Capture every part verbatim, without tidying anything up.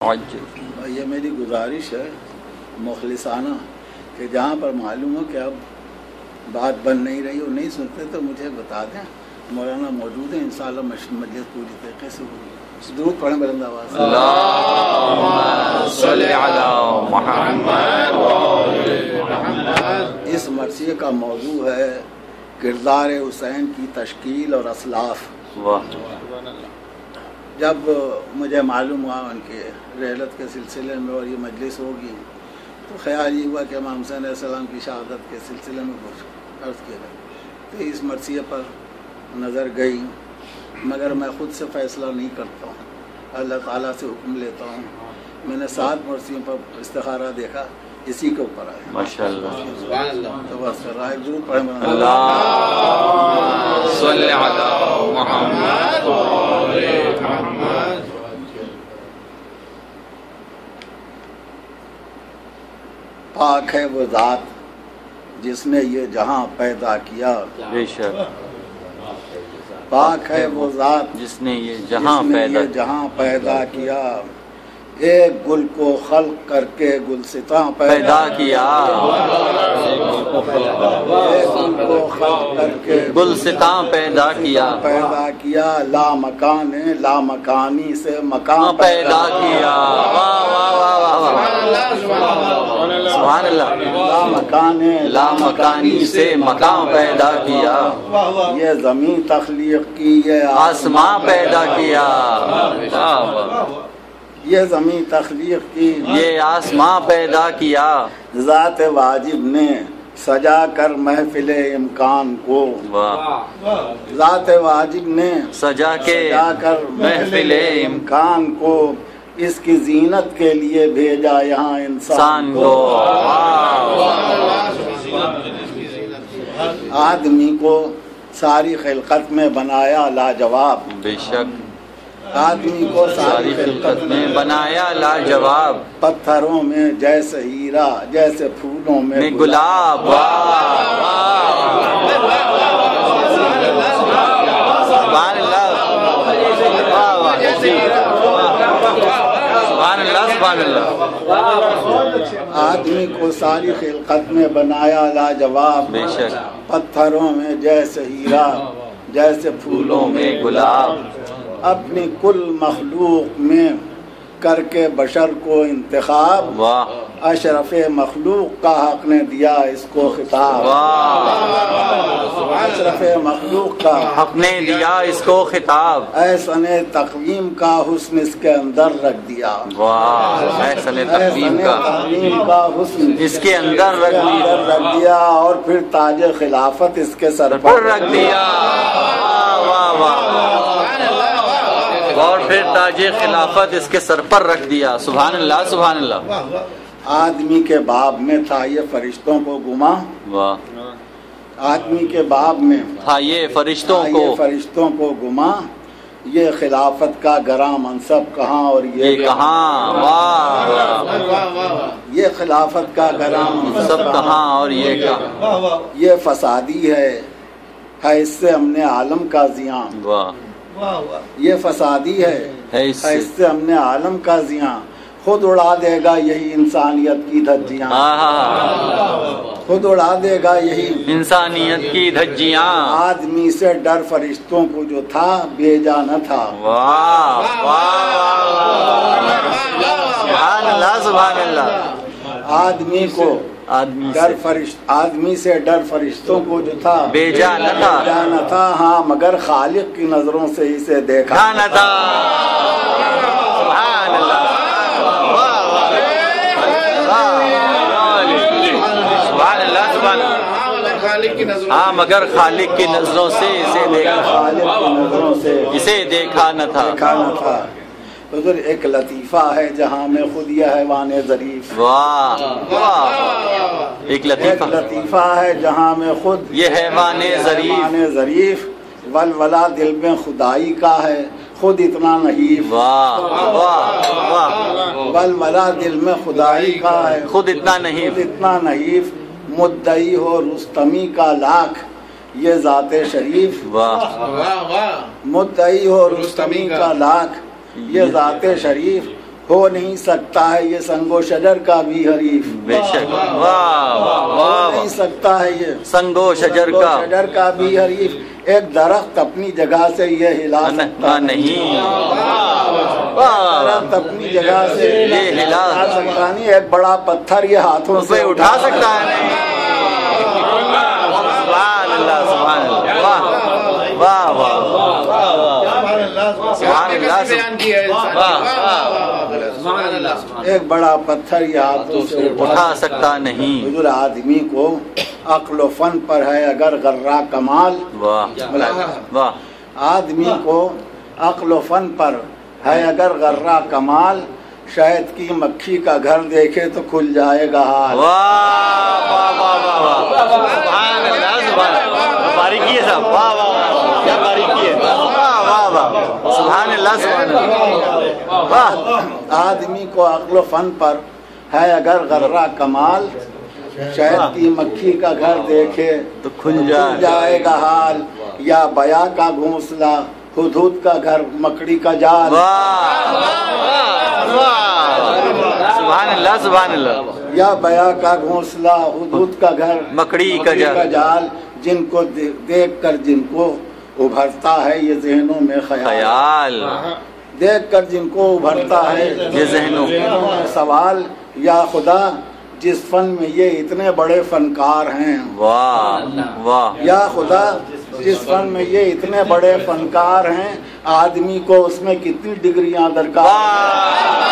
یہ میری گزارش ہے مخلصانہ کہ جہاں پر معلوم ہو کہ اب بات بن نہیں رہی اور نہیں سنتے تو مجھے بتا دیں. مولانا موجود ہیں انشاءاللہ مجلس پوری طریقے سے ہوگی. درود پڑھیں بلند آواز سے. اللہم صلی علی محمد و آل محمد. اس مرثیے کا موضوع ہے کردار حسین کی تشکیل اور اسلاف. واہ. جب مجھے معلوم ہوا ان کے رحلت کے سلسلے میں اور یہ مجلس ہوگی تو خیال یہ ہوا کہ امام حسین علیہ السلام کی شہادت کے سلسلے میں کچھ عرض کیا گیا. تو اس مرثیے پر نظر گئی مگر میں خود سے فیصلہ نہیں کرتا ہوں, اللہ تعالیٰ سے حکم لیتا ہوں. میں نے سات مرثیوں پر استخارہ دیکھا, اسی کے اوپر آیا ماشاءاللہ. تو بس کر رہا ہے. ضرور پڑھیں. اللہم صلی علی محمد و آل محمد. پاک ہے وہ ذات جس نے یہ جہاں پیدا کیا. بے شک. پاک ہے وہ ذات جس نے یہ جہاں پیدا جہاں پیدا کیا. ایک گل کو خلق کر کے گلستاں پیدا کیا. ایک گل کو خلق کر کے گلستاں پیدا کیا. پیدا کیا. لا مکان لا مکانی سے مکان پیدا کیا. واہ واہ واہ واہ. سبحان اللہ. لا مکان لا مکانی سے مقام پیدا کیا. یہ زمین تخلیق کی, یہ آسماں پیدا کیا. یہ زمین تخلیق کی, یہ آسماں پیدا کیا. ذات واجب نے سجا کر محفل امکان کو. واہ. ذات واجب نے سجا کے سجا کر محفل امکان کو اس کی زینت کے لیے بھیجا یہاں انسان کو. آدمی کو ساری خلقت میں بنایا لاجواب. بے شک. آدمی کو ساری خلقت میں بنایا لاجواب. پتھروں میں جیسے ہیرا, جیسے پھولوں میں گلاب. سبحان اللہ. سبحان اللہ. سبحان اللہ. آدمی کو ساری خلقت میں بنایا لاجواب. بے شک. پتھروں میں جیسے ہیرا, جیسے پھولوں میں گلاب. اپنی کل مخلوق میں کر کے بشر کو انتخاب. واہ. اشرف مخلوق کا حق نے دیا اس کو خطاب. اشرف مخلوق کا حق نے دیا اس کو خطاب. احسن تقویم کا حسن اس کے اندر رکھ دیا. واہ. احسن تقویم کا تقویم کا حسن اس کے اندر رکھ دیا. رکھ دیا اور پھر تاج خلافت اس کے سر پر رکھ دیا. واہ واہ. اور پھر تاج خلافت اس کے سر پر رکھ دیا. سبحان اللہ. سبحان اللہ. آدمی کے باب میں تھا یہ فرشتوں کو گما. واہ. آدمی کے باب میں تھا یہ فرشتوں تھا کو یہ فرشتوں کو گما. یہ خلافت کا گراں منصب کہاں اور یہ یہ کہاں. واہ. یہ خلافت کا گراں منصب سب کہاں اور یہ کہاں. یہ فسادی ہے ہے اس سے ہم نے عالم کا زیاں. واہ. یہ فسادی ہے ہے اس ہے سے اس سے ہم نے عالم کا زیاں. خود اڑا دے گا یہی انسانیت کی دھجیاں. خود اڑا دے گا یہی انسانیت کی دھجیاں. آدمی سے ڈر فرشتوں کو جو تھا بھیجا نہ تھا. واہ سبحان اللہ. سبحان اللہ. آدمی کو آدمی ڈر سے فرشت آدمی سے ڈر فرشتوں کو جو تھا بھیجا نہ تھا. بھیجا نہ تھا. ہاں مگر خالق کی نظروں سے اسے دیکھا نہ تھا. سبحان اللہ. سبحان اللہ. سبحان اللہ. ہاں مگر خالق کی نظروں سے اسے دیکھا. خالق کی نظروں سے اسے دیکھا نہ تھا. دیکھا نہ تھا. حضور ایک لطیفہ ہے جہاں میں خود یہ حیوان ظریف. واہ واہ. ایک ایک لطیفہ لطیفہ ہے جہاں میں خود یہ حیوان ظریف. حیوان ظریف. ولولا دل میں خدائی کا ہے خود اتنا نحیف. واہ واہ واہ. ولولا دل میں خدائی کا ہے خود اتنا نہیں. خود اتنا نحیف. مدعی ہو رستمی کا لاکھ یہ ذات شریف. واہ. مدعی ہو رستمی کا لاکھ یہ ذات شریف. ہو نہیں سکتا ہے یہ سنگو شجر کا بھی حریف، بے شک، واہ واہ ہو واہ نہیں سکتا ہے یہ سنگو شجر سنگو کا شجر کا بھی حریف، ایک درخت اپنی جگہ سے یہ ہلا سکتا نہیں، واہ درخت اپنی جگہ سے یہ ہلا سکتا نہیں، ایک بڑا پتھر یہ ہاتھوں سے اٹھا سکتا ہے نہیں، سبحان اللہ سبحان اللہ، واہ واہ واہ سبحان اللہ، ایک بڑا پتھر یہ ہاتھوں سے اٹھا سکتا نہیں، حضور آدمی کو عقل و فن پر ہے اگر غرہ کمال، واہ واہ آدمی کو عقل و فن پر ہے اگر غرہ کمال، شہد کی مکھی کا گھر دیکھے تو کھل جائے گا حال، واہ واہ واہ واہ سبحان اللہ سبحان اللہ، باریکی ہے صاحب، واہ واہ کیا باریکی ہے، واہ واہ واہ سبحان اللہ سبحان اللہ، واہ آدمی کو عقل و فن پر ہے اگر غرہ کمال، شہد کی مکھی کا گھر دیکھے تو کھل کھل جائے، جائے گا حال، یا بیا کا گھونسلہ حدود کا گھر مکڑی کا جال، واہ واہ سبحان اللہ سبحان اللہ، یا بیا کا گھونسلہ حدود کا گھر مکڑی کا جال، جال، جن کو دیکھ کر جن کو ابھرتا ہے یہ ذہنوں میں خیال، خیال دیکھ کر جن کو ابھرتا ہے یہ ذہنوں میں سوال، یا خدا جس فن میں یہ اتنے بڑے فنکار ہیں، واہ واہ یا خدا جس فن میں یہ اتنے بڑے فنکار ہیں، آدمی کو اس میں کتنی ڈگریاں درکار،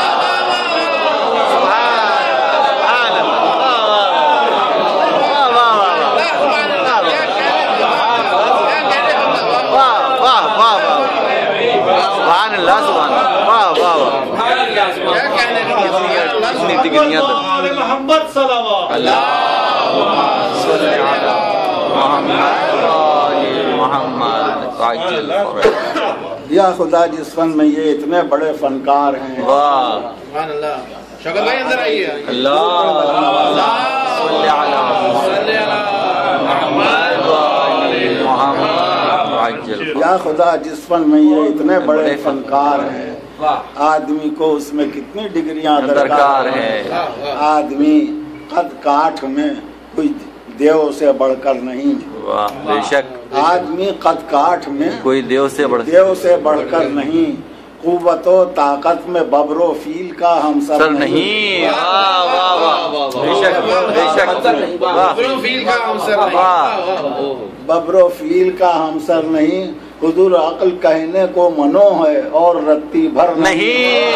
محمد صلوات یا خدا جس فن میں یہ اتنے بڑے فنکار ہیں، واہ شکر بھائی اندر آئیے، یا خدا جس فن میں یہ اتنے بڑے فنکار ہیں، آدمی کو اس میں کتنی ڈگریاں درکار ہیں، آدمی قد کاٹھ میں کوئی دیو سے بڑھ کر نہیں، واہ بے شک آدمی قد کاٹھ میں کوئی دیو سے بڑھ دیو سے بڑھ کر نہیں، قوت و طاقت میں ببر و فیل کا ہم سر سر نہیں، واہ واہ واہ بے شک بے شک واہ فیل کا ہم سر واہ ببر و فیل کا ہم سر نہیں، حضور عقل کہنے کو منو ہے اور رتی بھر نہیں،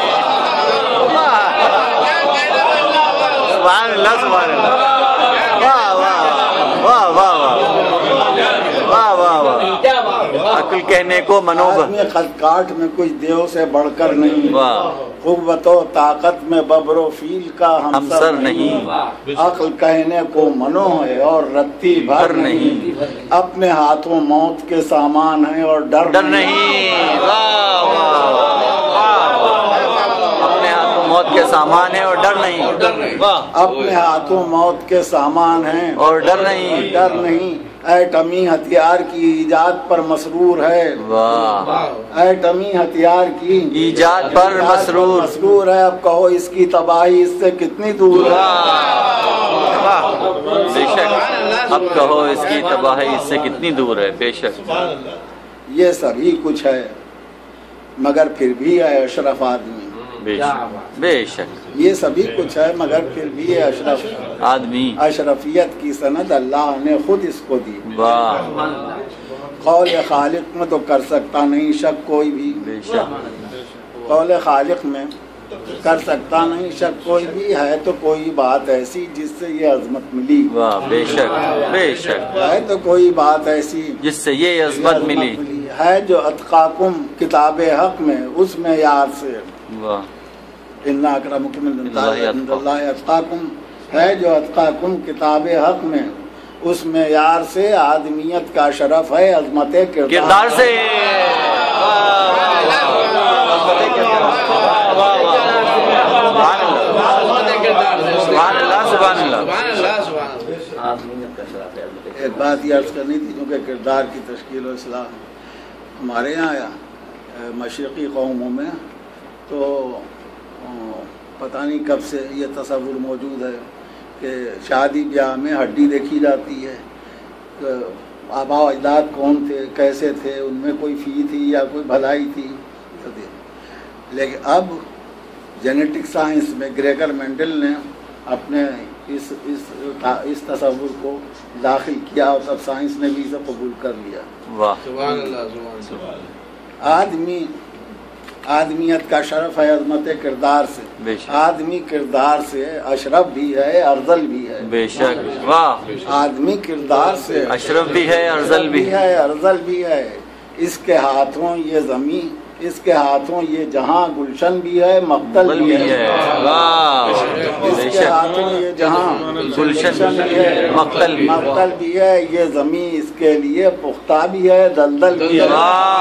سبحان اللہ سبحان اللہ، واہ واہ واہ واہ واہ واہ واہ عقل کہنے کو منو آدمی خط کاٹ میں کچھ دیو سے بڑھ کر نہیں، واہ قوت و طاقت میں ببر و فیل کا ہم ہم سر سر نہیں، عقل کہنے کو منو ہے اور رتی بھر نہیں، اپنے ہاتھوں موت کے سامان ہیں اور ڈر ڈر نہیں، واہ واہ اپنے ہاتھوں موت کے سامان ہے اور ڈر نہیں، واہ اپنے ہاتھوں موت کے سامان ہیں اور ڈر نہیں، ڈر نہیں، ایٹمی ہتھیار کی ایجاد پر مسرور ہے، واہ ایٹمی ہتھیار کی ایجاد پر مسرور، مسرور ہے، اب کہو اس کی تباہی اس سے کتنی دور ہے، واہ بے شک اب کہو اس کی تباہی اس سے کتنی دور ہے، بے شک یہ سبھی کچھ ہے مگر پھر بھی ہے اشرف آدمی، بے شک بے شک یہ سبھی کچھ ہے مگر پھر بھی ہے اشرف آدمی، اشرفیت کی سند اللہ نے خود اس کو دی، واہ قول خالق میں تو کر سکتا نہیں شک کوئی بھی، بے شک قول خالق میں کر سکتا نہیں شک کوئی بھی، ہے تو کوئی بات ایسی جس سے یہ عظمت ملی، واہ بے شک بے شک ہے تو کوئی بات ایسی جس سے یہ عظمت ملی، ہے جو اتقاکم کتاب حق میں اس میں یاد سے، واہ اِنَّ أَكْرَمَكُمْ عِندَ اللَّهِ أَتْقَاكُمْ، ہے جو اتقاکم کتاب حق میں اس میں یار سے، آدمیت کا شرف ہے عظمت کردار سے، سبحان اللہ سبحان اللہ، ایک بات یہ عرض کرنی تھی کیونکہ کردار کی تشکیل و اصلاح ہمارے یہاں مشرقی قوموں میں تو پتہ نہیں کب سے یہ تصور موجود ہے کہ شادی بیاہ میں ہڈی دیکھی جاتی ہے، آبا و اجداد کون تھے، کیسے تھے، ان میں کوئی فی تھی یا کوئی بھلائی تھی. لیکن اب جینیٹک سائنس میں گریگر مینڈل نے اپنے اس اس اس تصور کو داخل کیا اور تب سائنس نے بھی اسے قبول کر لیا. واہ سبحان اللہ سبحان اللہ. آدمی آدمیت کا شرف ہے عظمت کردار سے. بے شک آدمی کردار سے اشرف بھی ہے افضل بھی ہے. بے شک. واہ آدمی کردار سے اشرف بھی ہے افضل بھی ہے. ہے افضل بھی ہے. اس کے ہاتھوں یہ زمین، اس کے ہاتھوں یہ جہاں گلشن بھی ہے مقتل بھی ہے. واہ اس بے کے شک. ہاتھوں یہ جہاں گلشن بھی ہے مقتل بھی ہے. مقتل بھی ہے. یہ زمین اس کے لیے پختہ بھی ہے دلدل بھی ہے.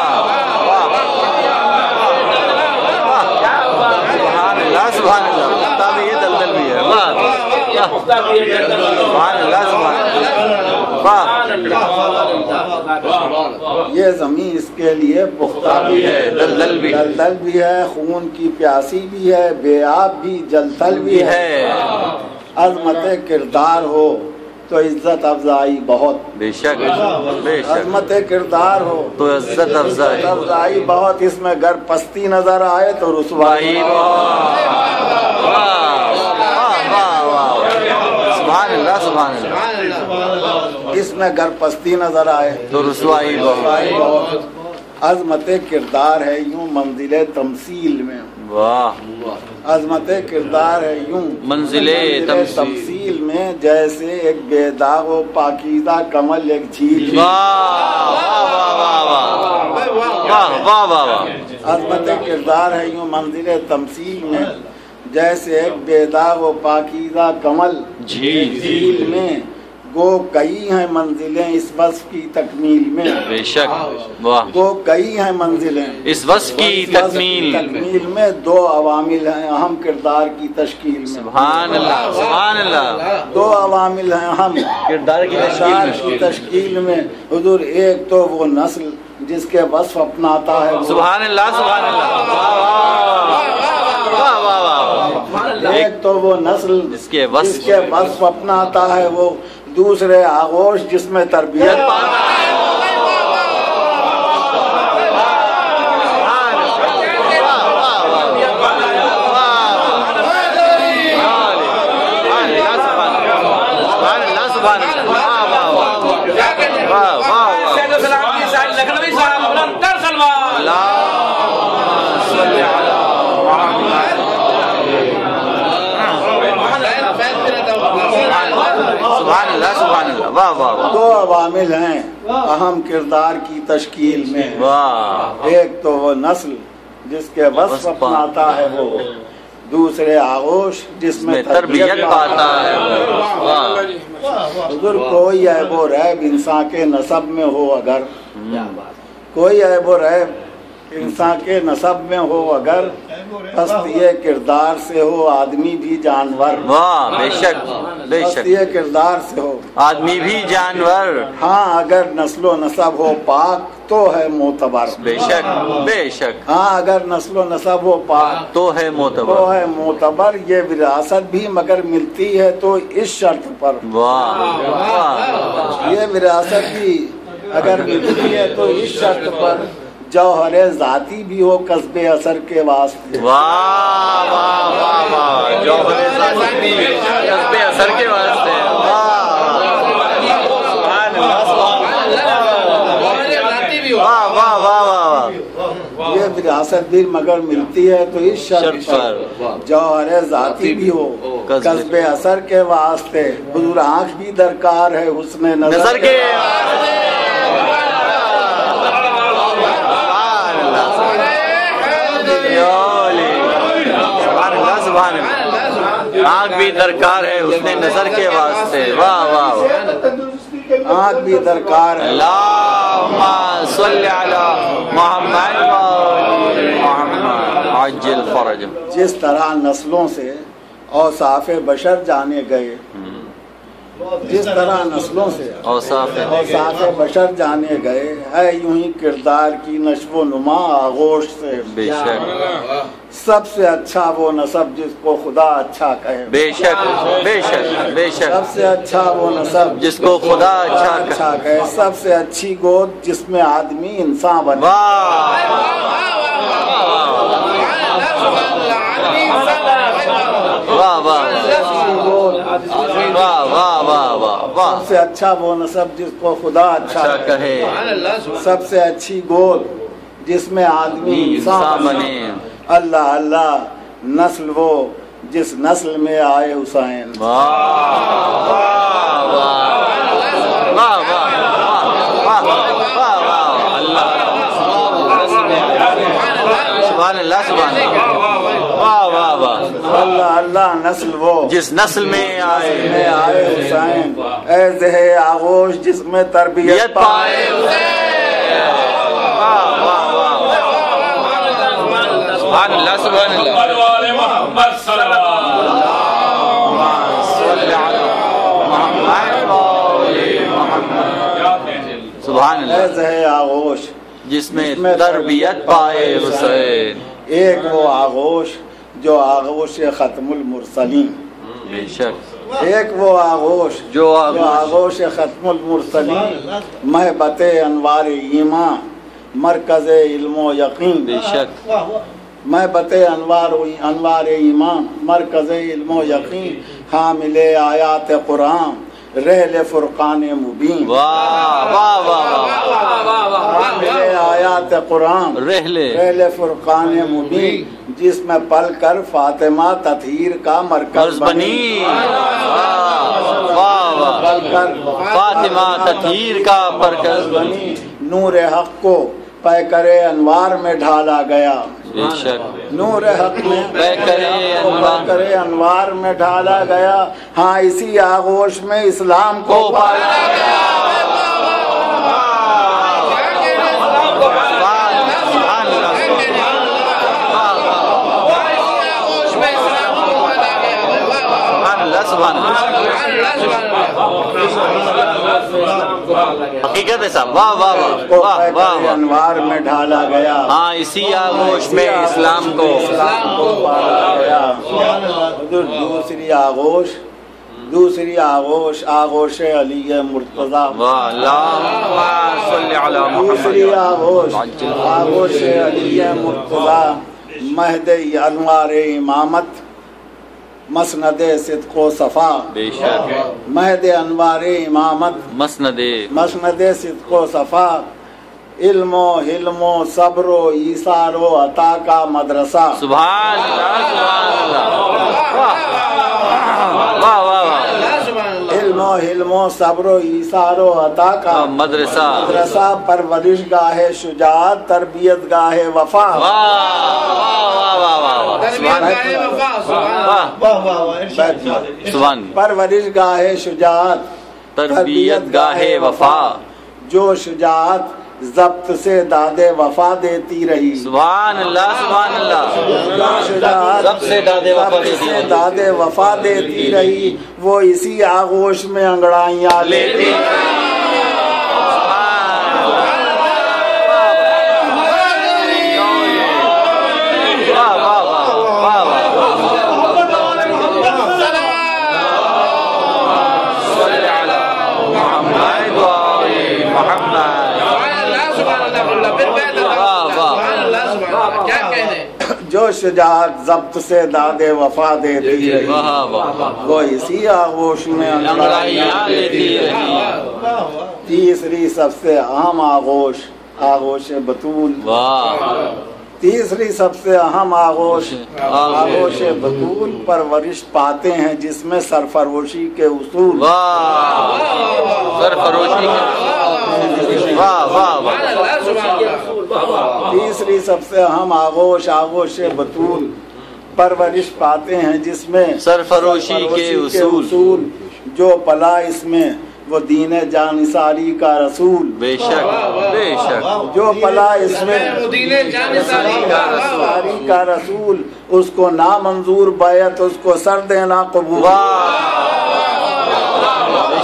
سبحان اللہ سبحان اللہ. پختہ بھی ہے دلدل بھی ہے. سبحان اللہ سبحان اللہ. یہ زمین اس کے لیے پختہ بھی ہے دلدل بھی دلدل بھی ہے. خون کی پیاسی بھی ہے بے آب بھی جلتھل بھی ہے. عظمت کردار ہو تو عزت افزائی بہت. بے شک بے شک. عظمت کردار ہو تو عزت افزائی افزائی بہت. اس میں گر پستی نظر آئے تو رسوائی بہت. سبحان اللہ سبحان اللہ. اس میں گر پستی نظر آئے تو رسوائی رسوائی بہت. بہت. عظمت کردار ہے یوں منزل تمثیل میں. واہ. عظمت کردار ہے یوں منزل تمثیل میں جیسے ایک بے داغ و پاکیزہ کمل ایک جھیل. واہ واہ واہ واہ واہ واہ. عظمت کردار ہے یوں منزل تمثیل میں جیسے ایک بے داغ و پاکیزہ کمل جھیل جھیل میں. گو کئی ہیں منزلیں اس وصف کی تکمیل میں. بے شک. واہ. گو کئی ہیں منزلیں اس وصف کی تکمیل تکمیل میں. دو عوامل ہیں اہم کردار کی تشکیل میں. سبحان اللہ سبحان اللہ. دو عوامل ہیں اہم کردار کی کردار تشکیل کی تشکیل میں. حضور ایک تو وہ نسل جس کے وصف اپناتا ہے. سبحان اللہ سبحان اللہ. واہ واہ واہ. ایک تو وہ نسل جس کے وصف جس کے وصف اپناتا ہے وہ. دوسرے آغوش جس میں تربیت پاتا ہے. دو عوامل ہیں اہم کردار کی تشکیل میں. ایک تو وہ نسل جس کے وصف اپناتا ہے وہ. دوسرے آغوش جس میں تربیت پاتا ہے. حضور کوئی عیب و ریب انسان کے نسب میں ہو اگر کوئی عیب و ریب انسان کے نسب میں ہو اگر پستی کردار سے ہو آدمی بھی جانور. واہ بے شک بے شک. پستی کردار سے ہو آدمی بھی جانور. ہاں اگر نسل و نسب ہو پاک تو ہے معتبر. بے شک بے شک. ہاں اگر نسل و نسب ہو پاک تو ہے معتبر. تو ہے معتبر. یہ وراثت بھی مگر ملتی ہے تو اس شرط پر. واہ. یہ وراثت بھی اگر ملتی ہے تو اس شرط پر جوہر ذاتی بھی ہو قصب اثر کے واسطے. واہ واہ واہ واہ. جوہر ذاتی بھی قصب اثر کے واسطے. واہ واہ واہ واہ. یہ وراثت بھی مگر ملتی ہے تو اس شرط پر جوہر ذاتی بھی ہو قصب اثر کے واسطے. حضور آنکھ بھی درکار ہے حسن نظر کے. آنکھ بھی درکار ہے اس نے نظر کے واسطے. واہ واہ. آنکھ بھی درکار ہے. اللہم صلی علی محمد محمد عجل فرج. جس طرح نسلوں سے اوصاف بشر جانے گئے जिस तरह नस्लों से औसाफ औसाफ बशर जाने गए है, यूं ही किरदार की नश्व नुमा आगोश से। बेशक सबसे अच्छा वो नसब जिसको खुदा अच्छा कहे। बेशक बेशक बेशक सबसे अच्छा वो नसब जिसको खुदा अच्छा अच्छा कहे। सबसे अच्छी गोद जिसमें आदमी इंसान बने। वाह वाह वाह वाह वाह वाह वाह। सबसे अच्छा वो नसब जिसको खुदा अच्छा अच्छा कहे। कहे। सबसे अच्छी गोद जिसमें आदमी इंसान बने। अल्लाह अल्लाह नस्ल वो जिस नस्ल में आए हुसैन। वाह वाह वाह वाह वाह वाह वाह। अल्लाह सुभान अल्लाह सुभान अल्लाह। वाह वाह वाह। अल्लाह अल्लाह नस्ल वो जिस नस्ल में आए में आए हुसैन। ऐ ज़हे आगोश जिसमें तरबियत पाए। वाह वाह वाह। सुभान अल्लाह सुभान अल्लाह। मोहम्मद सुभान अल्लाह। ज़हे आगोश जिसमें तरबियत पाए हुसैन। एक वो आगोश जो आगोश खत्मुल मुरसलीन। बेशक एक वो आगोश जो आगोश आगोश खत्मुल मुरसलीन। महबत अनवार ईमान मरकज़ इल्म यकीन। बेशक महबत अनवार अनवार ईमान मरकज़ इल्म यकीन। हामिले आयात कुरान रहले फुरकान मुबीन। वाह वाह वाह। हामिले आयात कुरान रहले रहले फुरकान मुबीन। जिसमें पल कर फातिमा ततहीर का मरकज बनी। वाह वाह। पल कर फातिमा ततहीर का मरकज बनी। नूर हक को पैकरे अनवार में ढाला गया। बेशक नूर हक में पैकरे अनवार पैकरे अनवार में ढाला गया। हाँ इसी आगोश में इस्लाम को पाया गया। हकीकत है साहब। वाह वाह को वाह वाह वाह। अनवार में ढाला गया। हाँ इसी आगोश में इस्लाम को इस्लाम को पाला गया। दूसरी आगोश दूसरी आगोश आगोश अली मुर्तज़ा। वाह अल्लाहुम्मा सल्ली अला दूसरी मुहम्मद। आगोश आगोश अली मुर्तज़ा। महद अनवार इमामत मसनद सिद्क़ो सफ़ा। बेशक महद अनवार इमामत मसनदे मसनद सिद्क़ो सफ़ा। इल्मो हिल्मो सब्रो ईसारो अता का मदरसा। सुभान अल्लाह सुभान अल्लाह। वाह वाह वाह वाह। इल्मो हिल्मो सब्रो ईसारो अता का मदरसा मदरसा। परवरिश गाहे शुजात तरबियत गाहे वफा। वाह वाह वाह वाह वाह। सुभान वाह सुभान। परवरिश गाहे शुजात तरबियत गाहे वफा। जो शुजात जब्त से दादे वफा देती रही। सुभान अल्लाह सुभान अल्लाह। शुजात जब्त से दादे वफा जब्त देती से रही। दादे वफा देती रही। वो इसी आगोश में अंगड़ाइयाँ लेती रही। जो शुजात जब्त से दादे वफा देती रही। वाह वाह। वो इसी आगोश में अंगड़ाइयाँ लेती रही। तीसरी सबसे अहम आगोश आगोश बतूल। वाह। तीसरी सबसे अहम आगोश आगोश बतूल परवरिश पाते हैं जिसमें सरफरोशी के उसूल। वाह सरफरोशी के वाह वाह वाह। तीसरी सबसे अहम आगोश आगोश बतूल परवरिश पाते हैं जिसमें सरफरोशी के उसूल। जो पला इसमें वो दीन जानिसारी का रसूल। बेशक बेशक जो पला इसमें दीन जानिसारी का रसूल। उसको ना मंजूर बैत उसको सर देना कबूल। वाह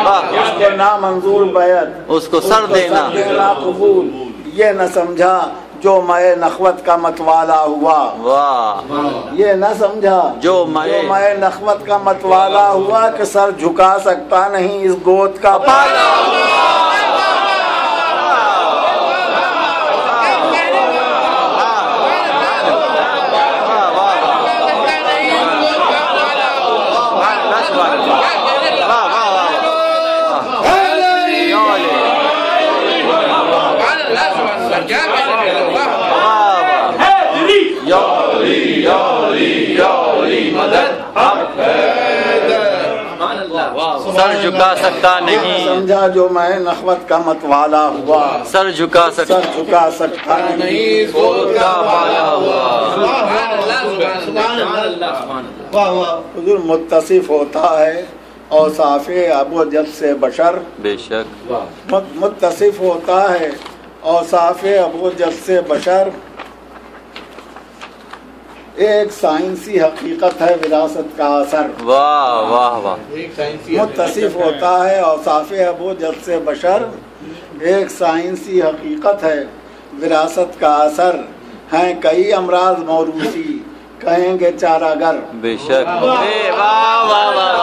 اس کو نامنظور بیعت اس کو سر دینا دینا قبول، یہ نہ سمجھا جو مئے نخوت کا متوالا ہوا، واہ یہ نہ سمجھا جو مئے مئے نخوت کا متوالا ہوا کہ سر جھکا سکتا نہیں اس گود کا پالا ہوا۔ سر جھکا سکتا نہیں، سمجھا جو میں نخوت کا متوالا ہوا، سر جھکا سکتا سر جھکا سکتا نہیں گود کا پالا ہوا۔ حضور متصف ہوتا ہے اوصاف ابو جد سے بشر، بے شک متصف ہوتا ہے اوصاف ابو جد سے بشر، ایک سائنسی حقیقت ہے وراثت کا اثر۔ واہ واہ واہ، متصف ہوتا ہے اوصاف ابو جد سے بشر، ایک سائنسی حقیقت ہے وراثت کا اثر، ہیں کئی امراض موروثی کہیں گے چاراگر، بے شک اے واہ واہ واہ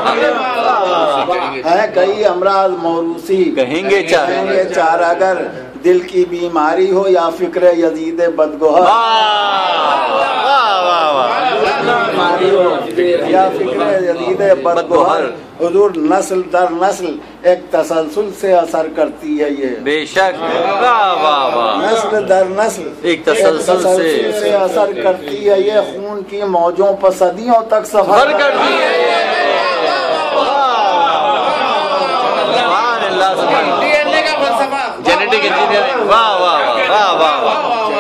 واہ، ہیں کئی امراض موروثی کہیں گے چار کہیں گے چاراگر، دل کی بیماری ہو یا فکر یزید بدگوہر، بیماری ہو یا فکر یزید بدگوہر، حضور نسل در نسل ایک تسلسل سے اثر کرتی ہے یہ، بے شک واہ واہ واہ، نسل در نسل ایک تسلسل سے سے اثر کرتی ہے یہ، خون کی موجوں پر صدیوں تک سفر سفر کرتی ہے۔ سبحان اللہ، سبحان اللہ، جینیٹک انجینئرنگ، واہ واہ واہ واہ واہ،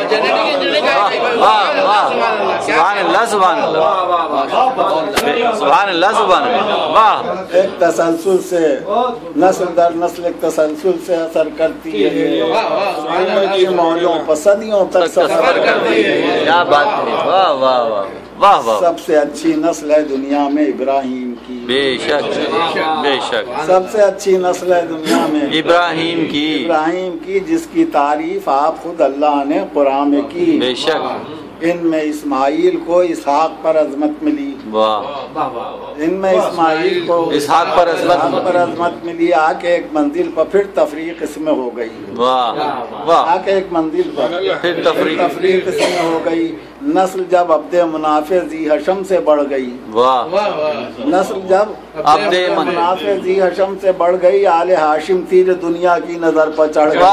واہ واہ، سبحان اللہ سبحان اللہ، سبحان اللہ سبحان اللہ، واہ، ایک تسلسل سے نسل در نسل ایک تسلسل سے اثر کرتی ہے خون کی موجوں پر صدیوں تک سفر کرتی ہے۔ کیا بات ہے، واہ واہ واہ واہ واہ، سب سے اچھی نسل ہے دنیا میں ابراہیم کی، بے شک بے شک، سب سے اچھی نسل ہے دنیا میں ابراہیم کی، ابراہیم کی، جس کی تعریف آپ خود اللہ نے قرآن میں کی، بے شک، ان میں اسماعیل کو اسحاق پر عظمت ملی، واہ، ان میں اسماعیل کو اسحاق پر عظمت اسحاق پر عظمت ملی، آ کے ایک منزل پر پھر تفریق اس میں ہو گئی، واہ واہ، آ کے ایک منزل پر پھر تفریق، تفریق اس میں ہو گئی، نسل جب عبد منافع ذی حشم سے بڑھ گئی، واہ، نسل جب عبد منافع ذی حشم سے بڑھ گئی، آل ہاشم تھی جو دنیا کی نظر پر چڑھ گئی، واہ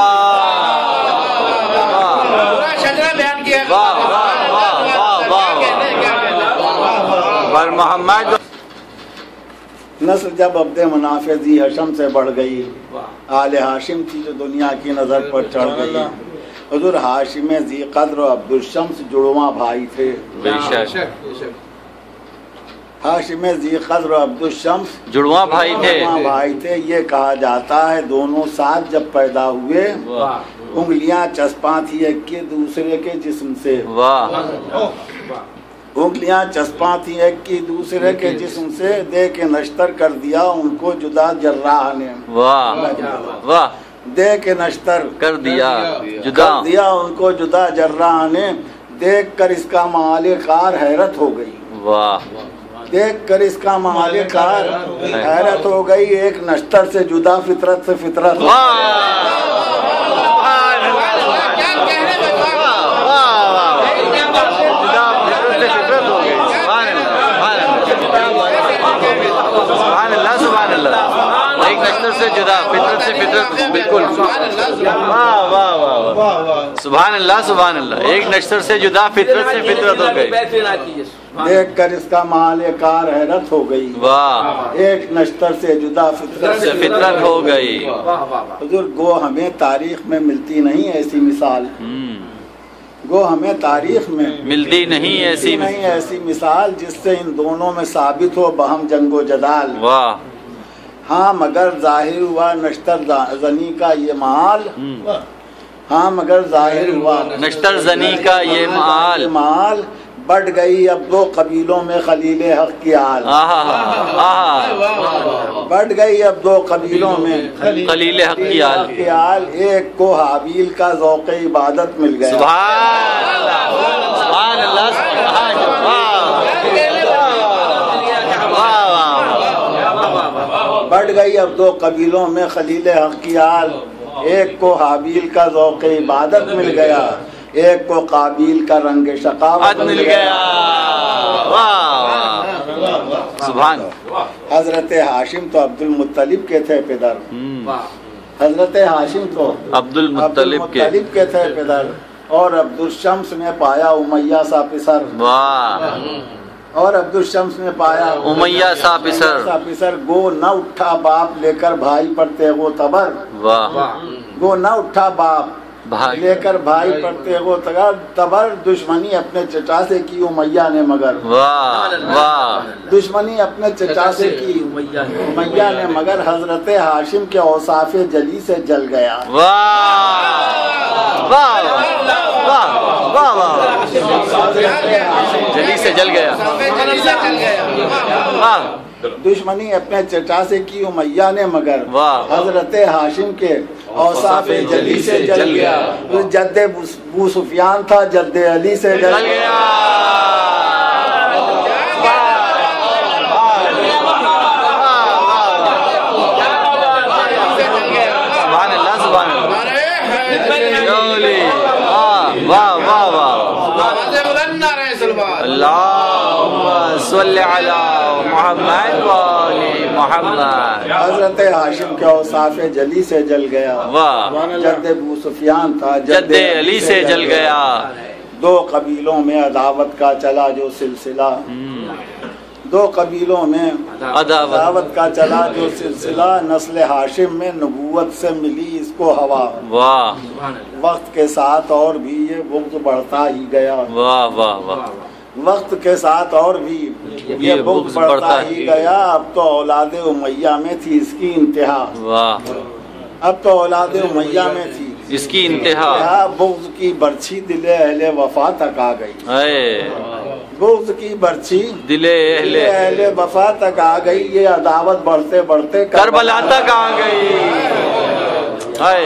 واہ واہ واہ واہ واہ، پر محمد، نسل جب عبد منافع ذی حشم سے بڑھ گئی، آل ہاشم تھی جو دنیا کی نظر پر چڑھ گئی، حضور ہاشم ذی قدر و عبد الشمس جڑواں بھائی تھے، بے شک ہاشم ذی قدر و عبد الشمس جڑواں بھائی تھے، جڑواں بھائی تھے، یہ کہا جاتا ہے دونوں ساتھ جب پیدا ہوئے انگلیاں چسپاں تھی ایک کے دوسرے کے جسم سے، واہ، انگلیاں چسپاں تھی ایک کی دوسرے کے جسم سے، دے کے نشتر کر دیا ان کو جدا جراح نے، واہ واہ، دے کے نشتر کر دیا جدا، کر دیا ان کو جدا جراح نے، دیکھ کر اس کا مالک کار حیرت ہو گئی، واہ، دیکھ کر اس کا مالک کار حیرت ہو گئی، ایک نشتر سے جدا فطرت سے فطرت، سبحان اللہ سبحان اللہ، ایک نشتر سے جدا فطرت سے فطرت، بالکل، واہ واہ واہ، سبحان اللہ سبحان اللہ، ایک نشتر سے جدا فطرت سے فطرت ہو گئی، دیکھ کر اس کا مالک کار حیرت ہو گئی، واہ، ایک نشتر سے جدا فطرت سے فطرت ہو گئی، حضور گو ہمیں تاریخ میں ملتی نہیں ایسی مثال، گو ہمیں تاریخ میں ملتی نہیں ایسی نہیں ایسی مثال جس سے ان دونوں میں ثابت ہو بہم جنگ و جدال، واہ، ہاں مگر ظاہر ہوا نشتر زنی کا یہ محال، ہاں مگر ظاہر ہوا نشتر زنی کا یہ محال، محال بڑھ گئی اب دو قبیلوں میں خلیل حق کی آل، بڑھ گئی اب دو قبیلوں میں خلیل حق کی آل، کی آل، ایک کو حابیل کا ذوق عبادت مل گیا۔ سبحان اللہ سبحان اللہ سبحان اللہ۔ بڑھ گئی اب دو قبیلوں میں خلیل حق کی آل، ایک کو حابیل کا ذوق عبادت مل گیا، ایک کو قابیل کا رنگ شقاوت مل گیا۔ سبحان۔ حضرت ہاشم تو عبد المطلب کے تھے پدر، حضرت ہاشم تو عبد المطلب کے کے تھے پدر، اور عبد الشمس نے پایا امیہ سا پسر، واہ، اور عبد الشمس نے پایا امیہ سا پسر، سا پسر، گو نہ اٹھا باپ لے کر بھائی پڑتے وہ تبر، واہ، گو نہ اٹھا باپ بھائی لے کر بھائی پڑتے وہ تبر، دشمنی اپنے چچا سے کی امیہ نے مگر، واہ واہ، دشمنی اپنے چچا سے کی امیہ نے مگر، حضرت ہاشم کے اوصاف جلی سے جل گیا۔ واہ واہ واہ واہ واہ، جلی سے جل گیا، واہ، دشمنی اپنے چچا سے کی امیہ نے مگر، واہ، حضرت ہاشم کے اوصاف جلی سے جل گیا۔ جد ابو سفیان تھا جد علی سے جل گیا۔ سبحان اللہ سبحان اللہ، واہ واہ واہ، اللہم صلی علی محمد و آل محمد۔ حضرت ہاشم کے اوصاف جلی سے جل گیا، واہ، جد ابو سفیان تھا جد علی سے جل گیا۔ دو قبیلوں میں عداوت کا چلا جو سلسلہ، دو قبیلوں میں عداوت کا چلا جو سلسلہ، نسل ہاشم میں نبوت سے ملی اس کو ہوا، واہ، وقت کے ساتھ اور بھی یہ بغض بڑھتا ہی گیا، واہ واہ واہ، وقت کے ساتھ اور بھی یہ بغض بڑھتا ہی گیا۔ اب تو اولاد امیہ میں تھی اس کی انتہا، واہ، اب تو اولاد امیہ میں تھی اس کی انتہا، بغض کی برچھی دل اہل وفا تک آ گئی، اے بغض کی برچھی دل اہل اہل وفا تک آ گئی، یہ عداوت بڑھتے بڑھتے کربلا تک آ گئی، اے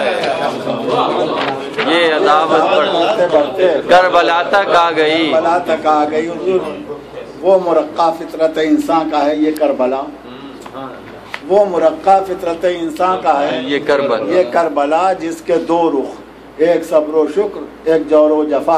یہ عداوت بڑھتے بڑھتے کربلا تک آ گئی، کربلا تک آ گئی۔ وہ مرقع فطرت انسان کا ہے یہ کربلا، وہ مرقع فطرت انسان کا ہے یہ کربلا، یہ کربلا، جس کے دو رخ، ایک صبر و شکر ایک جور و جفا،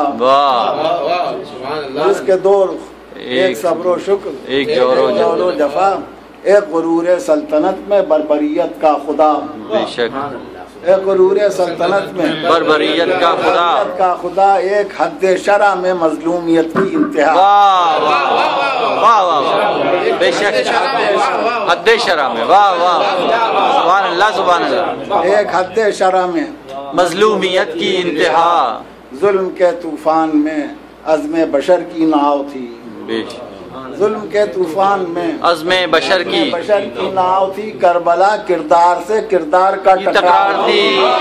واہ، جس کے دو رخ، ایک صبر و شکر ایک جور و جور و جفا، ایک غرور سلطنت میں بربریت کا خدا، بے شک، ایک غرور سلطنت میں بربریت کا خدا، بربریت کا خدا، ایک حد شرع میں مظلومیت کی انتہا، واہ واہ واہ واہ، بے شک، حد شرع میں، واہ واہ، سبحان اللہ سبحان اللہ، ایک حد شرع میں مظلومیت کی انتہا، ظلم کے طوفان میں عزم بشر کی ناؤ تھی، بے شک، ظلم کے طوفان میں عزم بشر کی بشر کی ناؤ تھی، کربلا کردار سے کردار کا تکرار تھی،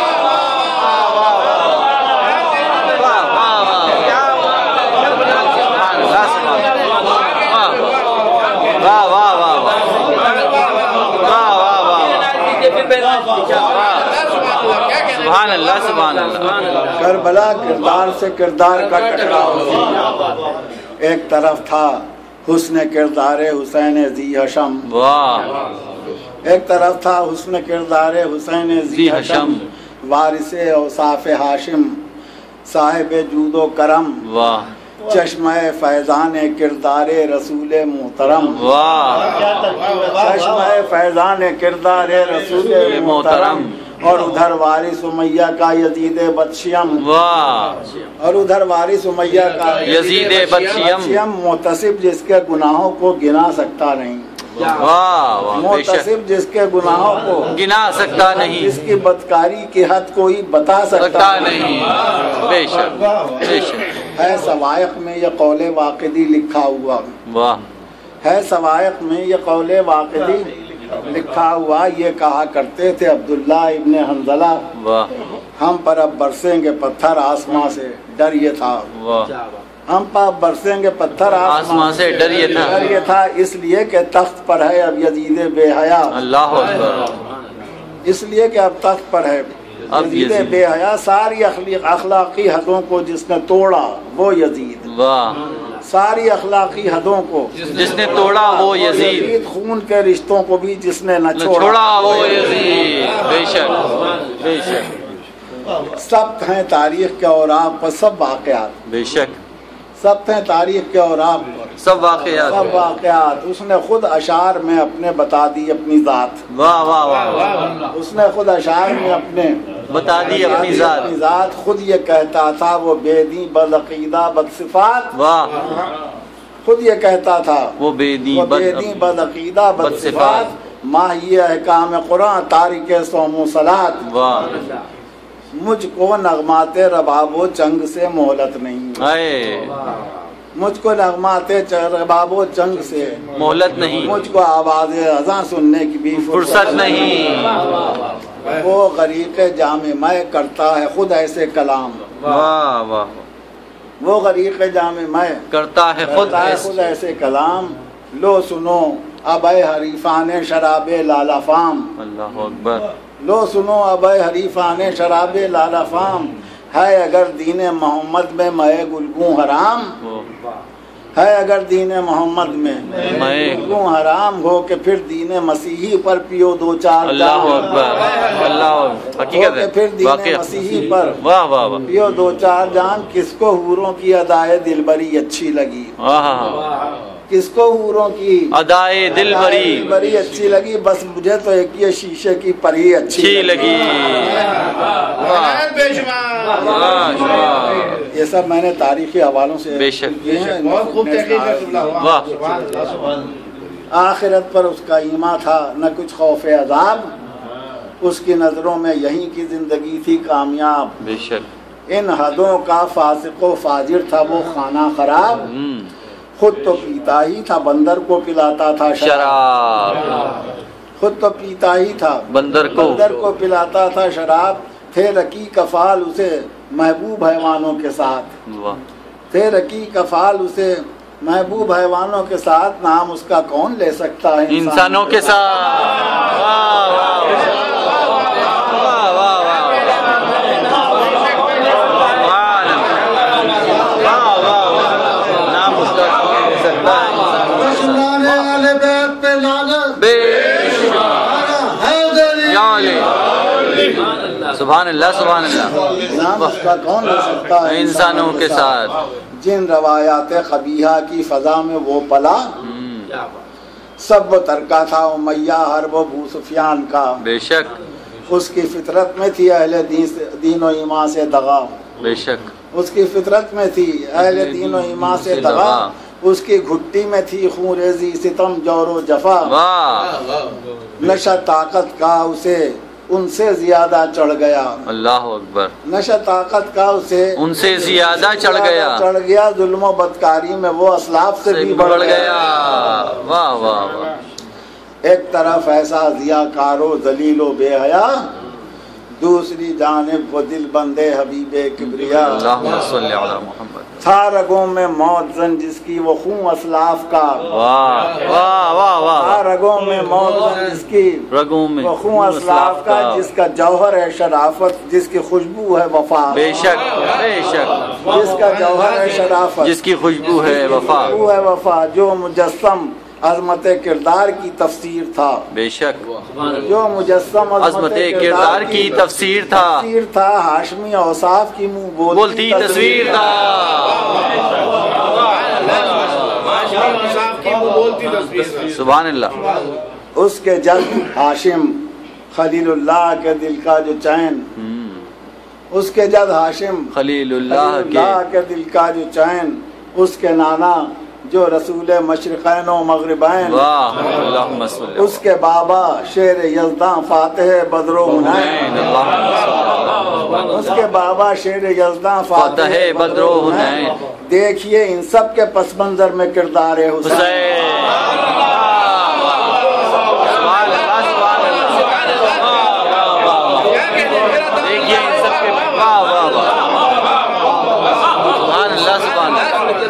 سبحان اللہ سبحان اللہ، کربلا کردار سے کردار کا ٹکراؤ تھی، ایک طرف تھا حسن کردار حسین ذی حشم، واہ، ایک طرف تھا حسن کردار حسین ذی حشم، وارث اوصاف ہاشم صاحب جود و کرم، واہ، چشمہ فیضان کردار رسول محترم، واہ، چشمہ فیضان کردار رسول محترم، اور ادھر وارث امیہ کا یزید بدشیم، واہ، اور ادھر وارث امیہ کا یزید بدشیم، محتسب جس کے گناہوں کو گنا سکتا نہیں، واہ واہ، بے شک، محتسب جس کے گناہوں کو گنا سکتا نہیں، جس کی بدکاری کی حد کوئی بتا سکتا سکتا نہیں، بے شک بے شک، ہے سوائق میں یہ قول واقدی لکھا ہوا، واہ، ہے سوائق میں یہ قول واقدی لکھا ہوا، یہ کہا کرتے تھے عبداللہ ابن حنظلہ، واہ ہم پر اب برسیں گے پتھر آسماں سے، ڈر یہ تھا، واہ، ہم پا برسیں گے پتھر آسمان سے، ڈر یہ تھا ڈر یہ تھا اس لیے کہ تخت پر ہے اب یزید بے حیا، اللہ اکبر، اس لیے کہ اب تخت پر ہے اب یزید یزید بے حیا، ساری اخلاق اخلاقی حدوں کو جس نے توڑا وہ یزید، واہ، ساری اخلاقی حدوں کو جس نے توڑا وہ یزید، خون کے رشتوں کو بھی جس نے نہ چھوڑا چھوڑا وہ یزید، بے شک بے شک، سب ہیں تاریخ کے اور آپ پر سب واقعات، بے شک سب ہیں تاریخ کے اور آپ پر سب واقعات، سب واقعات، اس نے خود اشعار میں اپنے بتا دی اپنی ذات، واہ واہ واہ، اس نے خود اشعار میں اپنے بتا دی اپنی ذات، اپنی ذات، خود یہ کہتا تھا وہ بے دین بدعقیدہ بدصفات، واہ، خود یہ کہتا تھا وہ بے دین وہ بے دین بدعقیدہ بدصفات، ماہی احکام قرآن تارک صوم و صلات، واہ، مجھ کو نغمات رباب و چنگ سے مہلت نہیں، اے مجھ کو نغمات رباب و چنگ سے مہلت نہیں، مجھ کو آواز اذاں سننے کی بھی فرصت نہیں، وہ غریق جامع میں کرتا ہے خود ایسے کلام، واہ واہ، وہ غریق جامع میں کرتا ہے خود کرتا ہے خود ایسے کلام، لو سنو اب اے حریفان شراب لالا فام، اللہ اکبر، لو سنو اب اے حریفان شراب لالا فام، ہے اگر دین محمد میں مئے گلگوں حرام، ہے اگر دین محمد میں مئے گلگوں حرام ہو کہ پھر دین مسیحی پر پیو دو چار اللہ جام، اکبر، اللہ اکبر، حقیقت کہ پھر ہے، دین واقعہ، مسیحی پر واہ واہ واہ، پیو دو چار جام، کس کو حوروں کی ادائے دل بری اچھی لگی، آہا، کس کو حوروں کی ادائے دل بری بری اچھی لگی، بس مجھے تو ایک یہ شیشے کی پری اچھی اچھی لگی، یہ سب میں نے تاریخی حوالوں سے بے شک، کیے ہیں۔ واہ، آخرت پر اس کا ایمان تھا، نہ کچھ خوف عذاب، اس کی نظروں میں یہیں کی زندگی تھی کامیاب، بے شک، ان حدوں کا فاسق و فاجر تھا وہ خانہ خراب، ہم، خود تو پیتا ہی تھا بندر کو پلاتا تھا شراب، شراب، خود تو پیتا ہی تھا بندر کو بندر کو پلاتا تھا شراب، تھے رقیق افعال اسے محبوب حیوانوں کے ساتھ، واہ، تھے رقیق افعال اسے محبوب حیوانوں کے ساتھ، نام اس کا کون لے سکتا ہے انسانوں کے ساتھ، واہ واہ واہ واہ واہ، نام اس کا کون لے سکتا ہے، بے سبحان اللہ سبحان اللہ، نام اس کا کون لے سکتا ہے انسانوں کے ساتھ، جن روایات قبیحہ کی فضا میں وہ پلا، سب وہ ترکا تھا امیہ حرب و ابو سفیان کا، بے شک اس کی فطرت میں تھی اہل دین سے دین و ایمان سے دغا، بے شک، اس کی فطرت میں تھی اہل دین و ایمان سے دغا، اس کی گھٹی میں تھی خون ریزی ستم جور و جفا، واہ، نشہ طاقت کا اسے ان سے زیادہ چڑھ گیا، اللہ اکبر، نشہ طاقت کا اسے ان سے زیادہ چڑھ گیا، چڑھ گیا، ظلم و بدکاری میں وہ اسلاف سے بھی بڑھ گیا، واہ واہ واہ، ایک طرف ایسا ضیاءکار و ذلیل و بے حیا، دوسری جانب وہ دل بندے حبیب کبریا، اللہم صلی علی محمد، تھا رگوں میں موت زن جس کی وہ خون اسلاف کا، واہ واہ واہ تھا واہ، رگوں میں موت زن جس کی رگوں میں وہ خون اسلاف کا، جس کا جوہر ہے شرافت، جس کی خوشبو ہے وفا، بے شک بے شک، جس کا جوہر ہے شرافت، جس کی خوشبو ہے وفا، خوشبو ہے وفا، جو مجسم عظمت کردار کی تفسیر تھا، بے شک، جو مجسم عظمت کردار کی تفسیر تھا، تفسیر تھا، ہاشمی اوصاف کی منہ بولتی تصویر تھا، سبحان اللہ، اس کے جد ہاشم خلیل اللہ کے دل کا جو چین، اس کے جد ہاشم خلیل اللہ اللہ کے کے دل کا جو چین، اس کے نانا جو رسول مشرقین و مغربین، واہ، اللہم صلی اس کے بابا شیر یزداں فاتح بدر و حنین، اس کے بابا شیر یزداں فاتح بدر و حنین، دیکھیے ان سب کے پس منظر میں کردار حسین، حسین، سبحان اللہ سبحان اللہ، دیکھیے ان سب کے، واہ واہ واہ، سبحان اللہ سبحان اللہ،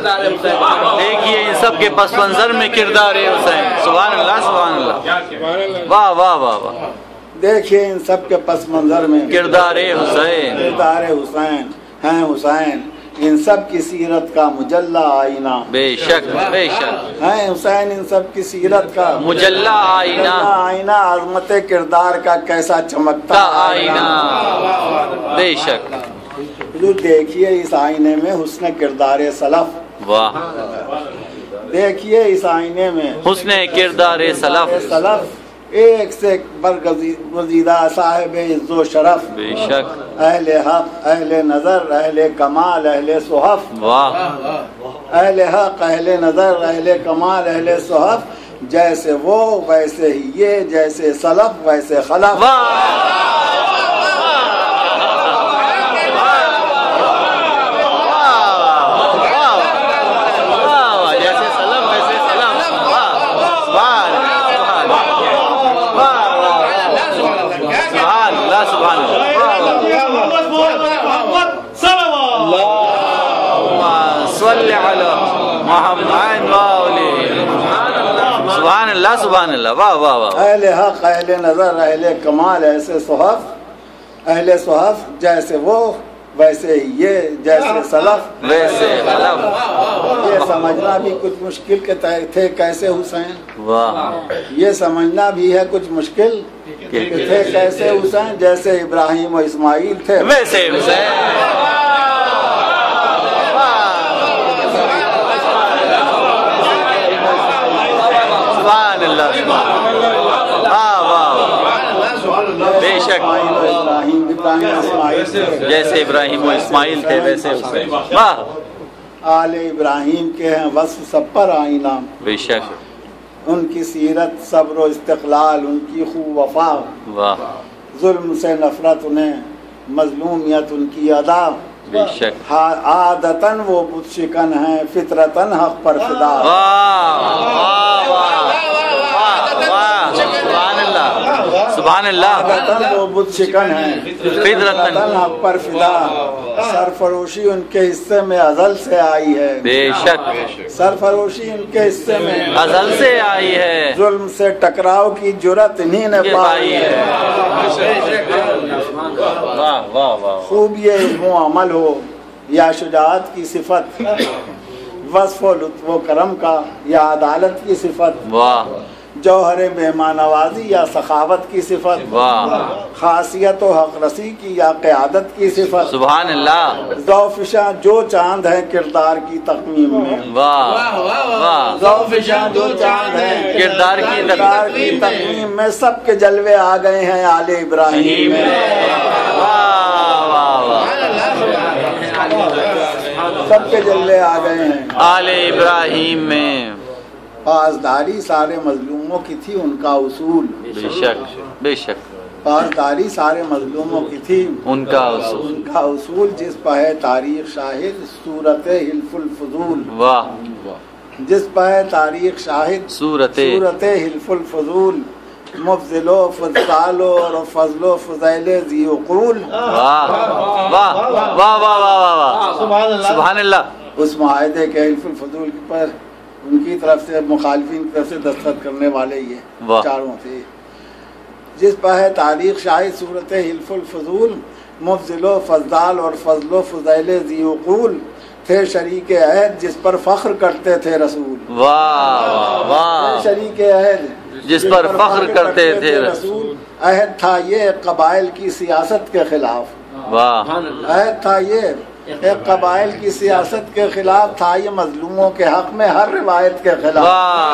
سب کے پس منظر میں کردار حسین. سبحان اللہ سبحان اللہ. واہ واہ واہ واہ. دیکھیے ان سب کے پس منظر میں کردار حسین. کردار حسین ہیں حسین ان سب کی سیرت کا مجلہ آئینہ. بے شک بے شک. ہیں حسین ان سب کی سیرت کا مجلہ آئینہ. آئینہ عظمت کردار کا کیسا چمکتا کا آئینہ. بے شک. حضور دیکھیے اس آئینے میں حسن کردار سلف. واہ. دیکھیے اس آئینے میں حسن کردار سلف. سلف ایک سے برگزیدہ صاحب عز و شرف. بے شک. اہل حق اہل نظر اہل کمال اہل صحف. واہ. اہل حق اہل نظر اہل کمال اہل صحف جیسے وہ ویسے ہی یہ جیسے سلف ویسے خلف. سبحان اللہ سبحان اللہ. واہ واہ واہ. اہل حق اہل نظر اہل کمال ایسے صحف اہل صحف جیسے وہ ویسے ہی یہ جیسے سلف ویسے خلف. یہ سمجھنا بھی کچھ مشکل کے تھے کیسے حسین. واہ. یہ سمجھنا بھی ہے کچھ مشکل کہ تھے کیسے حسین جیسے ابراہیم و اسماعیل تھے ویسے حسین. بے شک. جیسے ابراہیم و اسماعیل تھے ویسے حسین. واہ. آل ابراہیم کے ہیں وصف سب پر آئینہ. بے شک. ان کی سیرت صبر و استقلال ان کی خوب وفا. واہ. ظلم سے نفرت انہیں مظلومیت ان کی ادا. بے شک. عادتاً وہ بت شکن ہیں فطرتاً حق پر فدا. سبحان اللہ. عادتاً وہ بت شکن ہیں فطرتاً حق پر فدا. سرفروشی ان کے حصے میں ازل سے آئی ہے. بے شک. سرفروشی ان کے حصے میں ازل سے آئی ہے. ظلم سے ٹکراؤ کی جرت انہیں نے پائی ہے. واہ واہ واہ. خوب یہ علم و عمل ہو یا شجاعت کی صفت وصف و لطف و کرم کا یا عدالت کی صفت. واہ. جوہر مہمان نوازی یا سخاوت کی صفت. واہ. خاصیت و حق رسی کی یا قیادت کی صفت. سبحان اللہ. ذوفشاں جو چاند ہیں کردار کی تقویم میں. واہ واہ. ذوفشاں جو چاند ہیں کردار کی کردار کی تقویم میں سب کے جلوے آ گئے ہیں آل ابراہیم میں. واہ واہ واہ. سب کے جلوے آ گئے ہیں آل ابراہیم میں. پاسداری سارے مظلوموں کی تھی ان کا اصول. بے شک بے شک. پاسداری سارے مظلوموں کی تھی ان کا اصول. ان کا اصول جس پر ہے تاریخ شاہد صورت حلف الفضول. واہ. جس پر ہے تاریخ شاہد صورت صورت حلف الفضول. مفضل و فضال اور فضل و فضائل ذی عقول. واہ واہ واہ واہ واہ. سبحان اللہ. اس معاہدے کے حلف الفضول پر ان کی طرف سے مخالفین کی طرف سے دستخط کرنے والے یہ چاروں تھے. جس پر ہے تاریخ شاہد صورت حلف الفضول. مفضل و فضال اور فضل و فضائل ذی عقول تھے شریک عہد جس پر فخر کرتے تھے رسول. واہ واہ. شریک عہد جس پر فخر کرتے تھے رسول. عہد تھا یہ قبائل کی سیاست کے خلاف. واہ. عہد تھا یہ ایک قبائل کی سیاست کے خلاف تھا یہ مظلوموں کے حق میں ہر روایت کے خلاف.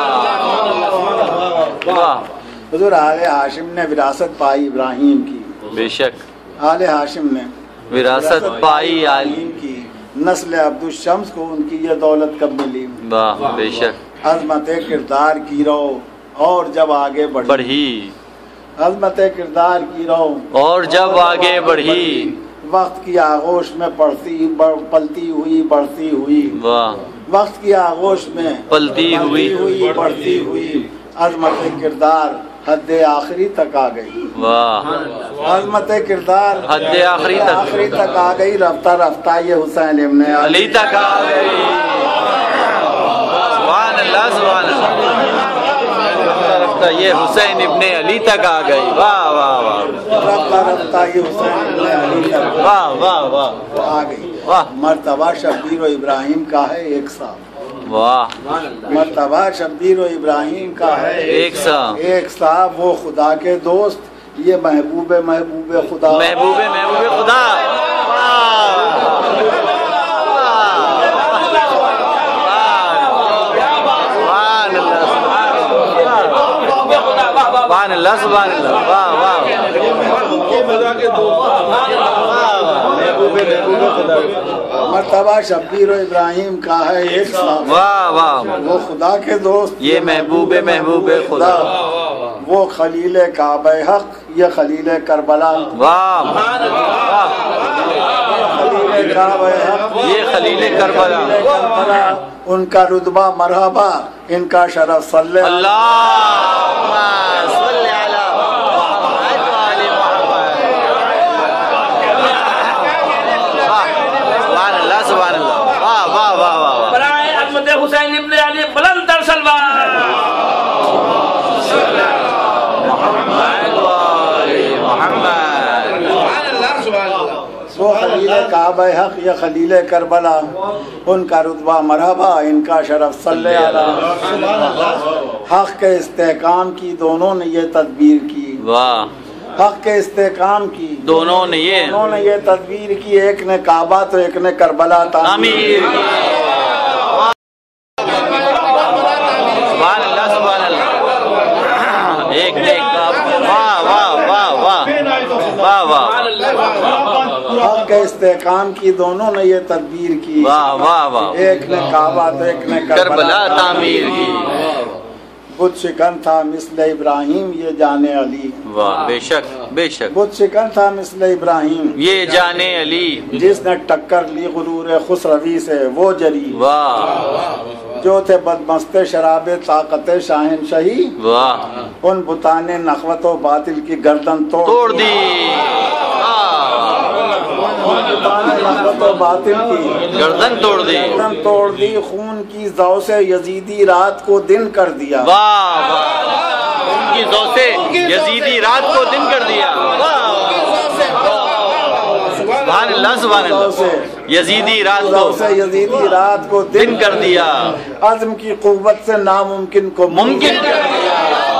واہ. حضور آل ہاشم نے وراثت پائی ابراہیم کی. بے شک. آل ہاشم نے وراثت پائی ابراہیم کی. نسل عبد الشمس کو ان کی یہ دولت کب ملی. واہ. بے شک. عظمت کردار کی رو اور جب آگے بڑھی. عظمت کردار کی رو اور جب آگے بڑھی. وقت کی آغوش میں پڑتی پلتی ہوئی بڑھتی ہوئی. واہ. وقت کی آغوش میں پلتی ہوئی ہوئی بڑھتی ہوئی. عظمت کردار حد آخری تک آ گئی. واہ. عظمت کردار حد آخری تک آخری تک آ گئی. رفتہ رفتہ یہ حسین ابن علی تک آ گئی. سبحان اللہ سبحان اللہ یہ حسین ابن علی تک آ گئی واہ واہ واہ رفتہ رفتہ یہ حسین ابن علی تک واہ واہ واہ آ گئی واہ مرتبہ شبیر و ابراہیم کا ہے ایک سا واہ مرتبہ شبیر و ابراہیم کا ہے ایک سا ایک سا وہ خدا کے دوست یہ محبوب محبوب خدا محبوب محبوب خدا سبحان اللہ سبحان اللہ واہ واہ مرتبہ شبیر و ابراہیم کا ہے ایک سا واہ واہ وہ خدا کے دوست یہ محبوب محبوب خدا وہ خلیل کعبہ حق یہ خلیل کربلا واہ خلیل کعبہ حق یہ خلیل کربلا کربلا ان کا رتبہ مرحبا ان کا شرف صلی اللہ صلی علی محمد وآل محمد سبحان اللہ سبحان اللہ واہ واہ واہ واہ برائے عظمت حسین ابن علی بلند تر سلوات محمد وآل محمد وہ خلیل کعبہ حق یہ خلیل کربلا ان کا رتبہ مرحبا ان کا شرف صلی علی حق کے استحکام کی دونوں نے یہ تدبیر کی واہ حق کے استحکام کی دونوں نے یہ دونوں نے یہ تدبیر کی ایک نے کعبہ تو ایک نے کربلا تعمیر سبحان اللہ سبحان اللہ ایک نے واہ واہ واہ واہ واہ واہ حق کے استحکام کی دونوں نے یہ تدبیر کی واہ واہ واہ ایک نے کعبہ تو ایک نے کربلا تعمیر کی بت شکن تھا مثل ابراہیم یہ جانے علی واہ بے شک بے شک بت شکن تھا مثل ابراہیم یہ جانے علی جس نے ٹکر لی غرور خسروی سے وہ جری واہ جو تھے بدمست شراب طاقت شاہنشہی واہ ان بتان نخوت و باطل کی گردن توڑ توڑ دی بتان نخوت و باطل کی گردن توڑ دی گردن توڑ دی خون کی زو سے یزیدی رات کو دن کر دیا واہ واہ ان کی زو سے یزیدی رات کو دن کر دیا سبحان اللہ سبحان اللہ یزیدی رات زو کو سے یزیدی رات کو دن کر دیا عزم کی قوت سے ناممکن کو ممکن کر دیا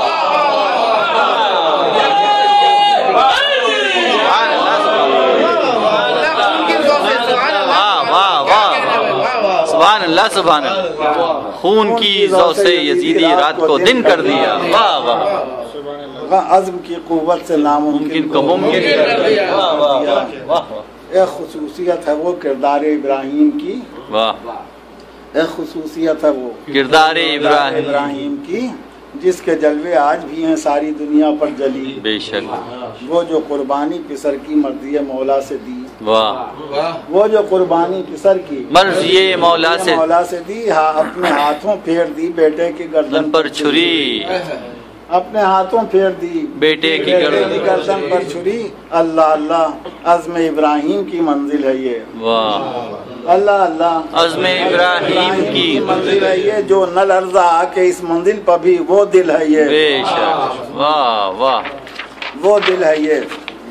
سبحان اللہ سبحان اللہ خون کی زو سے یزیدی رات کو دن کر دیا واہ واہ عزم کی قوت سے ناممکن ممکن کو ممکن کر دیا واہ واہ واہ ایک خصوصیت ہے وہ کردار ابراہیم کی واہ ایک خصوصیت ہے وہ کردار ابراہیم ابراہیم کی جس کے جلوے آج بھی ہیں ساری دنیا پر جلی بے شک وہ جو قربانی پسر کی مرضی مولا سے دی واہ وہ جو قربانی پسر کی مرضی مولا سے مولا سے دی ہاں اپنے ہاتھوں پھیر دی بیٹے کی گردن پر چھری اپنے ہاتھوں پھیر دی بیٹے کی گردن پر چھری اللہ اللہ عزم ابراہیم کی منزل ہے یہ واہ اللہ اللہ عزم ابراہیم کی منزل ہے یہ جو نہ لرزا کہ اس منزل پر بھی وہ دل ہے یہ بے شک واہ واہ وہ دل ہے یہ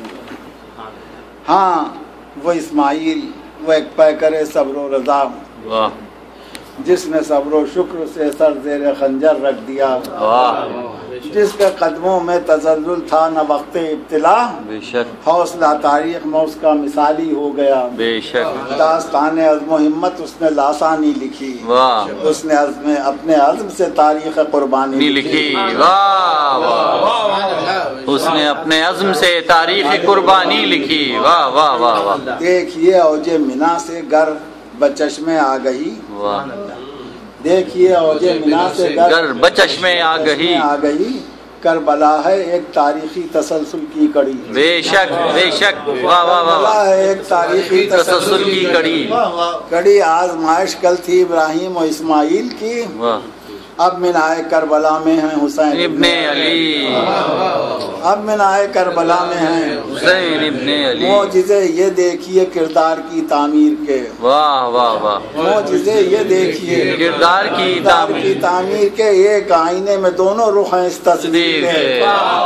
ہاں وہ اسماعیل وہ ایک پیکر صبر و رضا واہ جس نے صبر و شکر سے سر زیر خنجر رکھ دیا واہ جس کے قدموں میں تزلزل تھا نہ وقت ابتلا بے شک حوصلہ تاریخ میں اس کا مثالی ہو گیا بے شک داستان عزم و ہمت اس نے لاسانی لکھی واہ اس نے عزم اپنے عزم سے تاریخ قربانی لکھی واہ واہ اس نے اپنے عزم سے تاریخ قربانی لکھی واہ واہ واہ واہ دیکھیے اوجے منا سے گر بچشمے آ گئی واہ دیکھیے اوجے منا سے گر بچشمے آ گئی آ گئی کربلا ہے ایک تاریخی تسلسل کی کڑی بے شک بے شک واہ واہ واہ کربلا ہے ایک تاریخی تسلسل کی کڑی کڑی آزمائش کل تھی ابراہیم و اسماعیل کی واہ اب minaए کربلا میں ہیں حسین ابن علی، اب minaए کربلا میں ہیں حسین ابن علی، معجزے یہ دیکھیے کردار کی تعمیر کے، واہ واہ واہ، معجزے یہ دیکھیے کردار کی کردار کی تعمیر تعمیر کے، ایک آئینے میں دونوں رخ ہیں اس تصویر کے،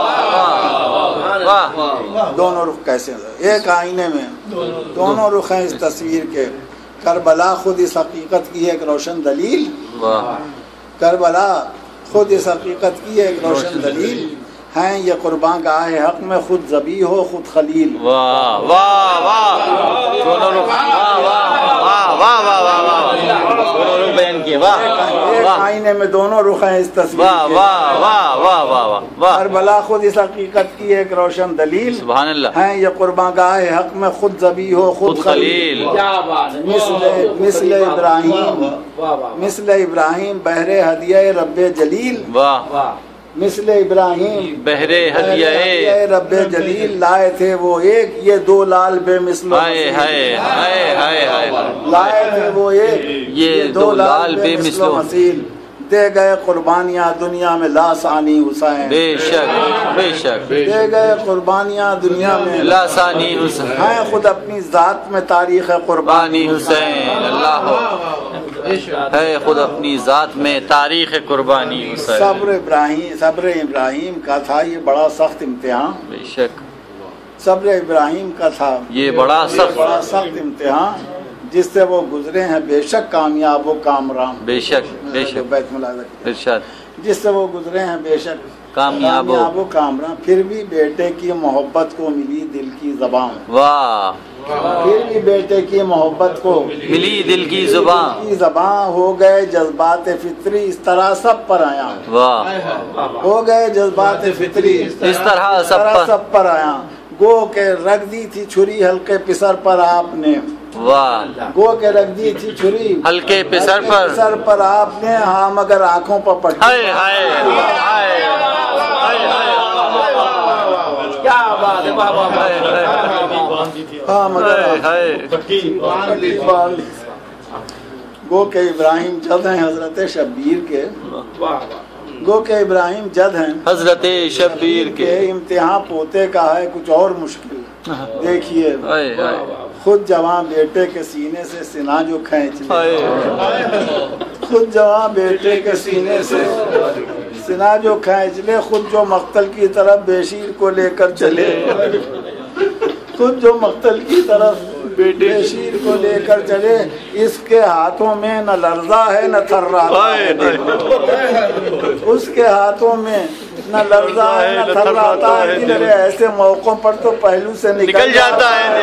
واہ، دونوں رخ کیسے ہیں؟ ایک آئینے میں دونوں رخ ہیں اس تصویر کے، کربلا خود اس حقیقت کی ایک روشن دلیل، واہ، کربلا خود اس حقیقت کی ایک روشن دلیل، ہیں یہ قرباں گاہ حق میں خود ذبیح ہو خود خلیل، واہ واہ واہ، دونوں رخ، واہ واہ واہ واہ واہ واہ واہ، دونوں رخ بیان کیے، واہ ایک واہ آئینے میں دونوں رخ ہیں اس تصویر واہ کے، واہ واہ واہ واہ واہ واہ، کربلا خود اس حقیقت کی ایک روشن دلیل، سبحان اللہ، ہیں یہ قرباں گاہ حق میں خود ذبیح ہو خود خود خلیل، خلیل، کیا بات ہے، مثل مثل ابراہیم واہ واہ مثل ابراہیم بہر ہدیہ رب جلیل، واہ، واہ، مثل ابراہیم بہر بہر ہدیہ، ہدیہ رب جلیل، لائے تھے وہ ایک یہ دو لال بے مثل و ہائے مثیل، ہائے ہائے ہائے ہائے، لائے تھے وہ ایک یہ دو لال بے مثل و مثیل، دے گئے قربانیاں دنیا میں لاسانی حسین، بے شک بے شک، دے گئے قربانیاں دنیا میں لاسانی حسین، ہیں خود اپنی ذات میں تاریخ قربانی قربانی حسین، اللہ ہے خود اپنی ذات میں تاریخ قربانی حسین، صبر ابراہیم صبر ابراہیم کا تھا یہ بڑا سخت امتحان، بے شک صبر ابراہیم کا تھا یہ بڑا یہ سخت، بڑا سخت امتحان، جس سے وہ گزرے ہیں بے شک کامیاب و کامران، بے شک بے شک، بیت ملازم ارشاد، جس سے وہ گزرے ہیں بے شک کامیاب و و کامران، پھر بھی بیٹے کی محبت کو ملی دل کی زبان، واہ، پھر بھی بیٹے کی محبت کو ملی دل کی زبان، کی زبان، ہو گئے جذبات فطری اس طرح سب پر آیا، واہ، ہو گئے جذبات فطری اس طرح سب پر، سب پر آیا، گو کے رکھ دی تھی چھری حلقے پسر پر آپ نے، واہ، گو کے رکھ دی تھی چھری ہلکے پسر پر، پسر پر آپ نے، ہاں مگر آنکھوں پر پٹی، ہائے ہائے ہائے ہائے، کیا بات ہے، واہ واہ ہائے ہائے ہاں مگر ہائے، گو کے ابراہیم جد ہیں حضرت شبیر کے، واہ، گو کے ابراہیم جد ہیں حضرت شبیر کے، امتحان پوتے کا ہے کچھ اور مشکل، دیکھیے ہائے ہائے خود جوان بیٹے کے سینے سے سنا جو کھینچ لے، ہائے، خود جوان بیٹے کے سینے سے سنا جو کھینچ لے، خود جو مقتل کی طرف بیشیر کو لے کر چلے، خود جو مقتل کی طرف بیشیر کو لے کر چلے، اس کے ہاتھوں میں نہ لرزہ ہے نہ تھراتا ہے دل، اس کے ہاتھوں میں نہ لرزہ ہے نہ تھراتا ہے دل، ایسے موقعوں پر تو پہلو سے نکل جاتا ہے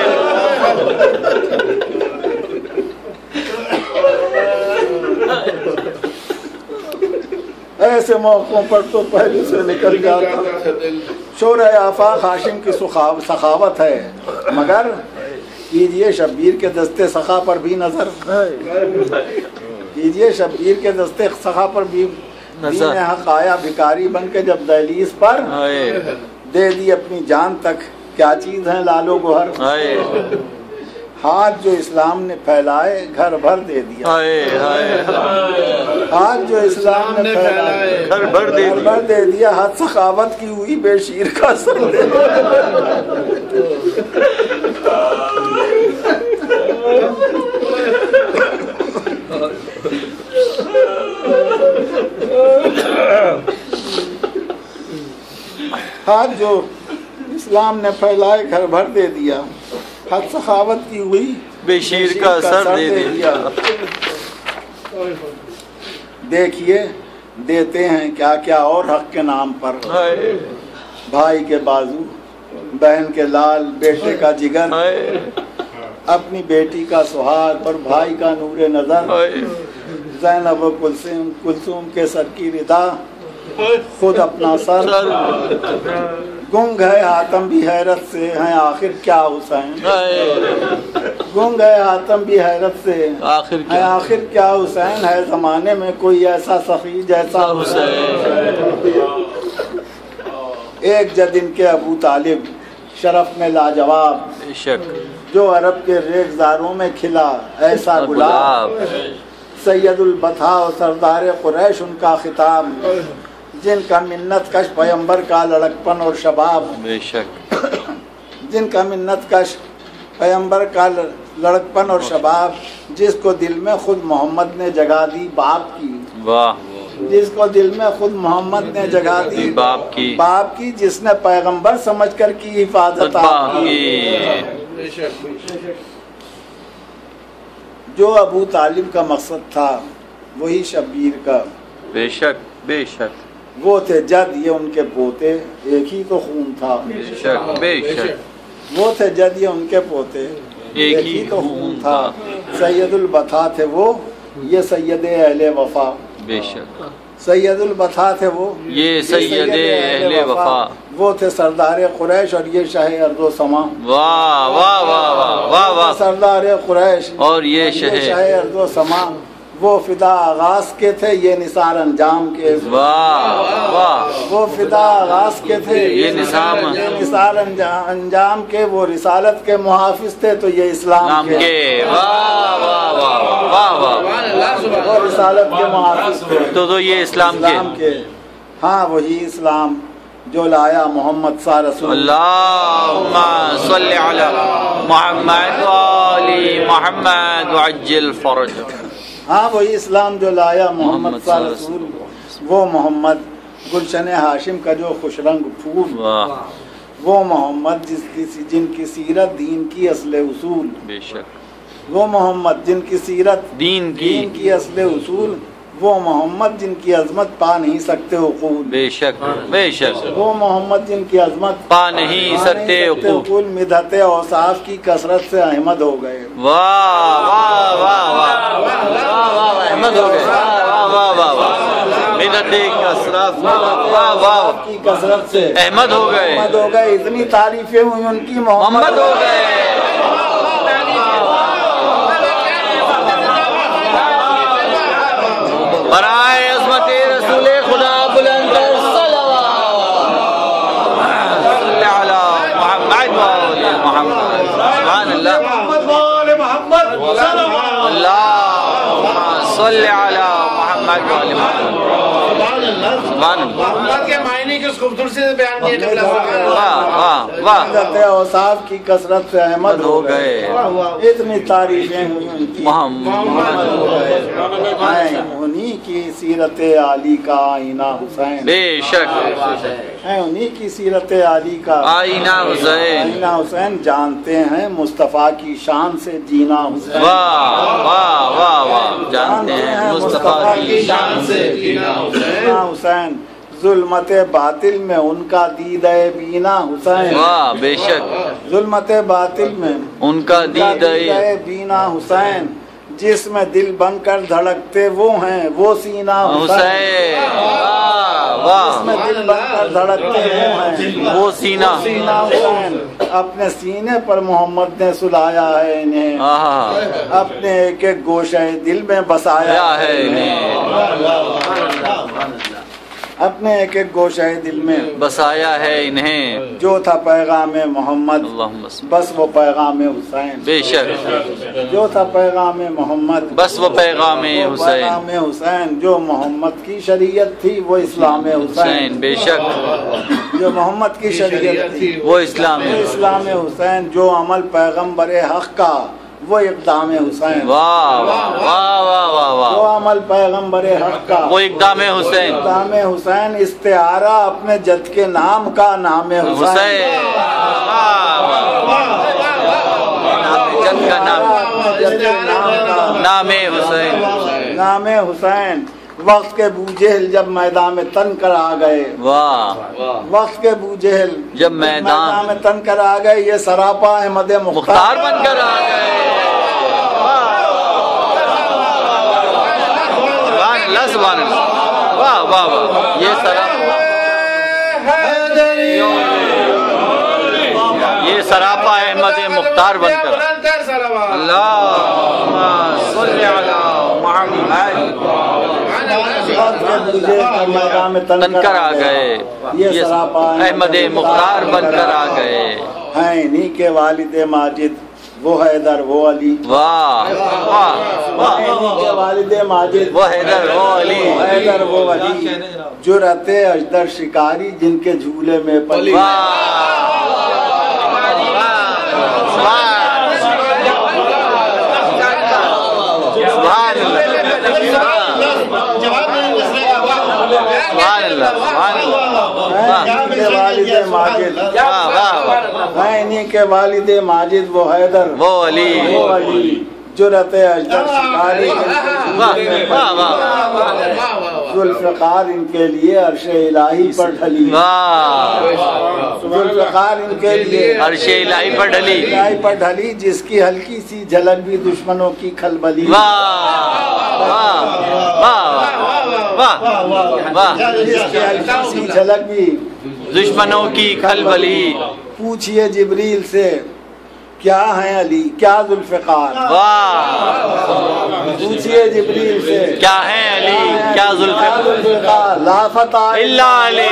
ایسے موقعوں پر تو پہلے سے نکل جاتا، شورۂ آفاق ہاشم کی سخاوت ہے، مگر کیجئے شبیر کے دستے سخا پر بھی نظر، کیجئے شبیر کے دستے سخا پر بھی دین حق آیا بھکاری بن کے جب دہلیز پر، دے دی اپنی جان تک کیا چیز ہے لال و گوہر، ہاتھ جو اسلام نے پھیلائے گھر بھر دے دیا، ہاتھ جو اسلام نے پھیلائے گھر بھر دے گھر بھر دے دیا، ہاتھ سخاوت کی ہوئی بے شیر کا سر دے ہاتھ جو اسلام نے پھیلائے گھر بھر دے دیا، حد سخاوت کی ہوئی بے شیر کا سر دے دیا، دیکھیے دیتے ہیں کیا کیا اور حق کے نام پر، بھائی کے بازو، بہن کے لال، بیٹے کا جگر، اپنی بیٹی کا سہاگ اور بھائی کا نور نظر، زینب و کلثوم کلثوم کے سر کی ردا، خود اپنا سر، گنگ ہے حاتم بھی حیرت سے، ہیں آخر کیا حسین، گنگ ہے حاتم بھی حیرت سے، آخر ہے آخر کیا حسین، ہے زمانے میں کوئی ایسا سخی جیسا حسین، ایک جد ان کے ابو طالب شرف میں لاجواب، بے شک جو عرب کے ریگزاروں میں کھلا ایسا گلاب، سید البطھا و سردار قریش ان کا خطاب، جن کا منت کش پیمبر کا لڑکپن اور شباب، بے شک جن کا منت کش پیمبر کا لڑکپن اور شباب، جس کو دل میں خود محمد نے جگہ دی باپ کی، واہ، جس کو دل میں خود محمد نے جگہ دی باپ کی باپ کی، جس نے پیغمبر سمجھ کر کی حفاظت آپ کی، جو ابو طالب کا مقصد تھا وہی شبیر کا، بے شک بے شک وہ تھے جد یہ ان کے پوتے، ایک ہی تو خون تھا، بے شک بے شک وہ تھے جد یہ ان کے پوتے، ایک ہی تو خون تھا، سید البطھا تھے وہ، یہ سید اہل وفا، بے شک سید البطھا تھے وہ، یہ سید اہل وفا، وہ تھے سردار قریش اور یہ شاہ ارض و سما، واہ واہ واہ واہ واہ واہ، سردار قریش اور یہ شاہ شاہ ارض و سما، وہ فدا آغاز کے تھے یہ نثار انجام کے، واہ واہ، وہ فدا آغاز کے تھے یہ نظام یہ نثار انجام کے، وہ رسالت کے محافظ تھے تو یہ اسلام نام کے، کے، واہ واہ واہ واہ واہ، وہ رسالت کے محافظ تھے تو تو یہ اسلام کے، اسلام کے، ہاں وہی اسلام جو لایا محمد سا رسول، اللہم صلی علی محمد و آل محمد وعجل فرج، ہاں وہی اسلام جو لایا محمد سا رسول، وہ محمد گلشن ہاشم کا جو خوش رنگ پھول، واہ، وہ محمد جس کی جن کی سیرت دین کی اصل اصول، بے شک وہ محمد جن کی سیرت دین کی، دین کی اصل اصول، وہ محمد جن کی عظمت پا نہیں سکتے عقول، بے شک بے شک وہ محمد جن کی عظمت پا نہیں سکتے عقول، عقول، مدحت اوصاف کی کثرت سے احمد ہو گئے، واہ واہ واہ واہ واہ واہ، احمد ہو گئے، واہ واہ واہ واہ، مدد کثرت، واہ واہ کی کثرت سے احمد ہو گئے، احمد ہو گئے، اتنی تعریفیں ہوئی ان کی محمد ہو گئے، برائے عظمت رسول خدا بلند کر صلوات، صلی علی محمد و آل محمد، سبحان اللہ، اللہم صلی علی محمد و آل محمد، سبحان اللہ، محمد کے معنی کی اس خوبصورتی سے بیان کیا جب واہ واہ واہ، مدحت اوصاف کی کثرت سے احمد ہو گئے، اتنی تعریفیں ہوئی ان کی محمد ہو گئے، ہیں انہی کی سیرت عالی کا آئینہ حسین، بے شک ہیں انہی کی سیرت عالی کا آئینہ حسین، آئینہ حسین، جانتے ہیں مصطفیٰ کی شان سے جینا حسین، واہ واہ واہ واہ، جانتے ہیں مصطفیٰ کی شان سے جینا حسین، ظلمت باطل میں ان کا دیدہ بینا حسین، واہ بے شک ظلمت باطل میں ان کا دیدہ بینا حسین، جس میں دل بن کر دھڑکتے وہ ہیں وہ سینہ حسین، حسین، واہ جس میں واہ، دل بن کر دھڑکتے وہ ہیں وہ سینہ، سینہ حسین، اپنے سینے پر محمد نے سلایا ہے انہیں، آہا، اپنے ایک ایک گوشہ دل میں بسایا کیا ہے انہیں، اپنے ایک ایک گوشہ دل میں بسایا ہے انہیں، جو تھا پیغام محمد اللہم صل، بس وہ پیغام حسین، بے شک جو تھا پیغام محمد بس وہ پیغام وہ حسین، پیغام حسین، جو محمد کی شریعت تھی وہ اسلام حسین، حسین، بے شک جو محمد کی شریعت تھی وہ اسلام وہ اسلام حسین، جو عمل پیغمبر حق کا وہ اقدام حسین، واہ واہ واہ واہ واہ جو واہ، عمل پیغمبر حق کا وہ اقدام حسین، اقدام حسین، استعارہ اپنے جد کے نام کا نام حسین، حسین، واہ واہ، جد کا نام، اپنے جد کے نام کا نام حسین، نام حسین، وقت کے بوجہل جب میدان میں تن کر آ گئے، واہ، وقت کے بوجہل جب میدان میں تن کر آ گئے، یہ سراپا احمد مختار مختار بن کر آ گئے، سبحان اللہ سبحان اللہ، واہ واہ واہ، یہ سراپا، یہ سراپا احمد مختار بن کر، اللہم صلی علی محمد، تن کر آ گئے، یہ احمد مختار بن کر آ گئے، ہیں انہی کے والد ماجد وہ حیدر وہ علی، واہ واہ واہ، انہی کے والد ماجد وہ حیدر وہ علی، حیدر وہ علی، جرأت اجدر شکاری جن کے جھولے میں پلی، والد ماجد میں انہی کے والد ماجد وہ حیدر وہ علی، وہ علی، جرأت اجدر شکاری ذوالفقار ان کے لیے عرش الہی پر ڈھلی، ذوالفقار ان کے لیے عرش الہی پر ڈھلی، الہی پر ڈھلی جس کی ہلکی سی جھلک بھی دشمنوں کی کھلبلی، جس کی ہلکی سی جھلک بھی دشمنوں کی کھلبلی، پوچھئے جبریل سے کیا ہیں علی کیا ذوالفقار، پوچھئے جبریل سے کیا ہیں علی کیا ذوالفقار، لا فتح الا علی،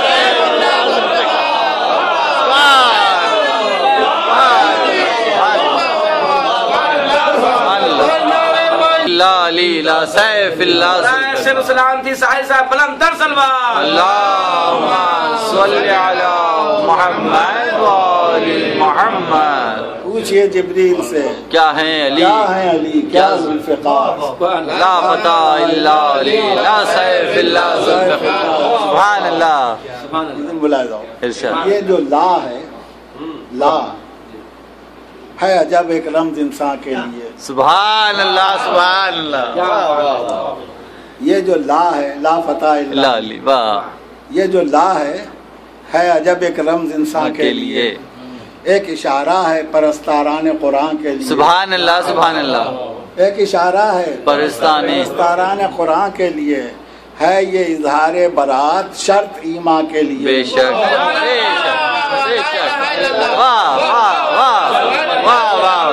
لا علی لا سیف اللہ سلامتی ساحل صاحب بلند در سلوات، اللہم صلی علی محمد وآل محمد، پوچھئے جبریل سے کیا ہیں علی کیا ہیں علی کیا ذوالفقار، لا فتح الا علی لا سیف اللہ ذوالفقار، سبحان اللہ، بلا جاؤ ارشاد، یہ جو لا ہے لا ہے عجب ایک رمز انسان کے لیے، سبحان اللہ سبحان اللہ، یہ جو لا ہے لا فتح لا الا علی، واہ، یہ جو لا ہے ہے عجب ایک رمز انسان کے لیے، ایک اشارہ ہے پرستاران قرآن کے لیے، سبحان اللہ سبحان اللہ، ایک اشارہ ہے پرستان پرستاران قرآن کے لیے، ہے یہ اظہار برات شرط ایمان کے لیے، بے شک بے شک بے شک، واہ واہ واہ واہ واہ،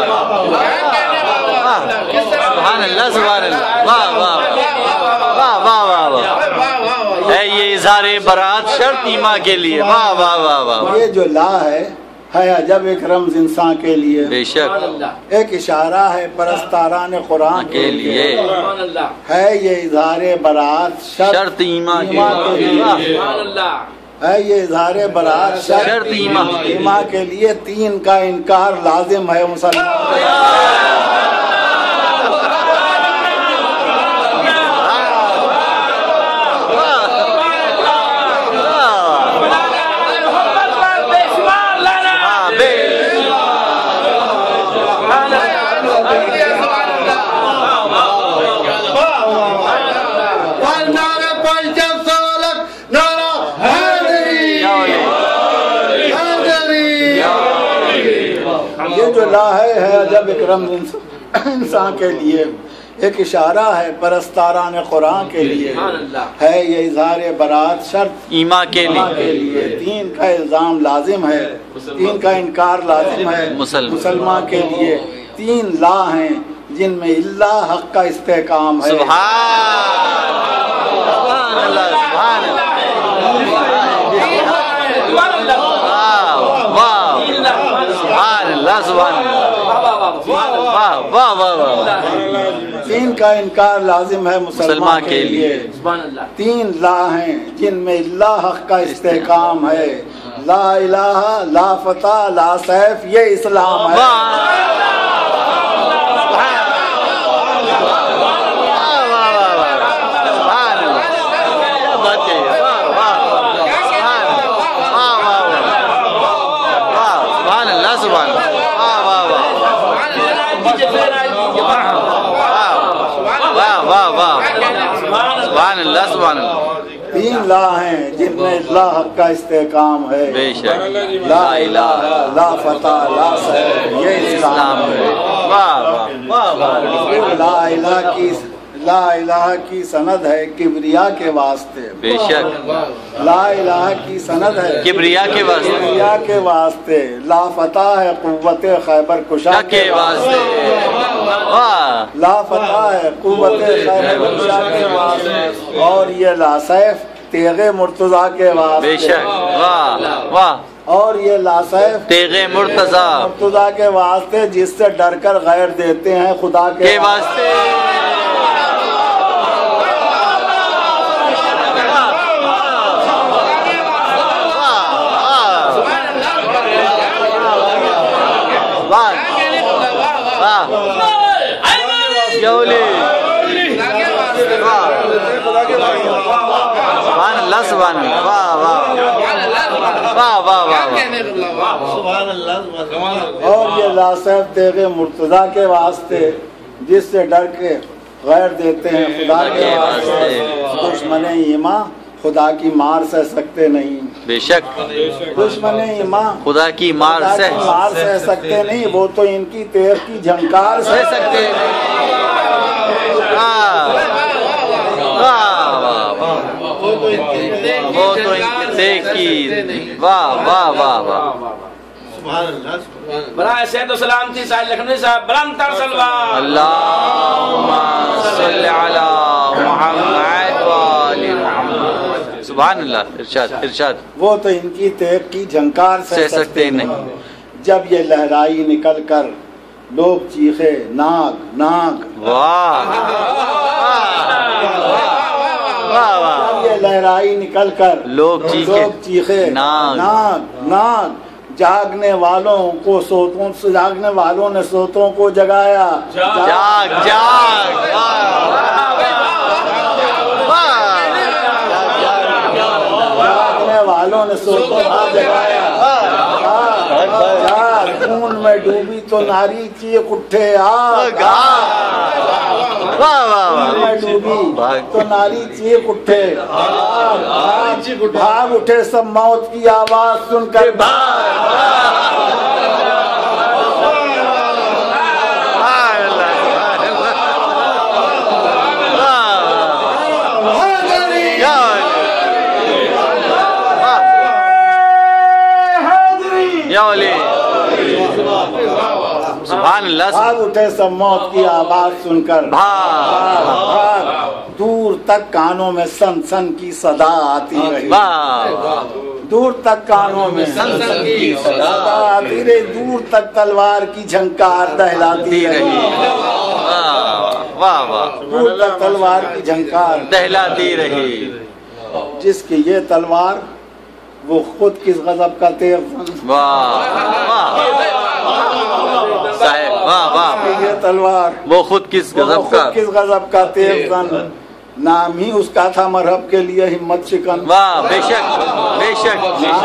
سبحان اللہ سبحان اللہ، واہ واہ واہ واہ واہ واہ، ہے یہ اظہار برات شرط ایمان کے لیے، واہ واہ واہ واہ، یہ جو لا ہے ہے عجب ایک رمز انسان کے لیے، بے شک ایک اشارہ ہے پرستاران قرآن کے لیے، ہے یہ اظہار برات شرط ایمان کے لیے، ہے یہ اظہار برات شرط ایمان ایمان کے لیے، تین کا انکار لازم ہے مسلمان، جو لا ہے ہے عجب ایک رمز انسان کے لیے، ایک اشارہ ہے پرستاران قرآن کے لیے، ہے یہ اظہار برات شرط ایمان کے کے لیے، تین کا الزام لازم ہے، تین کا انکار لازم ہے مسلمان کے لیے، تین لا ہیں جن میں اللہ حق کا استحکام ہے، سبحان اللہ سبحان اللہ، سبحان اللہ سبحان اللہ، واہ واہ واہ واہ، تین کا انکار لازم ہے مسلمان کے لیے، تین لا ہیں جن میں اللہ حق کا استحکام ہے، لا الہ لا فتح لا سیف یہ اسلام ہے، سبحان اللہ سبحان اللہ، تین لا ہیں جن میں اللہ حق کا استحکام ہے، بے شک لا الہ لا فتح لا سیف یہ اسلام ہے، واہ واہ واہ، لا الہ کی لا الہ کی سند ہے کبریا کے واسطے، بے شک لا الہ کی سند ہے کبریا کے واسطے، کبریا کے واسطے، لا فتح ہے قوت خیبر کشا کے واسطے، واہ، لا فتح ہے قوت خیبر کشا کے واسطے، اور یہ لا سیف تیغ مرتضیٰ کے واسطے، بے شک واہ واہ، اور یہ لاسیف تیغ مرتضی مرتضی کے واسطے جس سے ڈر کر غیر دیتے ہیں خدا کے واسطے سبحان اللہ سبحان اللہ واہ واہ واہ واہ واہ اور یہ لاسیف تیغ مرتضی کے واسطے جس سے ڈر کے غیر دیتے ہیں خدا کے واسطے دشمن ایمان خدا کی مار سہ سکتے نہیں بے شک دشمن ایمان خدا کی مار خدا کی مار سہ سکتے نہیں وہ تو ان کی تیر کی جھنکار سہ سکتے نہیں وہ تو ان کے تیغ کی واہ واہ واہ واہ برائے صحت و سلامتی ساحل لکھنوی صاحب بلند تر سلوات اللہم صلی علی محمد وآل محمد سبحان اللہ ارشاد ارشاد وہ تو ان کی تیغ کی جھنکار سہ سکتے نہیں جب یہ لہرائی نکل کر لوگ چیخے ناگ ناگ واہ جب یہ لہرائی نکل کر لوگ چیخے ناگ ناگ ناگ جاگنے والوں کو سوتوں سے جاگنے والوں نے سوتوں کو جگایا جاگ جاگ جاگنے والوں نے سوتوں کو جگایا خون میں ڈوبی تو ناری چیخ اٹھے آگ میں ڈوبی تو ناری چیخ اٹھے بھاگ اٹھے سب موت کی آواز سن کر سبحان اللہ بھاگ اٹھے سب موت کی آواز سن کر بھاگ دور تک کانوں میں سن سن کی صدا آتی رہی دور تک کانوں میں سن سن کی صدا آتی رہی دور تک تلوار کی جھنکار دہلاتی رہی واہ واہ دور تک تلوار کی جھنکار دہلاتی رہی جس کی یہ تلوار وہ خود کس غضب کا تیغ واہ صاحب واہ واہ یہ تلوار وہ خود کس غضب کا کس غضب کا تیغ نام ہی اس کا تھا مرحب کے لیے ہمت شکن واہ بے شک بے شک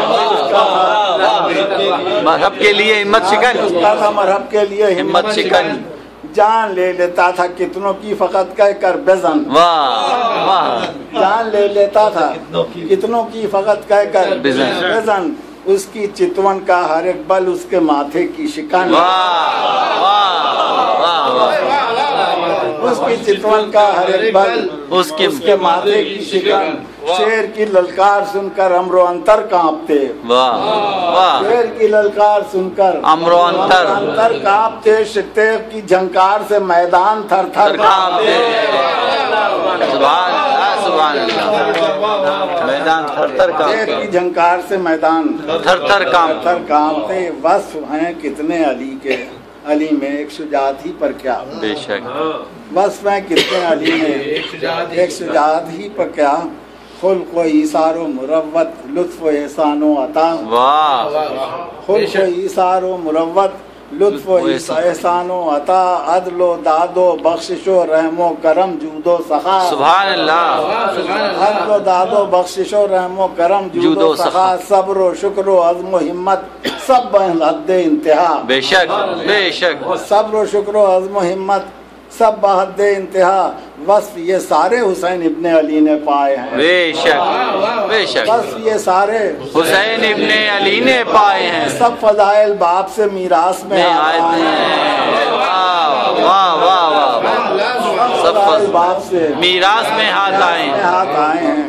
مرحب کے لیے ہمت شکن اس کا تھا مرحب کے لیے ہمت شکن جان لے لیتا تھا کتنوں کی فقط کہہ کر بزن واہ واہ جان لے لیتا تھا کتنوں کی فقط کہہ کر بزن اس کی چتون کا ہر ایک بل اس کے ماتھے کی شکن واہ واہ واہ اس کی چتون کا ہر ایک بل اس کے ماتھے کی شکن شیر کی للکار سن کر امر و انتر کانپتے واہ واہ شیر کی للکار سن کر امر و انتر انتر کانپتے تیغ کی جھنکار سے میدان تھر تھر کانپتے سبحان اللہ سبحان اللہ میدان تھر تھر تیغ کی جھنکار سے میدان تھر تھر تھر کانپتے وصف ہیں کتنے علی کے علی میں ایک شجاعت ہی پر کیا بے شک وصف ہیں کتنے علی میں ایک شجاعت ہی پر کیا خلق و ایثار و مروت لطف و احسان و عطا واہ خلق و ایثار و مروت لطف و احسان و عطا عدل و داد و بخشش و رحم و کرم جود و سخا سبحان اللہ عدل و داد و بخشش و رحم و کرم جود و سخا صبر و شکر و عزم و ہمت سب حد انتہا بے شک بے شک صبر و شکر و عزم و ہمت سب بحد انتہا وصف یہ سارے حسین ابن علی نے پائے ہیں بے شک بے شک وصف یہ سارے حسین ابن علی نے پائے ہیں سب فضائل باپ سے میراث میں آئے ہیں واہ واہ واہ سب فضائل باپ سے میراث میں ہاتھ آئے ہیں ہاتھ آئے ہیں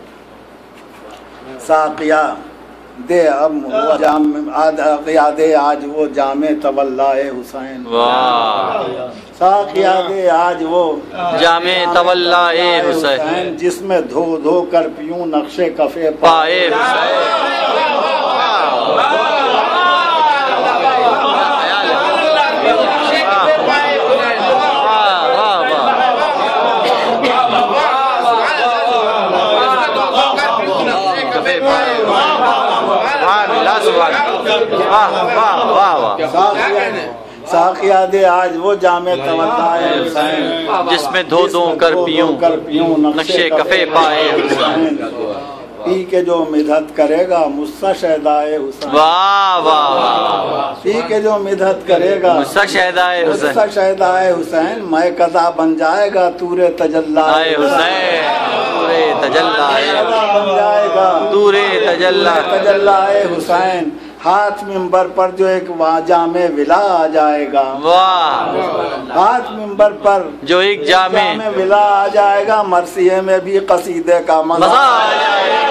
ساقیہ دے اب ساقیہ دے آج وہ جامع طلّہ حسین واہ ساقیہ دے آج وہ جامع طلّہ حسین جس میں دھو دھو کر پیوں نقشے کفے پائے حسین واہ واہ واہ واہ ساقیہ دے آج وہ جامع تولائے حسین جس میں دھو دھو کر پیوں نقشے کفے پائے حسین پی کے جو مدحت کرے گا مصطفیٰ شہدائے حسین واہ واہ پی کے جو مدحت کرے گا مصطفیٰ شہدائے حسین مصطفیٰ شہدائے حسین میں قضا بن جائے گا تورے تجلائے حسین تورے تجلائے بن جائے گا تورے تجلائے تجلائے حسین ہاتھ ممبر پر جو ایک جامع ولا آ جائے گا واہ ہاتھ ممبر پر جو ایک جامع ولا آ جائے گا مرثیے میں بھی قصیدے کا مزہ آ جائے گا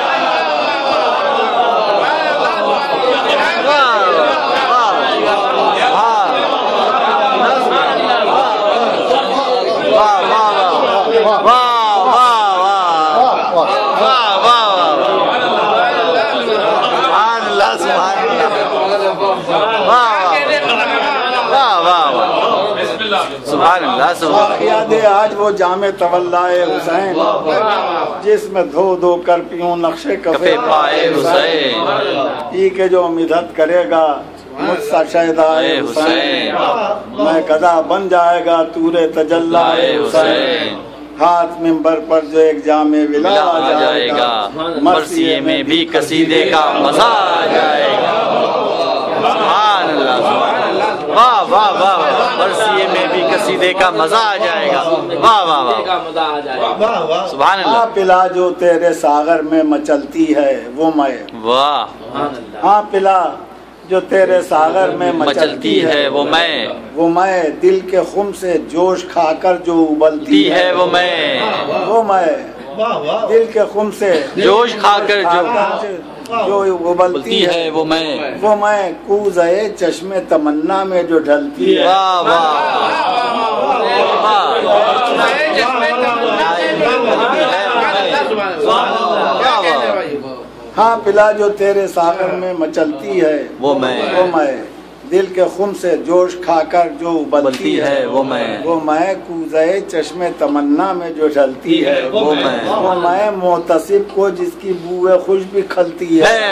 سبحان اللہ سبحان دے آج وہ جامع تولائے حسین جس میں دھو دھو کر پیوں نقشے کفے پائے حسین پی کے جو مدحت کرے گا مصطفیٰ شہدائے حسین میں قضا بن جائے گا تورے تجلائے حسین ہاتھ ممبر پر جو ایک جامع ولا آ جائے گا مرثیے میں بھی قصیدے کا مزہ آ جائے گا سبحان اللہ واہ واہ واہ مرثیے میں بھی قصیدے کا مزہ آ جائے گا واہ واہ واہ سبحان اللہ پلا جو تیرے ساغر میں مچلتی ہے وہ میں واہ ہاں پلا جو تیرے ساغر میں مچلتی ہے وہ میں وہ میں دل کے خم سے جوش کھا کر جو ابلتی ہے وہ میں وہ میں دل کے خم سے جوش کھا کر جو جو ابلتی ہے وہ میں وہ میں کوزے چشم تمنا میں جو ڈھلتی ہے واہ ہاں پلا جو تیرے ساغر میں مچلتی ہے وہ میں وہ میں دل کے خم سے جوش کھا کر جو ابلتی ہے وہ میں وہ میں کوزے چشم تمنا میں جو ڈھلتی ہے وہ میں وہ میں محتسب کو جس کی بوئے خوش بھی کھلتی ہے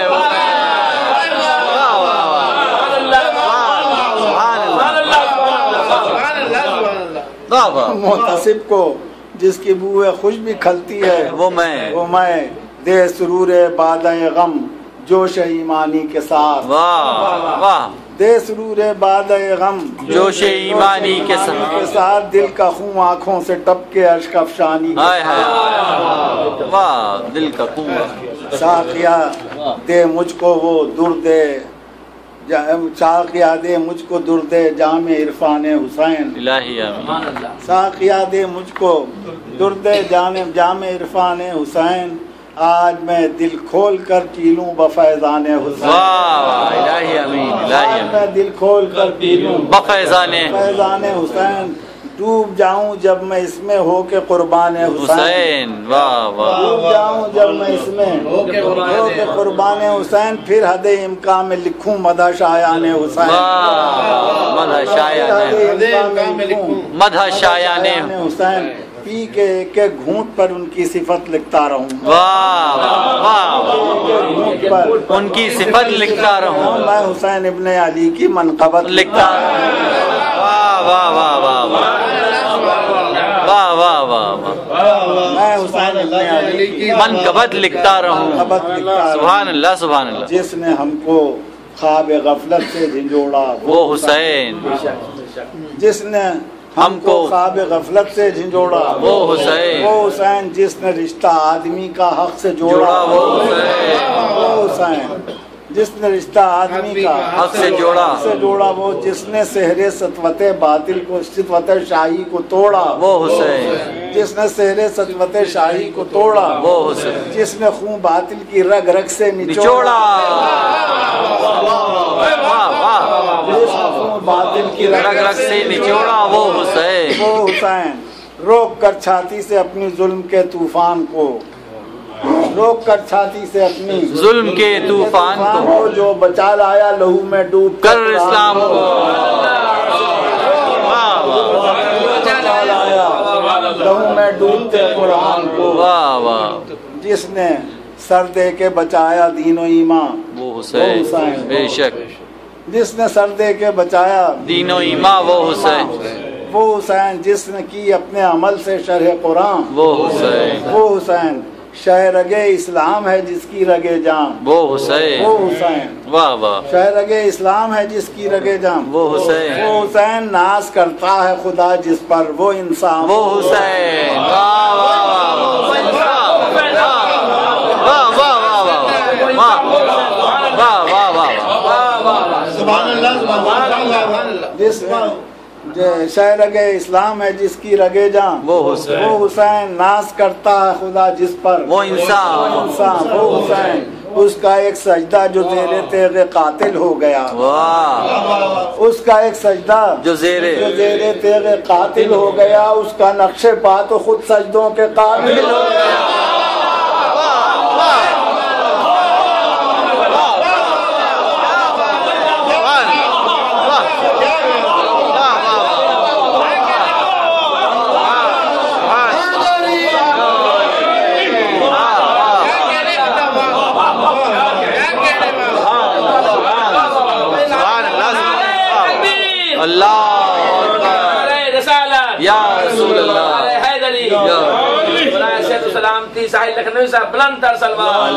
محتسب کو جس کی بوئے خوش بھی کھلتی ہے وہ میں وہ میں دے سرور بادہ غم جوش ایمانی کے ساتھ واہ واہ دے سرور بادہ غم جوش ایمانی کے ساتھ دل کا خون آنکھوں سے ٹپ کے اشک افشانی واہ دل کا خون ساقیہ دے مجھ کو وہ درد ساقیہ دے مجھ کو درد جامع عرفان حسین الہی آمین ساقیہ دے مجھ کو درد جانب جامع عرفان حسین آج میں دل کھول کر پی لوں بفیضان حسین واہ الہی آمین الہی آج میں دل کھول کر پی لوں بفیضان فیضان حسین ڈوب جاؤں جب میں اس میں ہو کے قربان حسین واہ واہ ڈوب جاؤں جب میں اس میں ہو کے قربان حسین پھر حد امکان میں لکھوں مدح شایان حسین مدح شایان مدح شایان حسین پی کے ایک ایک گھونٹ پر ان کی صفت لکھتا رہوں واہ واہ ان کی صفت لکھتا رہوں میں حسین ابن علی کی منقبت لکھتا واہ واہ واہ واہ واہ واہ واہ واہ میں حسین ابن علی کی منقبت لکھتا رہوں سبحان اللہ سبحان اللہ جس نے ہم کو خواب غفلت سے جھنجھوڑا وہ حسین جس نے ہم کو خواب غفلت سے جھنجھوڑا وہ حسین وہ حسین جس نے رشتہ آدمی کا حق سے جوڑا وہ حسین وہ حسین جس نے رشتہ آدمی کا حق سے جوڑا سے جوڑا وہ جس نے سحر سطوت باطل کو سطوت شاہی کو توڑا وہ حسین جس نے سحر سطوت شاہی کو توڑا وہ حسین جس نے خون باطل کی رگ رگ سے نچوڑا باطل کی رگ رگ سے نچوڑا وہ حسین وہ حسین روک کر چھاتی سے اپنی ظلم کے طوفان کو روک کر چھاتی سے اپنی ظلم کے طوفان کو جو بچا لایا لہو میں ڈوب کر اسلام کو بچا لایا لہو میں ڈوبتے قرآن کو واہ واہ جس نے سر دے کے بچایا دین و ایمان وہ حسین بے شک جس نے سر دے کے بچایا دین و ایمان وہ حسین، وہ حسین جس نے کی اپنے عمل سے شرح قرآن، وہ حسین، وہ حسین شہ رگ اسلام ہے جس کی رگے جام، وہ حسین، وہ حسین واہ واہ، شہ رگ اسلام ہے جس کی رگے جام، وہ حسین، وہ حسین ناز کرتا ہے خدا جس پر وہ انسان، وہ حسین، واہ واہ واہ واہ واہ واہ واہ، سبحان اللہ سبحان اللہ، جس پر شہ رگ اسلام ہے جس کی رگے جان، وہ حسین، وہ حسین ناز کرتا ہے خدا جس پر وہ انسان، وہ انسان، وہ حسین اس کا ایک سجدہ جو زیر تیغ قاتل ہو گیا، واہ، اس کا ایک سجدہ جو زیر جو زیر تیغ قاتل ہو گیا، اس کا نقش پا تو خود سجدوں کے قابل ہو گیا۔ سلامتی ساحل لکھنوی صاحب بلند تر سلوات،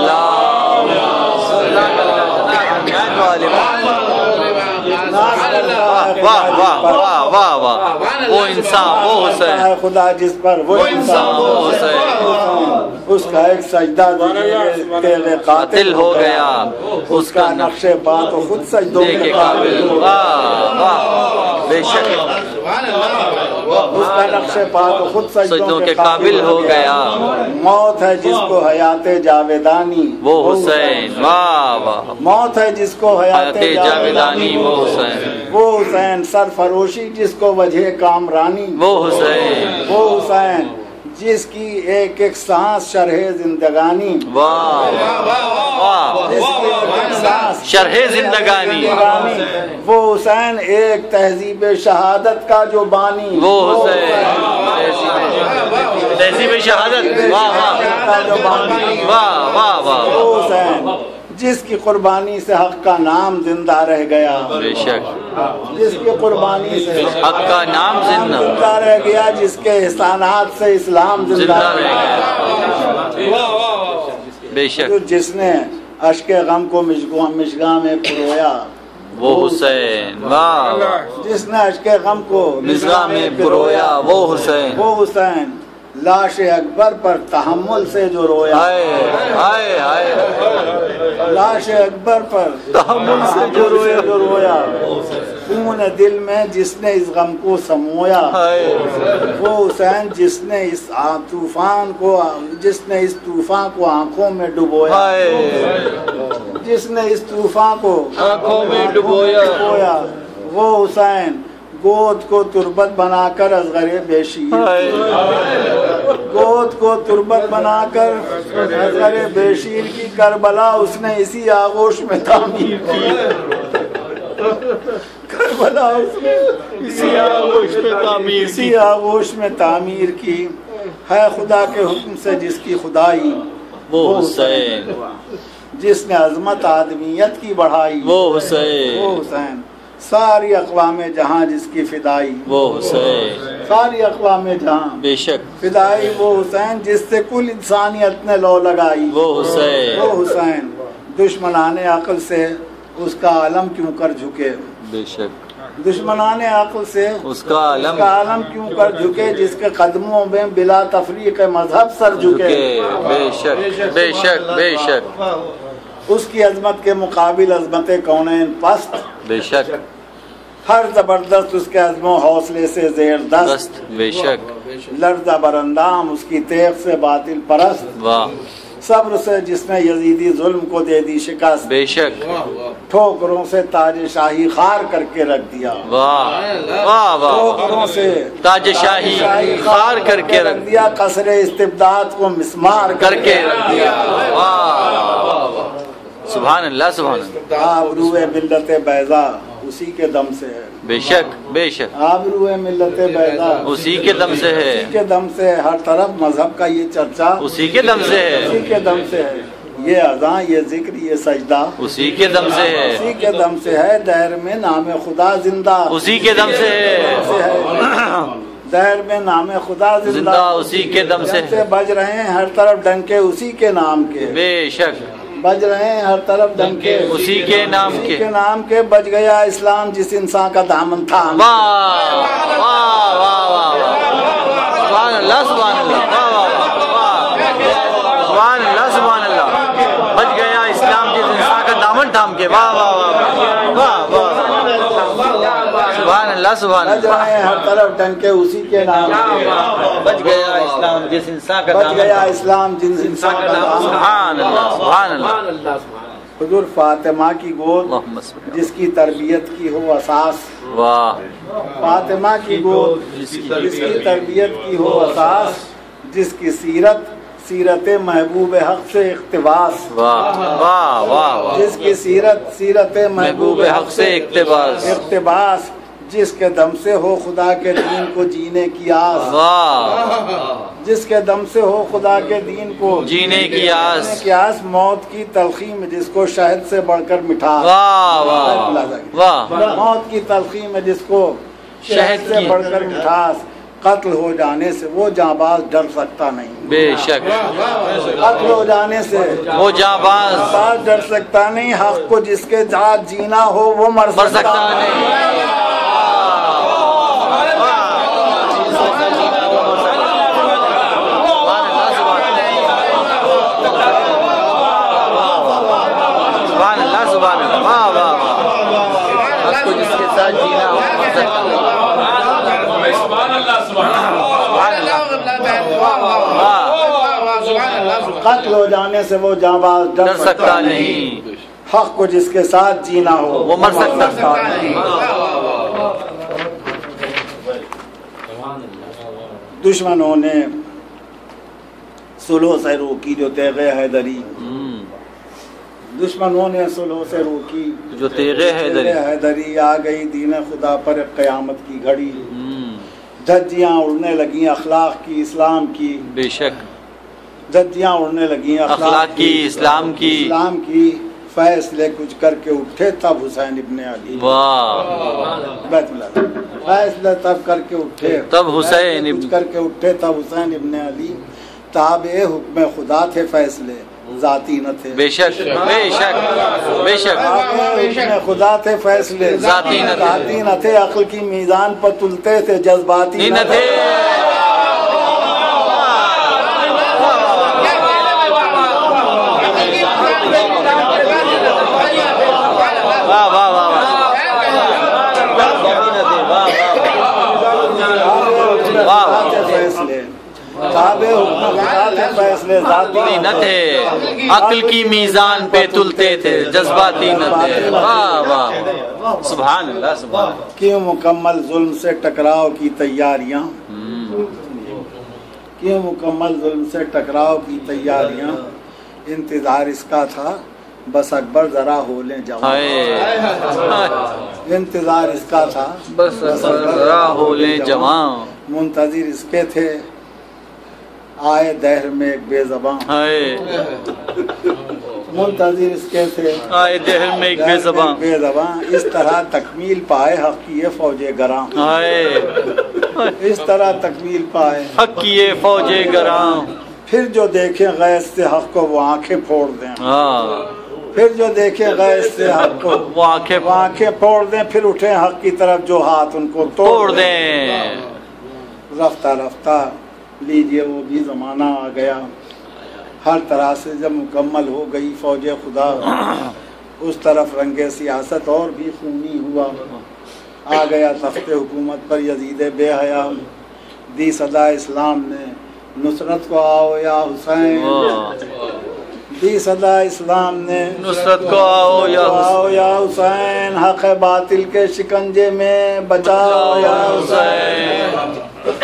واہ واہ واہ واہ واہ، وہ انسان، وہ حسین، خدا جس پر وہ انسان، وہ حسین، اس کا ایک سجدہ تیغ قاتل ہو گیا، اس کا نقش پا تو خود سجدوں کے قابل ہو گیا۔ واہ واہ، بے شک اس کا نقش پا تو خود سجدوں کے قابل ہو گیا۔ موت ہے جس کو حیات جاویدانی، وہ حسین، واہ واہ، موت ہے جس کو حیات حیات جاویدانی، وہ حسین، وہ حسین سرفروشی جس کو وجہ کامرانی، وہ حسین، وہ حسین جس کی ایک ایک سانس شرح زندگانی، واہ واہ، جس کی ایک ایک سانس شرح زندگانی، وہ حسین ایک تہذیب شہادت کا جو بانی، وہ حسین، تہذیب شہادت، واہ واہ واہ واہ واہ، وہ حسین جس کی قربانی سے حق کا نام زندہ رہ گیا، بے شک جس کی قربانی سے حق کا نام زندہ زندہ رہ گیا، جس کے احسانات سے اسلام زندہ زندہ رہ رہ گیا، گیا، بے شک جس نے اشک غم کو مشگاں میں پرویا، وہ حسین، واہ واہ، جس نے اشک غم کو مصغا میں پرویا، وہ حسین، وہ حسین لاش اکبر پر تحمل سے جو رویا، ہائے ہائے ہائے، لاش اکبر پر تحمل سے جو رویا، جو رویا، خون دل میں جس نے اس غم کو سمویا، ہائے، وہ حسین جس نے اس طوفان کو جس نے اس طوفان کو آنکھوں میں ڈبویا، ہائے، جس نے اس طوفان کو آنکھوں میں ڈبویا، وہ حسین گود کو تربت بنا کر اصغر بے شیر، ہائے، گود کو تربت بنا کر اصغر بے شیر کی کربلا اس نے اسی آغوش میں تعمیر کی، کربلا اس نے اسی آغوش میں تعمیر کی، اسی آغوش میں تعمیر کی، ہے خدا کے حکم سے جس کی خدائی، وہ حسین، جس نے عظمت آدمیت کی بڑھائی، وہ وہ حسین، حسین ساری اقوام جہاں جس کی فدائی، وہ حسین، ساری اقوام جہاں بے شک فدائی، وہ حسین جس سے کل انسانیت نے لو لگائی، وہ حسین، وہ حسین دشمنان عقل سے اس کا عالم کیوں کر جھکے، بے شک دشمنان عقل سے اس کا اس علم کا عالم کیوں کر جھکے، جس کے قدموں میں بلا تفریق مذہب سر جھکے، جھکے، بے شک بے شک بے شک، اس کی عظمت کے مقابل عظمت کونین پست، بے شک ہر زبردست اس کے عزم و حوصلے سے زیر دست، دست، بے شک، لرزہ برندام اس کی تیغ سے باطل پرست، واہ، صبر سے جس نے یزیدی ظلم کو دے دی شکست، بے شک، ٹھوکروں سے تاج شاہی خار کر کے رکھ دیا، واہ واہ واہ، ٹھوکروں سے تاج شاہی خار کر کے رکھ دیا، قصر استبداد کو مسمار کر کے رکھ دیا، واہ، سبحان اللہ سبحان اللہ، آبروئے ملت بیضا اسی کے دم سے ہے، بے شک بے شک، آبروئے ملت بیضا اسی کے دم سے ہے، اسی کے دم سے، ہر طرف مذہب کا یہ چرچا اسی کے دم سے ہے، اسی کے دم سے ہے، یہ اذاں یہ ذکر یہ سجدہ اسی کے دم سے ہے، اسی کے دم سے ہے، دہر میں نام خدا زندہ اسی کے دم سے ہے، دہر میں نام خدا زندہ زندہ اسی کے دم سے ہے، بج رہے ہیں ہر طرف ڈنکے اسی کے نام کے، بے شک بج رہے ہیں ہر طرف ڈنکے اسی کے نام اسی کے، کے نام کے، بج گیا اسلام جس انسان کا دامن تھا۔ واہ واہ واہ واہ سبحان اللہ سبحان اللہ واہ واہ واہ سبحان اللہ سبحان اللہ، بچ گیا اسلام جس انسان کا دامن تھام کے، واہ واہ واہ واہ واہ سبحان اللہ سبحان بج اللہ، رہے ہیں ہر طرف ڈنکے اسی کے نام کے، بچ گیا اسلام جس انسان کا بج دامن گیا تھام، اسلام جس انسان کا دامن تھا۔ سبحان اللہ سبحان اللہ، حضور فاطمہ کی گود اللہم صل جس کی تربیت کی ہو اساس، واہ فاطمہ کی گود جس کی تربیت کی ہو اساس، جس کی سیرت سیرت محبوب حق سے اقتباس، واہ واہ واہ جس کی سیرت سیرت محبوب حق سے اقتباس، اقتباس، جس کے دم سے ہو خدا کے دین کو جینے کی آس، واہ جس کے دم سے ہو خدا کے دین کو جینے کی آس، جینے کی آس، موت کی تلخی میں جس کو شہد سے بڑھ کر مٹھاس، واہ واہ واہ موت کی تلخی میں جس کو شہد سے بڑھ کر مٹھاس، قتل ہو جانے سے وہ جانباز ڈر سکتا نہیں، بے شک قتل ہو جانے سے وہ جانباز جانباز ڈر سکتا نہیں، حق کو جس کے ساتھ جینا ہو وہ مر مر سکتا سکتا نہیں، سبحان اللہ سبحان اللہ، واہ واہ واہ، حق کو جس کے ساتھ جینا ہو مر سکتا نہیں، قتل ہو جانے سے وہ جانباز ڈر سکتا نہیں، حق کو جس کے ساتھ جینا ہو وہ مر سکتا نہیں، دشمنوں نے صلح سے روکی جو تیغ حیدری، دشمنوں نے صلح سے روکی جو تیغ حیدری، حیدری، آ گئی دین خدا پر قیامت کی گھڑی، دھجیاں اڑنے لگیں اخلاق کی اسلام کی، بے شک دھجیاں اڑنے لگیں اخلاق کی اسلام کی، اسلام کی، فیصلے کچھ کر کے اٹھے تب حسین ابن علی، واہ بیت اللہ، فیصلے تب کر کے اٹھے تب حسین کچھ کر کے اٹھے تب حسین ابن علی، تابع حکم خدا تھے فیصلے ذاتی نہ تھے، بے شک بے شک بے شک حکم خدا تھے فیصلے ذاتی نہ تھے، ذاتی نہ تھے، عقل کی میزان پر تلتے تھے جذباتی نہ تھے، واہ واہ واہ فیصلے تابع حکم خدا تھے فیصلے ذاتی نہ تھے، عقل کی میزان پہ تلتے تھے جذباتی نہ تھے، واہ واہ سبحان اللہ سبحان اللہ، کیوں مکمل ظلم سے ٹکراؤ کی تیاریاں، کیوں مکمل ظلم سے ٹکراؤ کی تیاریاں، انتظار اس کا تھا بس اکبر ذرا ہو لیں جوان، انتظار اس کا تھا بس ذرا ہو لیں جوان، منتظر اس کے تھے آئے دہر میں ایک بے زباں، منتظر اس کے تھے آئے دہر میں ایک بے زباں، بے زباں، اس طرح تکمیل پائے حق کی یہ فوج گراں، اس طرح تکمیل پائے حق کی یہ فوج گراں، پھر جو دیکھیں غیظ سے حق کو وہ آنکھیں پھوڑ دیں، پھر جو دیکھیں غیظ سے حق کو وہ آنکھیں وہ آنکھیں پھوڑ دیں، پھر اٹھیں حق کی طرف جو ہاتھ ان کو توڑ دیں، رفتہ رفتہ لیجئے وہ بھی زمانہ آ گیا، ہر طرح سے جب مکمل ہو گئی فوج خدا، اس طرف رنگ سیاست اور بھی خونی ہوا، آ گیا تخت حکومت پر یزید بے حیا، دی صدا اسلام نے نصرت کو آؤ یا حسین، دی صدا اسلام نے نصرت کو آؤ یا آؤ یا حسین، حق باطل کے شکنجے میں بچاؤ یا حسین۔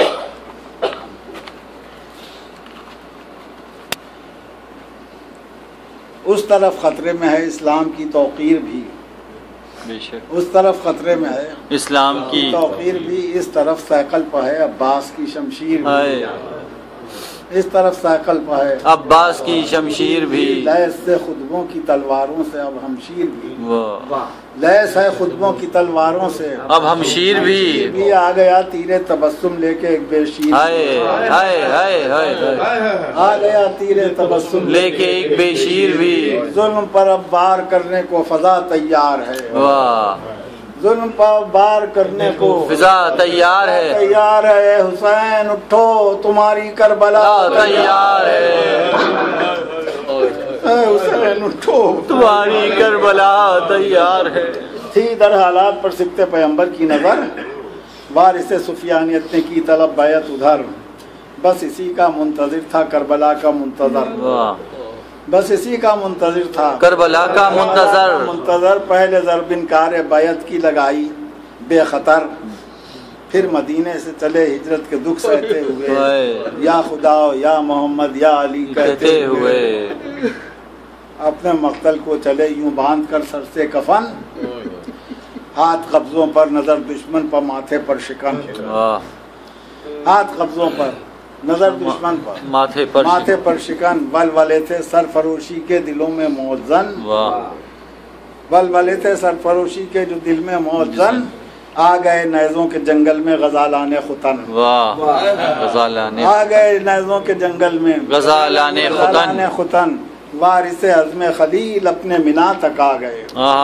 اس طرف خطرے میں ہے اسلام کی توقیر بھی، بے شک اس طرف خطرے میں ہے اسلام کی توقیر بھی، اس طرف سیکل پہ ہے عباس کی شمشیر بھی، اس طرف سائیکل پہ ہے عباس کی شمشیر بھی، لیس سے خطبوں کی تلواروں سے اب ہمشیر بھی، واہ لیس ہے خطبوں کی تلواروں سے اب ہمشیر بھی، بھی آ گیا تیرے تبسم لے کے ایک بے شیر، ہائے ہائے ہائے ہائے آ گیا تیرے تبسم لے کے ایک بے شیر بھی، ظلم پر اب وار کرنے کو فضا تیار ہے، واہ ظلم پر وار کرنے کو فضا تیار ہے، تیار ہے، حسین اٹھو تمہاری کربلا تیار ہے، اے حسین اٹھو تمہاری کربلا تیار ہے، تھی در حالات پر سکتے پیغمبر کی نظر، وارث سفیانیت نے کی طلب بیعت ادھر، بس اسی کا منتظر تھا کربلا کا منتظر، واہ بس اسی کا منتظر تھا کربلا کا منتظر، منتظر پہلے ضرب انکار بیعت کی لگائی بے خطر، پھر مدینے سے چلے ہجرت کے دکھ سہتے ہوئے، یا خدا یا محمد یا علی کہتے ہوئے، اپنے مقتل کو چلے یوں باندھ کر سر سے کفن، ہاتھ قبضوں پر نظر دشمن پر ماتھے پر شکن، ہاتھ قبضوں پر نظر دشمن پر ماتھے پر ماتھے پر شکن، ولولے تھے سرفروشی کے دلوں میں موزن، ولولے تھے سرفروشی کے جو دل میں موزن، آ گئے نیزوں کے جنگل میں غزالان ختن، غزالان آ گئے نیزوں کے جنگل میں غزالان ختن، ختن، وارث عزم خلیل اپنے مینا تک آ گئے،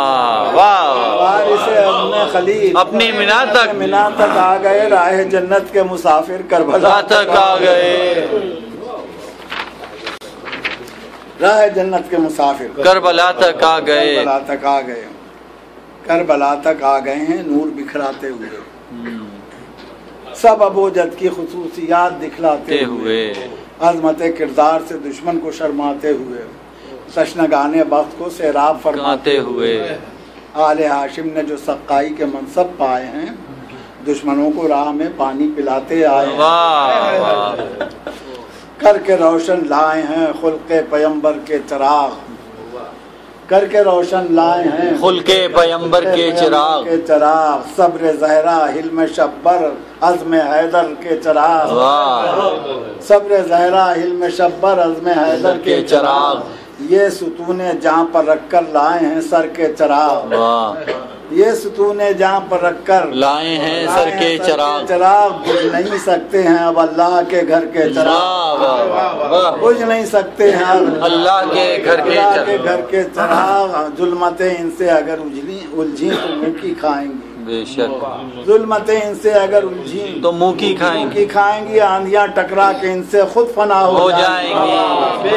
وارث عزم خلیل اپنی مینا تک مینا تک آ گئے، راہ جنت کے مسافر کربلا تک آ گئے، راہ جنت کے مسافر کربلا تک آ گئے، کربلا تک آ گئے، کربلا تک آ گئے ہیں نور بکھراتے ہوئے، سب ابوجد کی خصوصیات دکھلاتے ہوئے، عظمت کردار سے دشمن کو شرماتے ہوئے، تشنگانے وقت کو سیراب فرماتے ہوئے، آل ہاشم نے جو سقائی کے منصب پائے ہیں، دشمنوں کو راہ میں پانی پلاتے آئے ہیں، کر کے روشن لائے ہیں خلق پیمبر کے چراغ، کر کے روشن لائے ہیں خلق پیمبر کے چراغ، کے چراغ، صبر زہرا حلم شبر عزم حیدر کے چراغ، صبر زہرا حلم شبر عزم حیدر کے چراغ، یہ ستون جہاں پر رکھ کر لائے ہیں سر کے چراغ، یہ ستون جہاں پر رکھ کر لائے ہیں سر کے چراغ، چراغ بجھ نہیں سکتے ہیں اب اللہ کے گھر کے چراغ، بجھ نہیں سکتے ہیں اللہ کے گھر کے گھر کے چراغ، ظلمتیں ان سے اگر الجھیں تو منہ کی کھائیں گی، بے شک ظلمتیں ان سے اگر الجھیں تو منہ کی کھائیں کی کھائیں گی، آندیاں ٹکرا کے ان سے خود فنا ہو جائیں گی،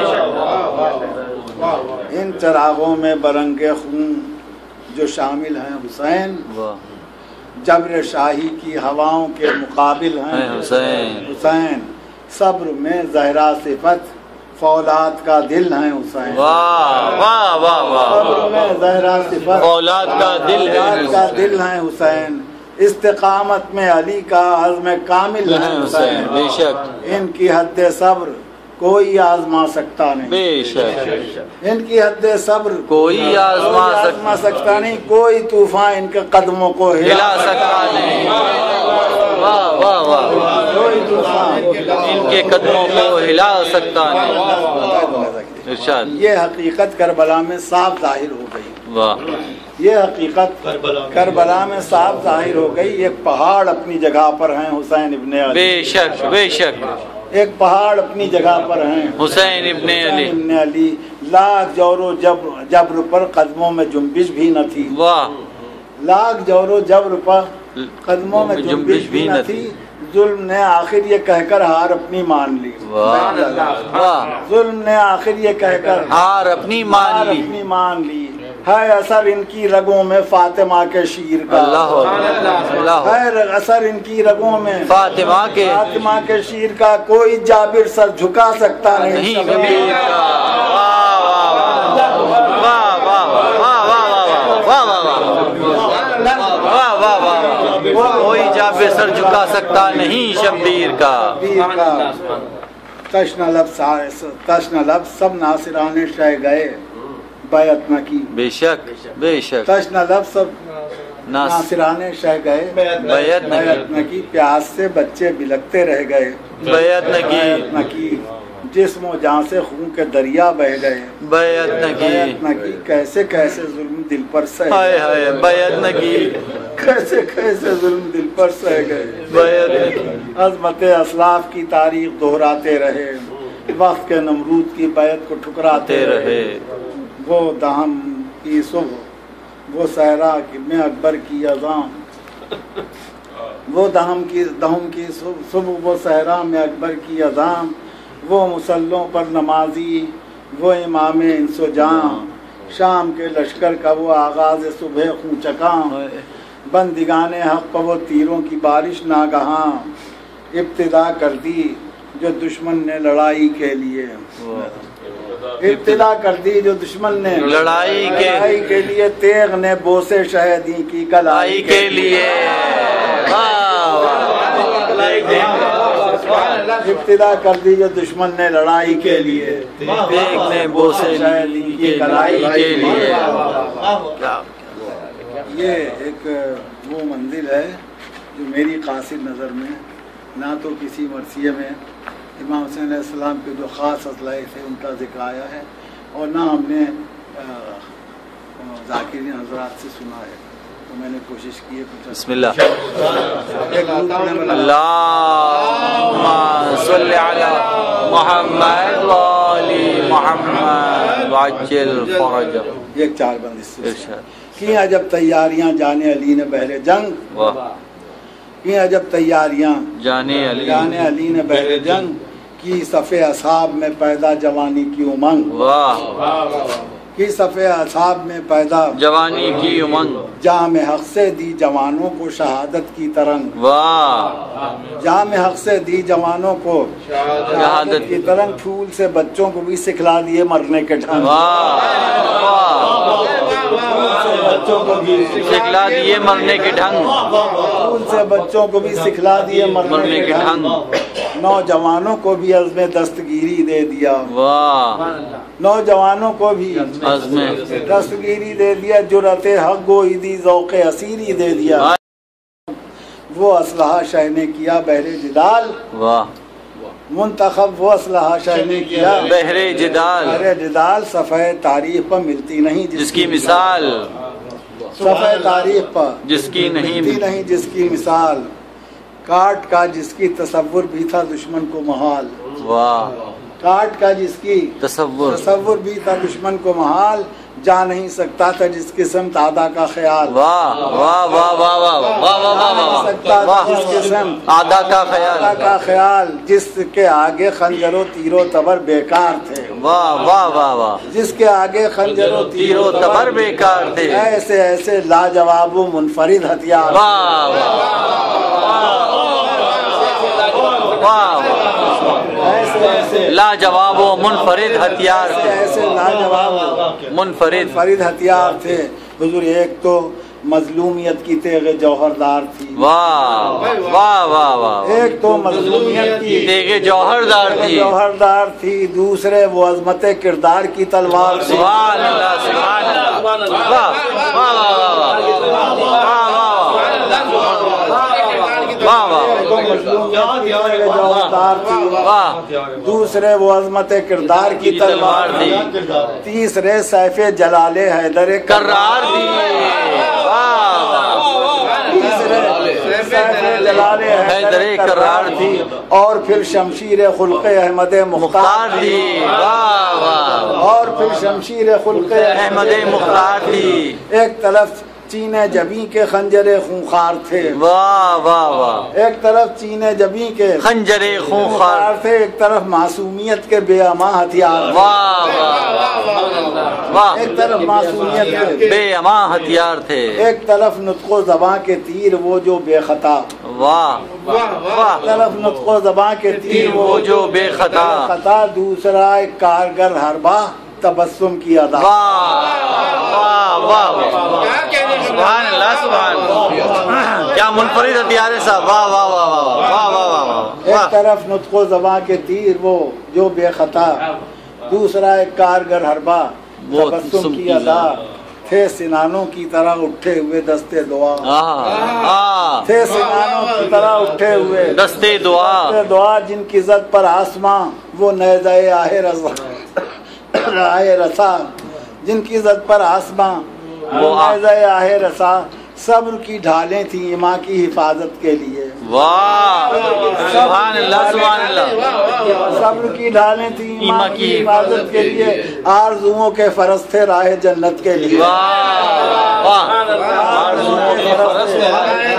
ان چراغوں میں برنگے خون جو شامل ہیں حسین، جبر شاہی کی ہواؤں کے مقابل ہیں حسین، حسین صبر میں زہرا صفت فولاد کا دل ہیں حسین، واہ واہ واہ واہ، صبر میں زہرا صفت فولاد کا دل ہے فولاد کا دل ہیں حسین، استقامت میں علی کا عزم کامل ہے حسین، بے شک ان کی حد صبر کوئی آزما سکتا نہیں، بے شک ان کی حد صبر کوئی آزما سکتا نہیں، کوئی طوفان ان کے قدموں کو ہلا سکتا نہیں، واہ واہ واہ، کوئی طوفان ان کے قدموں کو ہلا سکتا نہیں، ارشاد، یہ حقیقت کربلا میں صاف ظاہر ہو گئی، واہ یہ حقیقت کربلا میں صاف ظاہر ہو گئی، ایک پہاڑ اپنی جگہ پر ہیں حسین ابن علی، بے شک بے شک ایک پہاڑ اپنی جگہ پر ہیں حسین ابن علی، ابن علی، لاکھ جور و جبر جبر پر قدموں میں جنبش بھی نہ تھی، واہ لاکھ جور و جبر پر قدموں میں جنبش بھی نہ تھی، ظلم نے آخر یہ کہہ کر ہار اپنی مان لی، واہ، ظلم نے آخر یہ کہہ کر ہار اپنی مان لی، اپنی مان لی، ہے اثر ان کی رگوں میں فاطمہ کے شیر کا، اللہ ہے اثر ان کی رگوں میں فاطمہ کے فاطمہ کے شیر کا، کوئی جابر سر جھکا سکتا نہیں، شبیر کا، واہ واہ واہ واہ واہ واہ واہ واہ، کوئی جابر سر جھکا سکتا نہیں شبیر کا، تشن لب تشن لب سب ناصران شہ گئے بیعت نہ کی، بے شک بے شک تشن لب سب ناصران شہ گئے بیعت بیعت نہ کی، پیاس سے بچے بلکتے رہ گئے، بیعت نہ کی بیعت نہ کی، جسم و جان سے خون کے دریا بہ گئے، بیعت نہ کی بیعت نہ کی، کیسے کیسے ظلم دل پر سہ ہائے گئے، ہائے بیعت نہ کی کیسے کیسے ظلم دل پر سہ گئے، بیعت نہ کی عظمت اسلاف کی تاریخ دہراتے رہے، وقت کے نمرود کی بیعت کو ٹھکراتے رہے، وہ دہم کی صبح، وہ صحرا میں اکبر کی اذاں، وہ دہم کی دہم کی صبح، وہ صحرا میں اکبر کی اذاں، وہ مسلوں پر نمازی، وہ امام انس و جاں، شام کے لشکر کا وہ آغاز صبح خوں چکاں، بندگان حق پر وہ تیروں کی بارش ناگہاں، ابتدا کر دی جو دشمن نے لڑائی کے لیے، ابتدا کر دی جو دشمن نے لڑائی کے لڑائی کے لیے، تیغ نے بوسے شہیدی کی لائی کے لیے، ابتدا کر دی جو دشمن نے لڑائی کے لیے، تیغ نے بوسے شہیدی کی لائی کے لیے۔ یہ ایک وہ منزل ہے جو میری قاصر نظر میں نہ تو کسی مرثیے میں امام حسین علیہ السلام کے جو خاص اسلحے تھے ان کا ذکر آیا ہے، اور نہ ہم نے ذاکرین حضرات سے سنا ہے، تو میں نے کوشش کی ہے کچھ۔ بسم اللہ۔ ایک اللہم صلی علی محمد و آل محمد وعجل فرجہ۔ ایک چار بند اس سے کیا جب تیاریاں جانے علی نے بہر جنگ، کیا جب تیاریاں جانے علی جانے علی نے بہر جنگ، کی صفِ اصحاب میں پیدا جوانی کی امنگ، واہ کی صفِ اصحاب میں پیدا جوانی کی امنگ، جام حق سے دی جوانوں کو شہادت کی ترنگ، واہ جام حق سے دی جوانوں کو شہادت کی ترنگ، پھول سے بچوں کو بھی سکھلا دیے مرنے کے ڈھنگ، بچوں کو بھی سکھلا دیے مرنے کے ڈھنگ، پھول سے بچوں کو بھی سکھلا دیے مرنے کے ڈھنگ، نوجوانوں کو بھی عزم دستگیری دے دیا، واہ نوجوانوں کو بھی عزم دستگیری دے دیا، جرأت حق گوئی دی ذوق اسیری دے دیا، وہ اسلحہ شہ نے کیا بہر جدال، واہ منتخب وہ اسلحہ شہ نے کیا بہر جدال، بہر جدال، صفحہ تاریخ پر ملتی نہیں جس کی مثال، صفحہ تاریخ پر جس کی نہیں ملتی نہیں جس کی مثال، کاٹ کا جس کی تصور بھی تھا دشمن کو محال، واہ کاٹ کا جس کی تصور تصور بھی تھا دشمن کو محال، جا نہیں سکتا تھا جس قسم آدھا کا خیال، واہ واہ واہ واہ واہ واہ واہ سکتا تھا جس قسم آدھا کا خیال، آدھا کا خیال، جس کے آگے خنجر و تیر و تبر بیکار تھے، واہ واہ واہ واہ جس کے آگے خنجر و تیر تیر و تبر بیکار تھے، ایسے ایسے لاجواب و منفرد ہتھیار، واہ واہ ایسے ایسے لاجواب و منفرد ہتھیار ایسے تھے، ایسے لاجواب منفرد منفرد ہتھیار تھے حضور۔ ایک تو مظلومیت کی تیغ جوہردار تھی، واہ واہ واہ واہ ایک تو مظلومیت کی تیغ جوہردار تھی، جوہردار تھی، دوسرے وہ عظمت کردار کی تلوار تھی، سبحان اللہ سبحان اللہ، واہ واہ واہ واہ واہ واہ جوہردار تھی، واہ دوسرے وہ عظمت کردار کی تلوار تھی، تیسرے سیف جلال حیدر کرار دی، تیسرے سیف جلال حیدر کرار تھی، اور پھر شمشیر خلق احمد مختار دی، واہ واہ اور پھر شمشیر خلق احمد مختار دی، ایک طرف چینے جبیں کے خنجر خونخوار تھے، واہ واہ واہ ایک طرف چینے جبیں کے خنجر خونخوار، تھے، ایک طرف معصومیت کے بے اما ہتھیار، واہ واہ واہ ایک طرف معصومیت کے بے اما ہتھیار تھے، ایک طرف نطق و زباں کے تیر وہ جو بے خطا، واہ واہ ایک طرف نطق و زباں کے تیر وہ جو بے خطا، خطا، دوسرا ایک کارگر حربہ تبسم کی ادا، واہ واہ واہ سبحان اللہ سبحان اللہ، کیا منفرد ہتھیار ہے صاحب، واہ واہ واہ واہ واہ واہ واہ، ایک طرف نطق و زباں کے تیر وہ جو بے خطا، دوسرا ایک کارگر حربہ تبسم کی ادا، تھے سنانوں کی طرح اٹھے ہوئے دستے دعا، آہ تھے سنانوں کی طرح اٹھے ہوئے دستے دعا، دستے دعا، جن کی زد پر آسماں وہ نیزۂ آہ رضا راہ رسا، جن کی زد پر آسماں وہ نیزۂ آہ رسا، صبر کی ڈھالیں تھیں ماں کی حفاظت کے لیے، واہ سبحان اللہ سبحان اللہ، صبر کی ڈھالیں تھیں ماں کی حفاظت کے لیے، آرزوؤں کے فرض تھے راہ جنت کے لیے، واہ واہ آرزوؤں کے فرض تھے،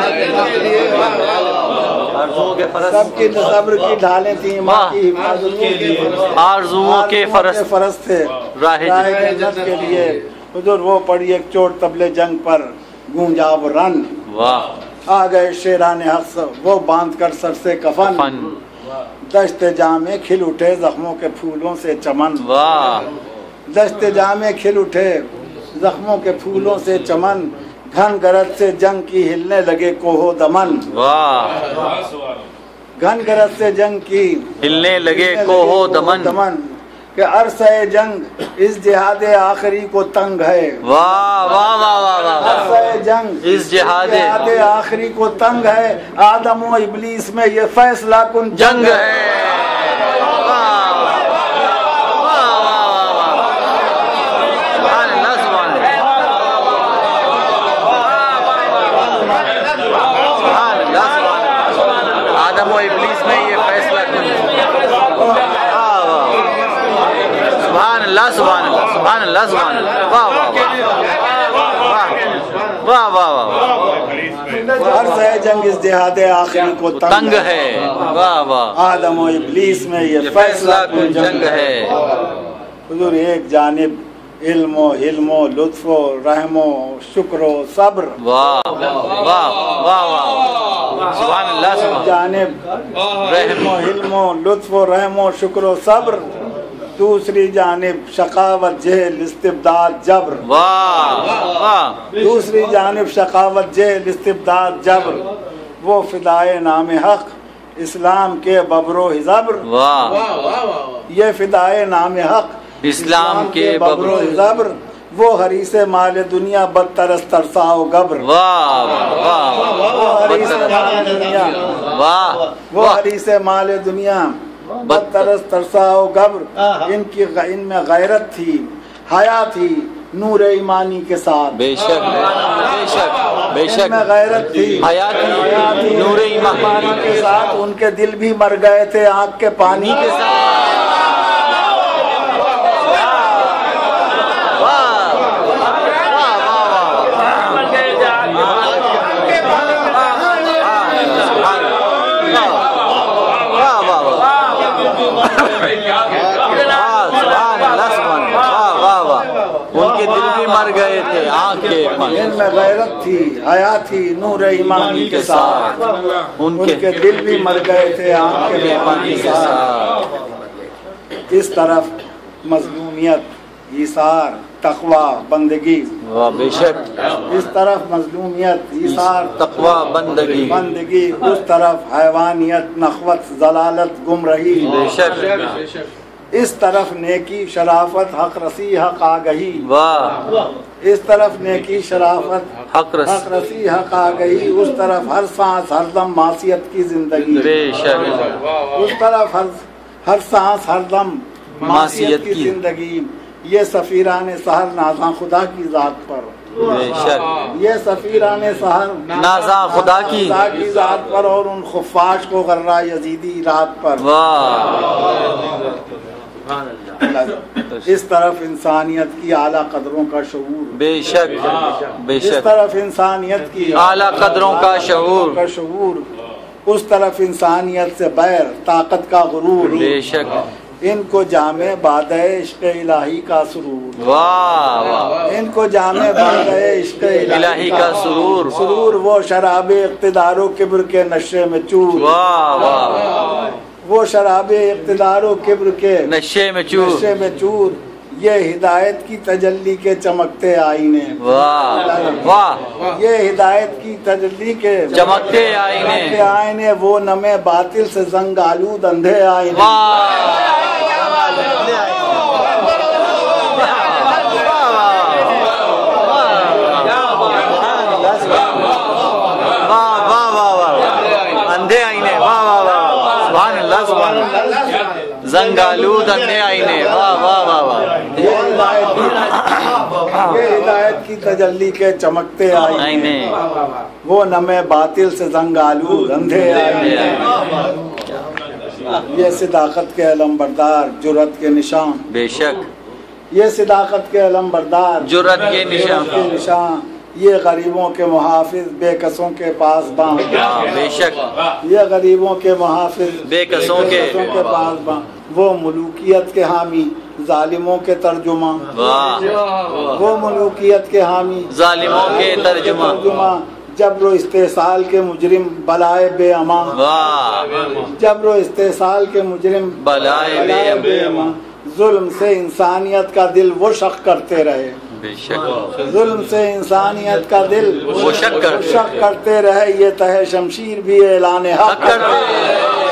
آرزوؤں کے فرض، سب کی صبر کی ڈھالیں تھیں ماں کی حفاظت کے لیے، آرزوؤں کے فرض فرض تھے راہ جنت کے لیے، حضور وہ پڑی ایک چوٹ طبلِ جنگ پر گونجا وہ رن، واہ آ گئے شیران حق وہ باندھ کر سر سے کفن، فن دشت جامے کھل اٹھے زخموں کے پھولوں سے چمن، واہ دشت جامے کھل اٹھے زخموں کے پھولوں سے چمن، گھن گرج سے جنگ کی ہلنے لگے کوہ دمن، واہ گھن گرج سے جنگ کی ہلنے لگے کوہ دمن، کہ عرصہ جنگ اس جہاد آخری کو تنگ ہے، واہ واہ واہ واہ واہ، عرصہ جنگ اس جہاد آخری کو تنگ ہے، آدم و ابلیس میں یہ فیصلہ کن جنگ ہے، واہ واہ واہ واہ، سبحان اللہ سبحان اللہ، سبحان اللہ، آدم و ابلیس میں یہ فیصلہ کن، سبحان اللہ سبحان اللہ سبحان اللہ سبحان اللہ، واہ واہ واہ واہ واہ، عرصہ جنگ اس جہاد آخری کو تنگ ہے، واہ واہ، آدم و ابلیس میں یہ یہ فیصلہ فیصلہ کن کن جنگ ہے، حضور ایک جانب علم و حلم و لطف و رحم و شکر و صبر، واہ واہ واہ واہ، سبحان اللہ سبحان اللہ، جانب علم و حلم و لطف و رحم و شکر و صبر، دوسری جانب شقاوت جہل استبداد جبر، واہ واہ، دوسری جانب شقاوت جہل استبداد جبر، وہ فدائے نام حق اسلام کے ببر و حزبر، واہ یہ فدائے نام حق اسلام کے ببر و حزبر، وہ حریص مال دنیا بدترس ترسا و گبر، واہ واہ وہ حریص مال دنیا واہ، وہ حریص مال دنیا بدترس ترسا و گبر، ان کی ان میں غیرت تھی حیا تھی نور ایمانی کے ساتھ، بے شک بے شک بے ان شک، میں غیرت تھی حیاتی نور ایمانی کے ساتھ، ان کے دل بھی مر گئے تھے آنکھ کے پانی کے ساتھ، ان کے دل بھی مر گئے تھے آنکھ کے پانی، ان میں غیرت تھی حیا تھی نور ایمانی کے ساتھ، ان ان کے کے دل بھی مر گئے تھے آنکھ کے پانی کے ساتھ، اس طرف مظلومیت ایثار تقوی بندگی، واہ بے شک، اس طرف مظلومیت ایثار تقوی بندگی، بندگی، اس طرف حیوانیت نخوت ضلالت گمرہی، بے شک، اس طرف نیکی شرافت حق رسی حق آگہی، واہ اس طرف نیکی شرافت حق رس حق رسی حق آگہی، اس طرف ہر سانس ہر دم معصیت کی زندگی، بے شک، اس طرف ہر ہر سانس ہر دم معصیت کی کی زندگی، یہ سفیران سحر نازاں خدا کی ذات پر، بے شک، یہ سفیران سحر نازاں خدا کی خدا کی ذات پر، اور ان خفاش کو غرہ یزیدی رات پر، واہ، اس طرف انسانیت کی اعلیٰ قدروں کا شعور، بے شک بے اس شک، طرف انسانیت کی اعلیٰ قدروں کا شعور، کا شعور، اس طرف انسانیت سے بیر طاقت کا غرور، بے شک، ان کو جامع بادہ عشق الہی کا سرور، واہ واہ، ان کو جامع بادہ عشق الہی کا سرور، سرور، وہ شراب اقتدار و کبر کے نشے میں چور، واہ واہ، وہ شراب اقتدار و کبر کے نشے میں چور، نشے میں چور، یہ ہدایت کی تجلی کے چمکتے آئینے، واہ واہ، یہ ہدایت کی تجلی کے چمکتے آئینے، چمکتے آئینے، وہ نمے باطل سے زنگ آلود اندھے آئینے، واہ واہ یہ ہدایت کی تجلی کے چمکتے آئینے وہ نمے باطل سے زنگ آلو اندھے آئینے یہ صداقت کے علم بردار جرأت کے نشان بے شک یہ صداقت کے علم بردار جرأت کے نشان کے نشان یہ غریبوں کے محافظ بے کسوں کے پاسباں بے شک یہ غریبوں کے محافظ بے کسوں کے پاسباں وہ ملوکیت کے حامی ظالموں کے ترجمہ واہ وہ ملوکیت کے حامی ظالموں کے ترجمہ جبر و استحصال کے مجرم بلائے بے امان واہ جبر و استحصال کے مجرم بلائے بے امان ظلم سے انسانیت کا دل وہ شک کرتے رہے بے شک ظلم سے انسانیت کا دل وہ شک کر شک کرتے رہے یہ تہ شمشیر بھی اعلان حق کرتے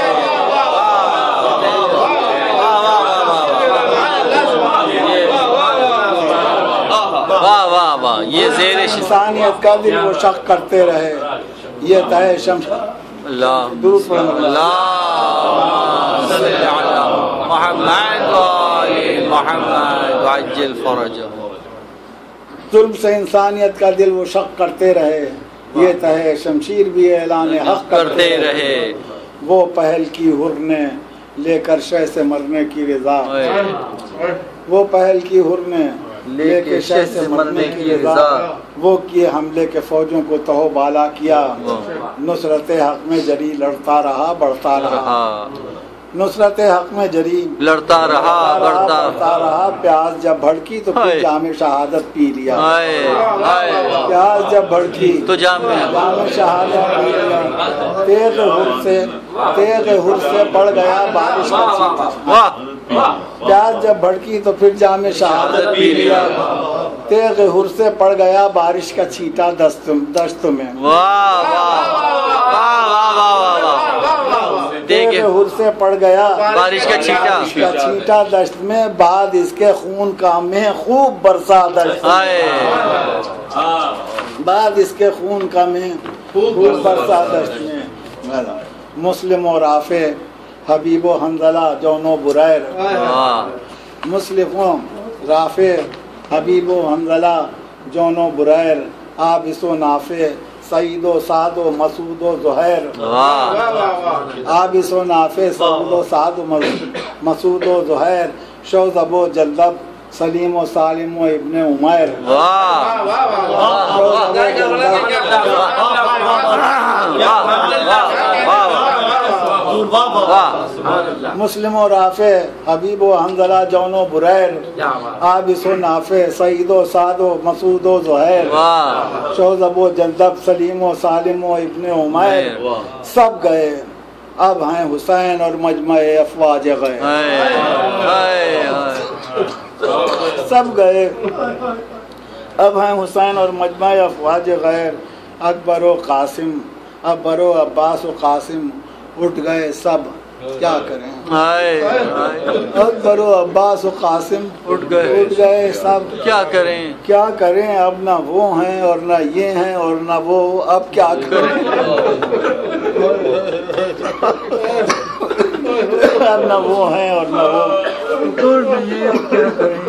واہ واہ واہ یہ زیر انسانیت کا دل وہ شک کرتے رہے یہ تہ شمشیر اللہ درود پڑھنا اللہ صلی علی محمد وآل محمد وعجل فرجہ ظلم سے انسانیت کا دل وہ شک کرتے رہے یہ تہ شمشیر بھی اعلان حق کرتے رہے وہ پہل کی حر نے لے کر شہ سے مرنے کی رضا وہ پہل کی حر نے لے کے شہ سے مرنے کی رضا وہ کیے حملے کے فوجوں کو تہو بالا کیا نصرت حق میں جری لڑتا رہا بڑھتا رہا نصرت حق میں جری لڑتا رہا بڑھتا رہا پیاس جب بھڑکی تو پھر جام شہادت پی لیا پیاس جب بھڑکی تو جام شہادت پی لیا تیغ حر سے تیغ حر سے پڑ گیا بارش کا چھینٹا پیاس جب بھڑکی تو پھر جام شہادت پی لیا تیغ حر سے پڑ گیا بارش کا چھینٹا دست دشت میں واہ واہ واہ واہ واہ تیغ حر سے پڑ گیا بارش کا چھینٹا چھینٹا دشت میں بعد اس کے خون کا میں خوب برسا دشت بعد اس کے خون کا میں خوب برسا دشت میں مسلم و رافع حبیب و حنظلہ جون و بریر مسلم و رافع حبیب و حنظلہ جون و بریر عابس و نافع سعید و سعد و مسعود و زہیر عابس و نافع سعید و سعد و مسعود و زہیر شوذب و جلدب سلیم و سالم و ابن عمیر مسلم و رافع حبیب و حنظلہ جون و بریر عابس و نافع سعید و سعد و مسعود و زہیر شوذب و جلدب سلیم و سالم و ابن عمیر سب گئے اب ہیں حسین اور مجمع افواج گئے سب گئے اب ہیں حسین اور مجمع افواج غیر اکبر و قاسم اکبر و عباس و قاسم اٹھ گئے سب کیا کریں اکبر و عباس و قاسم اٹھ گئے اٹھ گئے سب کیا کریں کیا کریں اب نہ وہ ہیں اور نہ یہ ہیں اور نہ وہ اب کیا کریں اب نہ وہ ہیں اور نہ وہ کیا کریں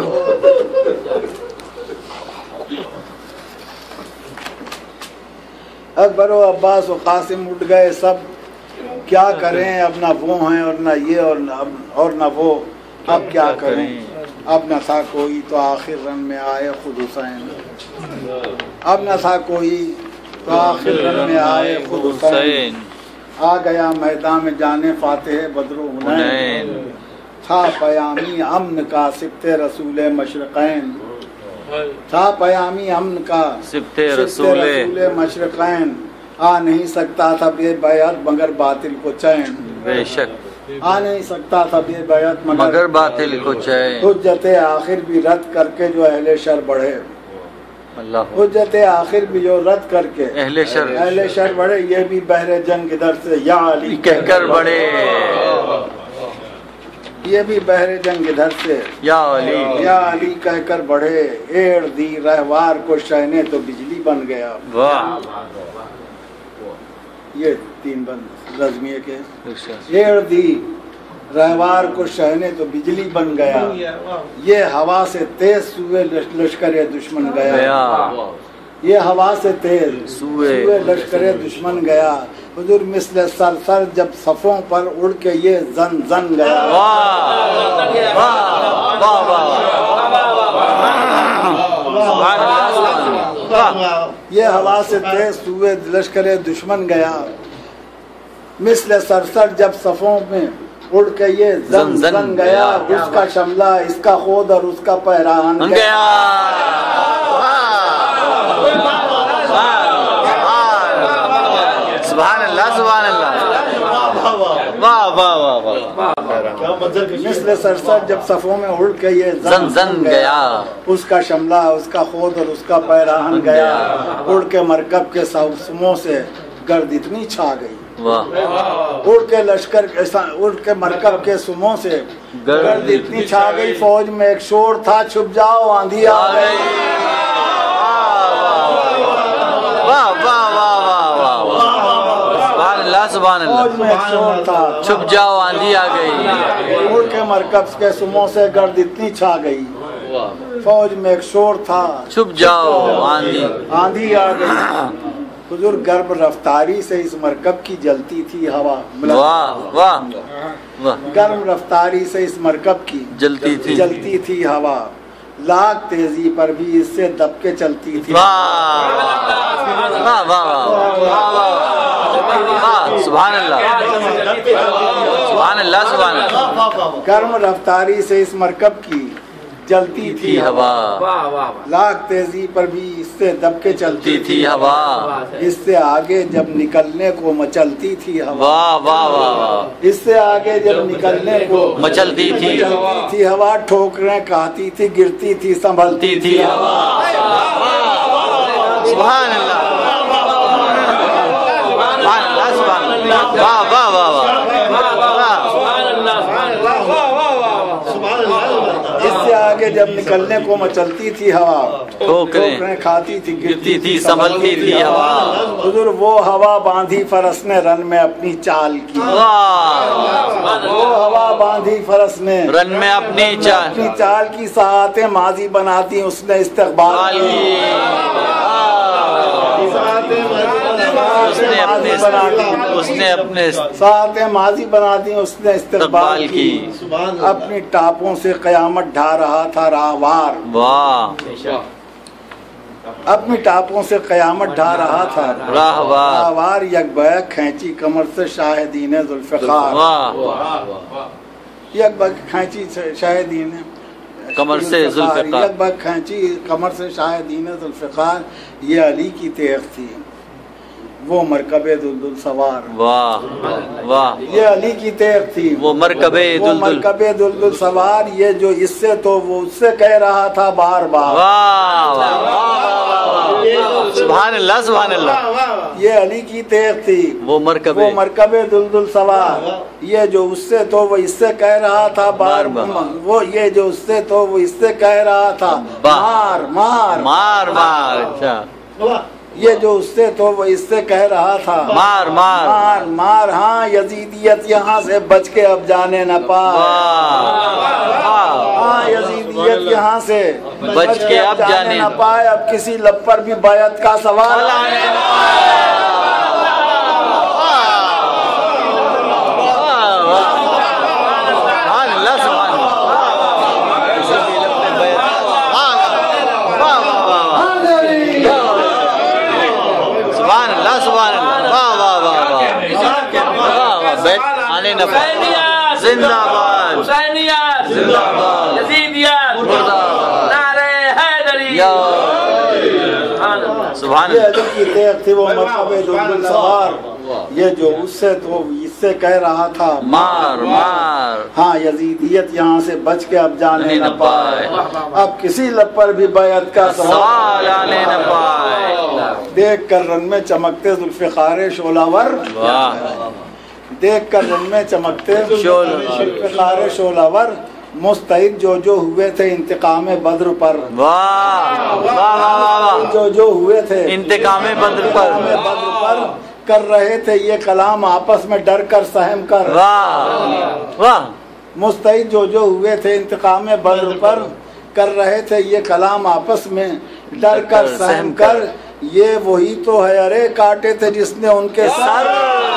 اکبر و عباس و قاسم اٹھ گئے سب کیا کریں اب نہ وہ ہیں اور نہ یہ اور نہ اور نہ وہ اب کیا کریں اب نہ تھا کوئی تو آخر رن میں آئے خود حسین اب نہ تھا کوئی تو آخر رن میں آئے خود حسین آ گیا میدان میں جانے فاتح بدر و حنین تھا پیامی امن کا سبت رسول مشرقین تھا پیامی امن کا سبت رسول مشرقین آ نہیں سکتا تھا بے بیعت مگر باطل کو چین بے شک آ نہیں سکتا تھا بے بیعت مگر باطل کو چین حجت آخر بھی رد کر کے جو اہل شر بڑھے اللہ حجت آخر بھی جو رد کر کے اہل شر اہل شر بڑھے یہ بھی بحر جنگ ادھر سے یا علی کہہ کر بڑھے یہ بھی بحر جنگ ادھر سے یا علی یا علی کہہ کر بڑھے ایڑ دی رہوار کو شہنے تو بجلی بن گیا واہ یہ تین بند رزمیے کے ایڑ دی रहवार को शहने तो बिजली बन गया, ये हवा से तेज सुए लश्कर दुश्मन गया। ये हवा से तेज सुए लश्कर दुश्मन गया, हुजूर मिस्ल सर सर जब सफों पर उड़ के ये जन जन गया। ये हवा से तेज सुए लश्कर दुश्मन गया, मिस्ल सरसर जब सफों में उड़ के ये जन जन गया। उसका शमला इसका खोद और उसका पहरान गया। सुभान अल्लाह सुभान अल्लाह, वाह वाह वाह वाह। मिस्ल सरसर जब सफों में उड़ के ये जन जन गया, उसका शमला उसका खोद और उसका पैराहन गया। उड़ के मरकब के सुमों से गर्द इतनी छा गई, उड़ के लश्कर उड़ के मरकब के सुमों से गर्द इतनी छा गई। फौज में एक शोर था, छुप जाओ आंधी आ गई। वाह वाह वाह वाह वाह, सुभान अल्लाह सुभान अल्लाह। फौज में एक शोर था, छुप जाओ आंधी आ गई। उड़ के मरकब के सुमों से गर्द इतनी छा गई। फौज में एक शोर था, छुप जाओ आंधी आंधी आ गई। हुजूर गर्म रफ्तारी से इस मरकब की जलती थी हवा। वाह वाह वाह, गर्म रफ्तारी से इस मरकब की जलती थी जलती थी हवा, लाख तेजी पर भी इससे दबके चलती थी। वाह वाह वाह वाह, सुभान अल्लाह सुभान अल्लाह सुभान अल्लाह। गर्म रफ्तारी से इस मरकब की जलती थी हवा, लाख तेजी पर भी इससे दबके चलती थी हवा। इससे आगे जब निकलने को मचलती थी हवा। वाह वाह वाह, इससे आगे जब निकलने को मचलती थी चलती थी हवा। ठोकरें खाती थी, गिरती थी, संभलती थी हवा। सुभान अल्लाह सुभान अल्लाह सुभान अल्लाह, वाह वाह वाह वाह। इससे आगे जब निकलने को मचलती थी हवा, ठोकरें खाती थी, गिरती थी, संभलती थी हवा। हुजूर वो हवा बांधी फरस ने रन में अपनी चाल की। वो हवा बांधी फरस ने रन में अपनी चाल अपनी चाल की। साआते माजी बनाती उसने इस्तकबाल की। उसने अपने उसने अपने साआते माजी बनाती उसने इस्तकबाल की। अपनी टापों से कयामत ढा रहा था राहवार। वाह, अपनी टापों से कयामत ढा रहा था राहवार। राहवार यकबैक खैंची कमर से शाहिदीन जुल्फ़िकार। यकबैक खैंची शाहिदीन कमर से जुल्फ़िकार। यकबैक खैंची कमर से शाहिदीन जुल्फ़िकार। ये अली की तेग थी, वो मरकबे दुलदुल सवार। वाह वाह, ये अली की तेग थी, वो मरकबे दुलदुल मरकबे दुलदुल सवार। ये जो इससे तो वो उससे कह रहा था बार बार। वाह सुभान अल्लाह सुभान अल्लाह। ये अली की तेग थी, वो मरकबे वो मरकबे दुलदुल सवार। ये जो उससे तो वो इससे कह रहा था बार बार। वो ये जो उससे तो वो इससे कह रहा था मार मार मार मार। अच्छा, ये जो उससे तो वो इससे कह रहा था मार मार मार मार। हाँ यजीदियत यहाँ से बच के अब जाने न पाए। हाँ यजीदियत यहाँ से बच के अब जाने न पाए। अब किसी लब पर भी बैत का सवाल आने न जिंदाबाद हुसैनियत जिंदाबाद यजीदियत नारे हैदरी। सुभान ये अली की तेग थी, वो मरकबे दुलदुल सवार। ये जो उससे तो इससे कह रहा था मार मार। हाँ यजीदियत यहाँ से बच के अब जाने न पाए। अब किसी लब पर भी बैत का सवाल आने न पाए। देख कर रन में चमकते जुल्फ़िकार शोलावर। देख कर रन में चमकते जुल्फ़िकार शोलावर। मुस्तैद जो जो हुए थे इंतकाम बद्र पर। वाह वाह वाह, जो जो हुए थे इंतकाम बद्र पर। बद्र पर कर रहे थे ये कलाम आपस में डर कर सहम कर। वाह वाह। मुस्तैद जो जो हुए थे इंतकाम बद्र पर, कर रहे थे ये कलाम आपस में डर कर सहम कर। ये वही तो है अरे काटे थे जिसने उनके सर।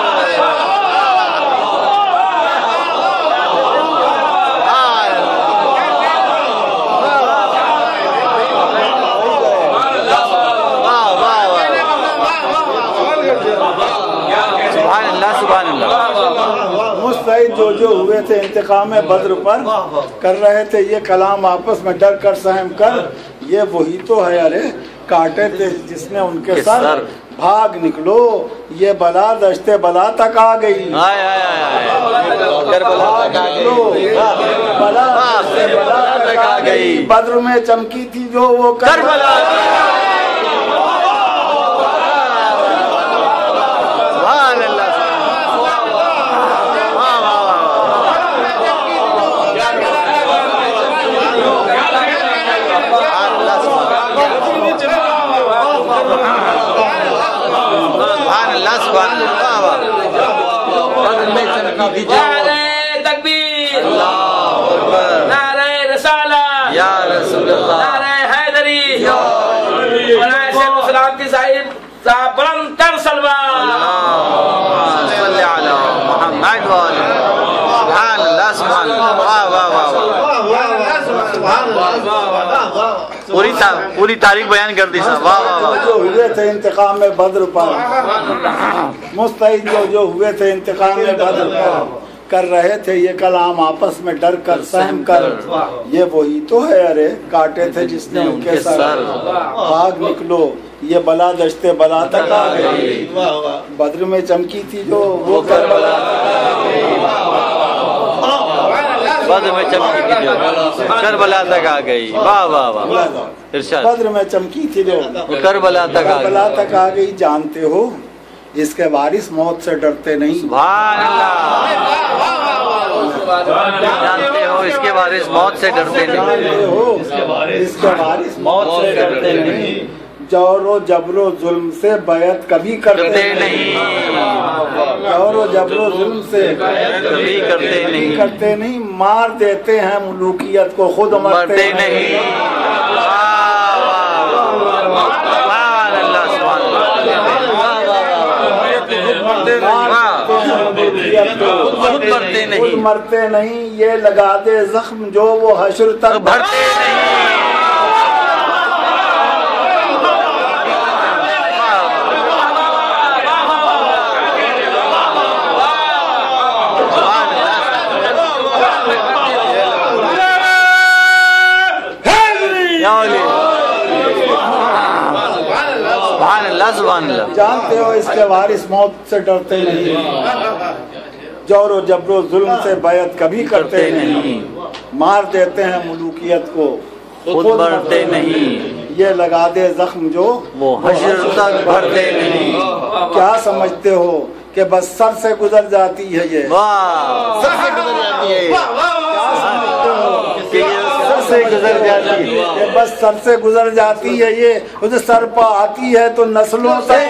मुस्तैद जो जो हुए थे इंतकाम बद्र पर, कर रहे थे ये कलाम आपस में डर कर सहम कर। ये वही तो है अरे काटे थे जिसने उनके सर। भाग निकलो ये बला दश्ते बला तक आ गई। आय आय आय करबला तक आ गई। बला दश्ते बला तक आ गई। बद्र में चमकी थी जो वो करबला। नारे तकबीर, नारे रसाला, नारे हैदरी, सलाम की साहिब साहब बुलंद तर सलमान। पूरी पूरी तारीख बयान कर दी साहब। वाह वाह। जो हुए थे इंतकाम में बद्र पर, मुस्तैद जो जो हुए थे इंतकाम में बद्र पर, कर रहे थे ये कलाम आपस में डर कर सहम कर। ये वही तो है अरे काटे थे जिसने उनके सर। भाग निकलो ये बला दश्ते बला तक आ गई। बद्र में चमकी थी जो वो करबला बद्र में चमकी थी जो करबला तक आ गई। वाह वाह वाह। इरशाद। बद्र में चमकी थी जो करबला तक आ करबला तक आ गई। जानते हो इसके वारिस मौत से डरते नहीं। सुभान अल्लाह। जानते हो इसके वारिस मौत से डरते नहीं। जानते हो इसके वारिस मौत से डरते नहीं। जौरो जबरो जुल्म से बैत कभी करते नहीं। जौरो जबरो जुल्म से कभी करते नहीं। करते नहीं। मार देते हैं मुलूकियत को खुद मरते नहीं। खुद मरते नहीं। खुद मरते नहीं। ये लगा दे जख्म जो वो हश्र तक भरते नहीं। जानते हो इसके वारिस मौत से डरते नहीं। जौरो जबरो जुल्म से बैत कभी करते नहीं। मार देते हैं मुलूकियत को खुद मरते नहीं। ये लगा दे जख्म जो वो हश्र तक भरते नहीं। क्या समझते हो कि बस सर से गुजर जाती है ये। वाह। सर से गुजर जाती है। क्या समझते हो कि ये सर से गुजर जाती है। ये बस सर से गुजर जाती है ये। उसे सर पर आती है तो नस्लों से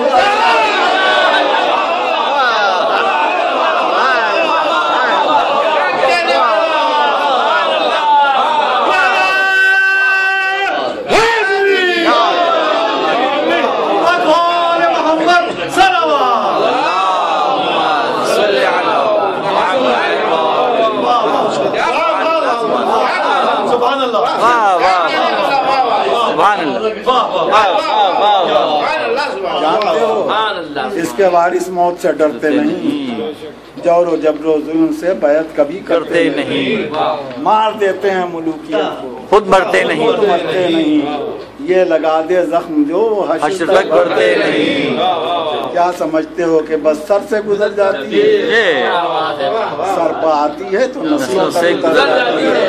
जानते हो इसके वारिस मौत से डरते नहीं। जौरो जबरो जुल्म से बैत कभी करते नहीं। मार देते हैं मुलूकियत को खुद मरते नहीं। खुद मरते नहीं। ये लगा दे जख्म जो हश्र तक भरते नहीं। क्या समझते हो कि बस सर से गुजर जाती है। सर पर आती है तो नस्लों से गुजर जाती है।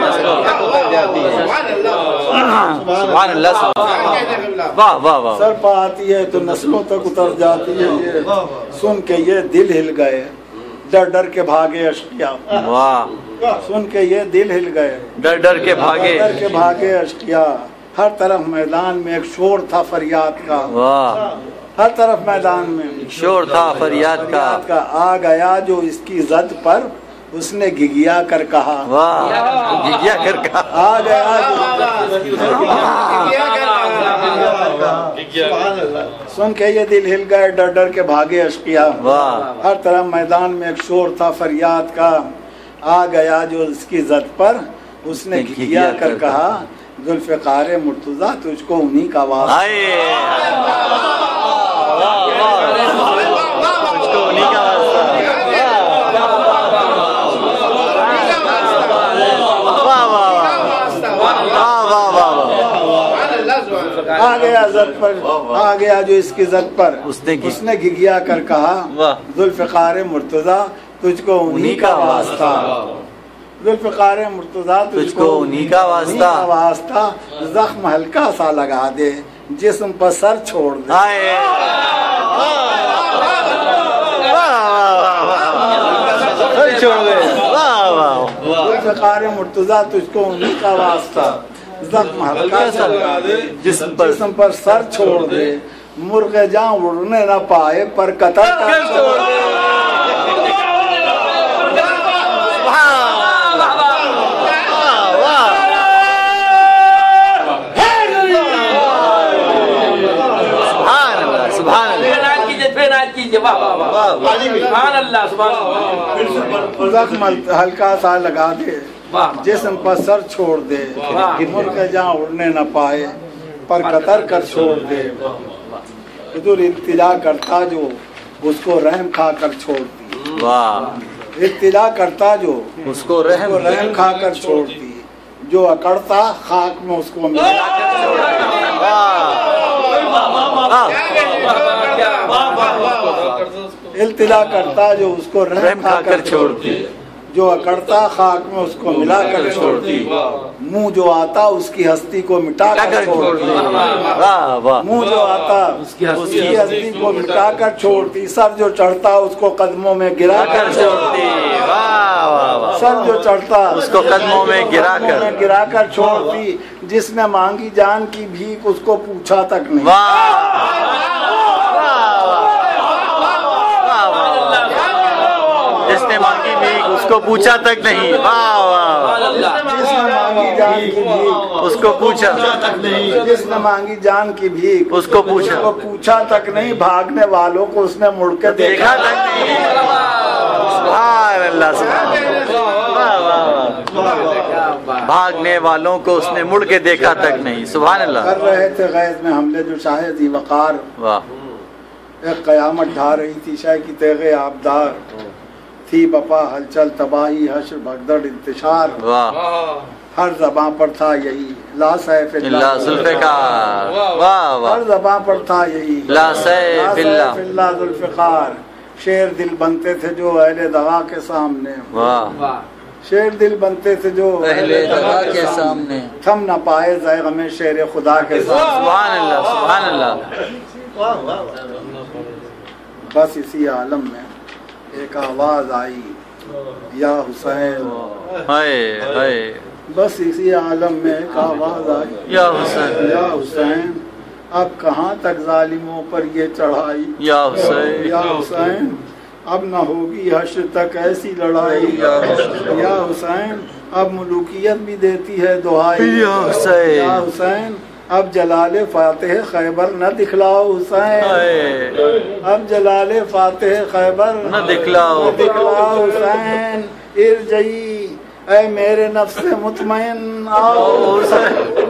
वाह वाह वाह। सर पर आती है तो नस्लों तक उतर जाती है। ये सुन के ये दिल हिल गए, डर डर के भागे अश्किया। वाह। सुन के ये दिल हिल गए, डर डर के भागे डर के भागे अश्किया। ہر طرف میدان میں ایک شور تھا فریاد کا، واہ ہر طرف میدان میں شور تھا فریاد کا، فریاد کا آ گیا جو اس کی زد پر اس نے گھگیا کر کہا، واہ گھگیا کر کہا، آ گیا سن کے یہ دل ہل گئے، ڈر ڈر کے بھاگے اشقیا، واہ ہر طرف میدان میں ایک شور تھا فریاد کا، آ گیا جو اس کی زد پر اس نے گھگیا کر کہا، ذوالفقار مرتضیٰ تجھ کو انہی کا واسطہ، آئے تجھ کو انہی کا واسطہ، آ گیا زد پر، آ گیا جو اس کی زد پر اس نے اس نے گھگیا کر کہا، ذوالفقار مرتضیٰ تجھ کو انہی کا واسطہ، ذوالفقار مرتضیٰ تجھ کو انہی کا واسطہ، واسطہ، زخم ہلکا سا لگا دے جسم پر سر چھوڑ دے، آئے سر چھوڑ دے، واہ واہ ذوالفقار مرتضیٰ تجھ کو انہی کا واسطہ، زخم ہلکا سا لگا دے جسم پر جسم پر سر چھوڑ دے، مرغ جاں اڑنے نہ پائے پر قطر کر چھوڑ دے، زخم ہلکا سا لگا دے جسم پر سر چھوڑ دے، مرغ جہاں اڑنے نہ پائے پر قطر کر چھوڑ دے، حضور التجا کرتا جو اس کو رحم کھا کر چھوڑتی، واہ التجا کرتا جو اس کو رحم رحم کھا کر چھوڑتی، جو اکڑتا خاک میں اس کو ملا کر چھوڑتی، التجا کرتا جو اس کو رحم کھا کر چھوڑتی، جو اکڑتا خاک میں اس کو ملا کر چھوڑتی، منہ جو آتا اس کی ہستی کو مٹا کر چھوڑتی، منہ جو آتا اس کی ہستی کو مٹا کر چھوڑتی، سر جو چڑھتا اس کو قدموں میں گرا کر چھوڑتی، سر جو چڑھتا اس کو قدموں میں گرا کر گرا کر چھوڑتی، جس نے مانگی جان کی بھیک اس کو پوچھا تک نہیں، جس نے مانگی بھیک اس کو پوچھا تک نہیں، واہ واہ جس نے مانگی جان کی بھیک اس کو پوچھا تک نہیں، جس نے مانگی جان کی بھیک اس کو پوچھا اس کو پوچھا تک نہیں، بھاگنے والوں کو اس نے مڑ کے دیکھا تک نہیں، سبحان اللہ سبحان اللہ، بھاگنے والوں کو اس نے مڑ کے دیکھا تک نہیں، سبحان اللہ، کر رہے تھے غیظ میں حملے جو شاہ ذی وقار، واہ ایک قیامت ڈھا رہی تھی شاہ کی تیغ آبدار، تھی بپا ہلچل تباہی حشر بھگدڑ انتشار، واہ ہر زباں پر تھا یہی لا سیف اللہ ذوالفقار، واہ واہ ہر زباں پر تھا یہی لا سیف اللہ اللہ ذوالفقار، شیر دل بنتے تھے جو اہل دغا کے سامنے، واہ شیر دل بنتے تھے جو اہل دغا کے سامنے، تھم نہ پائے زیغ میں شیر خدا کے سامنے، سبحان اللہ سبحان اللہ، بس اسی عالم میں ایک آواز آئی یا حسین، ہائے ہائے بس اسی عالم میں ایک آواز آئی یا حسین، یا حسین، اب کہاں تک ظالموں پر یہ چڑھائی، یا حسین، یا حسین اب نہ ہوگی حشر تک ایسی لڑائی، یا حسین اب ملوکیت بھی دیتی ہے دہائی، یا حسین، یا حسین اب جلال فاتح خیبر نہ دکھلاؤ حسین، اب جلال فاتح خیبر نہ دکھلاؤ، نہ دکھلاؤ حسین، ارجعی اے میرے نفس مطمئن آؤ حسین،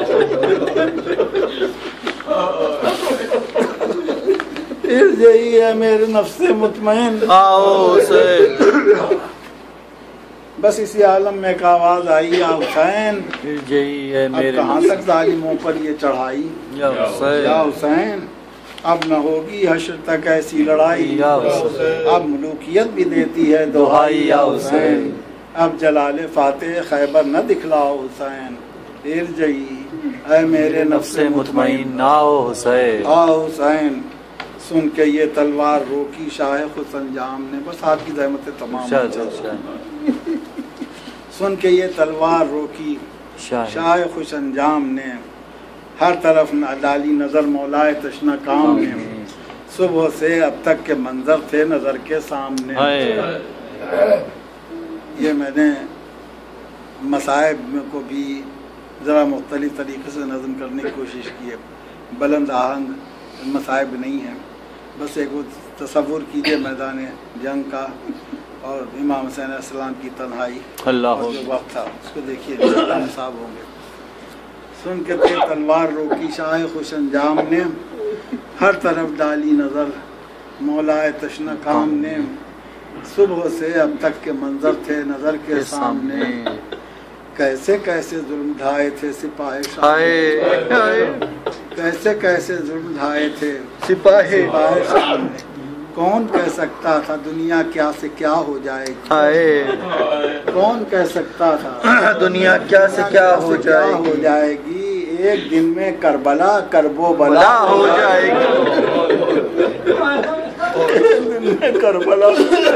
ارجعی اے میرے نفس مطمئن آؤ حسین، بس اسی عالم میں ایک آواز آئی یا حسین، جی اے اب میرے کہاں تک ظالموں پر یہ چڑھائی، یا حسین، یا حسین اب نہ ہوگی حشر تک ایسی لڑائی، یا حسین، اب ملوکیت بھی دیتی ہے دہائی، یا حسین اب جلال فاتح خیبر نہ دکھلاؤ حسین، ارجعی اے میرے نفس مطمئن آؤ حسین، آؤ حسین، سن کے یہ تلوار روکی شاہ خوش انجام نے، بس آپ کی زحمتیں تمام ہو جائیں، سن کے یہ تلوار روکی شاہ خوش انجام نے، ہر طرف ڈالی نظر مولائے تشنا کام نے، صبح سے اب تک کے منظر تھے نظر کے سامنے۔ یہ میں نے مصائب کو بھی ذرا مختلف طریقے سے نظم کرنے کی کوشش کی ہے۔ بلند آہنگ مصائب نہیں ہیں، بس ایک وہ تصور کیجئے میدان جنگ کا اور امام حسین علیہ السلام کی تنہائی اور جو وقت تھا اس کو دیکھیے نصاب ہوں گے۔ سن کے تھے تلوار روکی شاہ خوش انجام نے، ہر طرف ڈالی نظر مولائے تشنا کام نے، صبح سے اب تک کے منظر تھے نظر کے سامنے، کیسے کیسے ظلم ڈھائے تھے سپاہی شاہ، کیسے کیسے ظلم ڈھائے تھے سپاہی شاہ نے، کون کہہ سکتا تھا دنیا کیا سے کیا ہو جائے گی، کون کہہ سکتا تھا دنیا کیا سے کیا ہو جائے ہو جائے گی، ایک دن میں کربلا کرب و بلا ہو جائے گی، ایک دن میں کربلا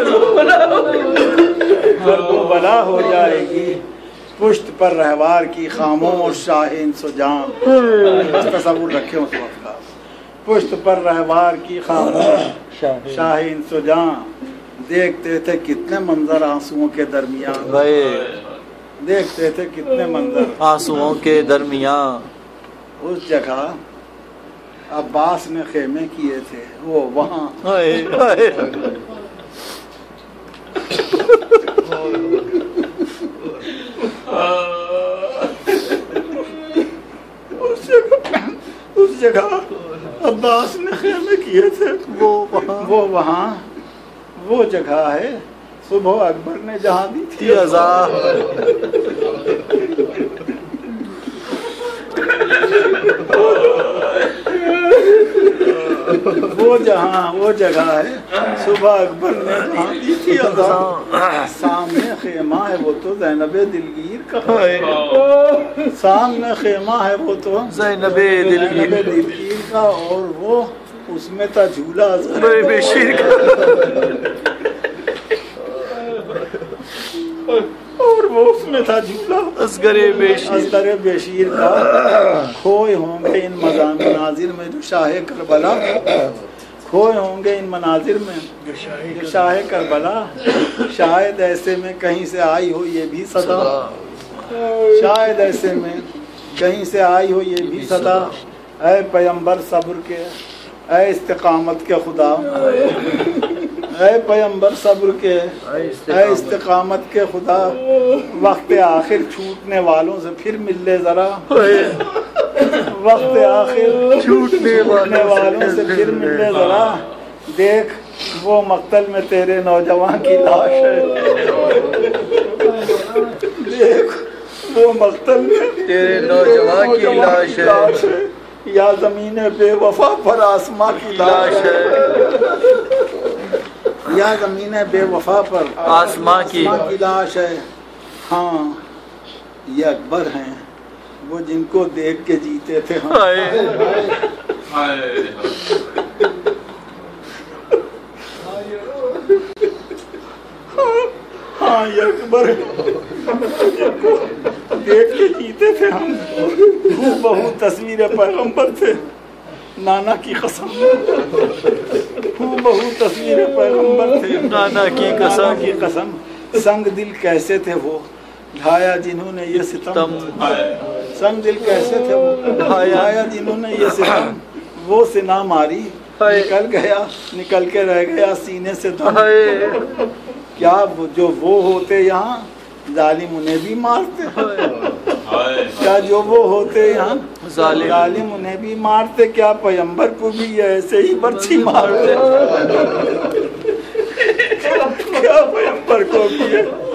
کرب و بلا ہو جائے گی، پشت پر رہوار کی خاموش شاہین سجام، تصور رکھے اس وقت کا، پشت پر رہوار کی خاموش شاہین سجاں، دیکھتے تھے کتنے منظر آنسوؤں کے درمیان، دیکھتے تھے کتنے منظر آنسوؤں کے درمیان، اس جگہ عباس نے خیمے کیے تھے وہ وہاں، اس جگہ عباس نے خیمے کیے تھے وہ وہاں، وہ جگہ ہے صبح اکبر نے جہاں دی تھی عذاب، وہ جہاں وہ جگہ ہے صبح اکبر نے جہاں دی تھی عذاب، سامنے خیمہ ہے وہ تو زینب دلگیر کا ہے، سامنے خیمہ ہے وہ تو زینب دلگیر کا، اور وہ اس میں تھا جھولا بشیر کا، اور وہ اس میں تھا جھولا اصغر بیشیر اصغر بیشیر کا، کھوئے ہوں گے ان مناظر میں جو شاہ کربلا، کھوئے ہوں گے ان مناظر میں جو شاہ کربلا، شاید ایسے میں کہیں سے آئی ہو یہ بھی صدا، شاید ایسے میں کہیں سے آئی ہو یہ بھی صدا، اے پیمبر صبر کے اے استقامت کے خدا، اے پیمبر صبر کے اے استقامت کے خدا، وقت آخر چھوٹنے والوں سے پھر مل لے ذرا، وقت آخر چھوٹنے والوں سے پھر مل لے ذرا، دیکھ وہ مقتل میں تیرے نوجوان کی لاش ہے، دیکھ وہ مقتل میں تیرے نوجوان کی لاش ہے، یا زمین بے وفا پر آسماں کی لاش ہے، یا زمین بے وفا پر آسماں کی لاش ہے، ہاں یہ اکبر ہیں وہ جن کو دیکھ کے جیتے تھے ہم، ہاں یہ اکبر دیکھ کے جیتے تھے ہم، بہو تصویر پیغمبر تھے نانا کی قسم، بہو تصویر پیغمبر تھے نانا کی قسم کی قسم، سنگ دل کیسے تھے وہ ڈھایا جنہوں نے یہ ستم، سنگ دل کیسے تھے وہ ڈھایا جنہوں نے یہ ستم، وہ سنا ماری نکل گیا نکل کے رہ گیا سینے سے دم، کیا جو وہ ہوتے یہاں ظالم انہیں بھی مارتے، کیا جو وہ ہوتے یہاں ظالم انہیں بھی مارتے، کیا پیمبر کو بھی ایسے ہی برچھی مارتے، کیا پیمبر کو بھی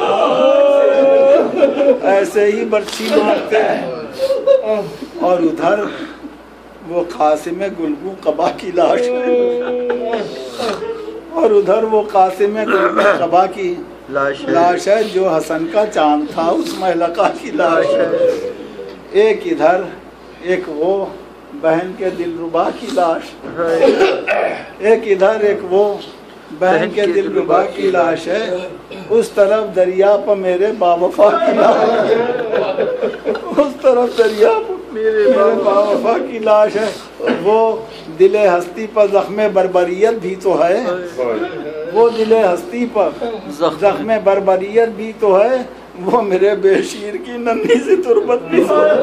ایسے ہی برچھی مارتے، اور ادھر وہ قاسم گلبو قبا کی لاش ہے، اور ادھر وہ قاسم گلبو قبا کی لاش ہے جو حسن کا چاند تھا اس محلقہ کی لاش ہے، ایک ادھر ایک وہ بہن کے دلربا کی لاش، ایک ادھر ایک وہ بہن کے دلربا کی لاش ہے، اس طرف دریا پر میرے باوفا کی لاش ہے، اس طرف دریا پر میرے با وفا کی لاش ہے، وہ دل ہستی پر زخم بربریت بھی تو ہے، وہ دل ہستی پر زخم بربریت بھی تو ہے، وہ میرے بے شیر کی ننھی سی تربت بھی تو ہے،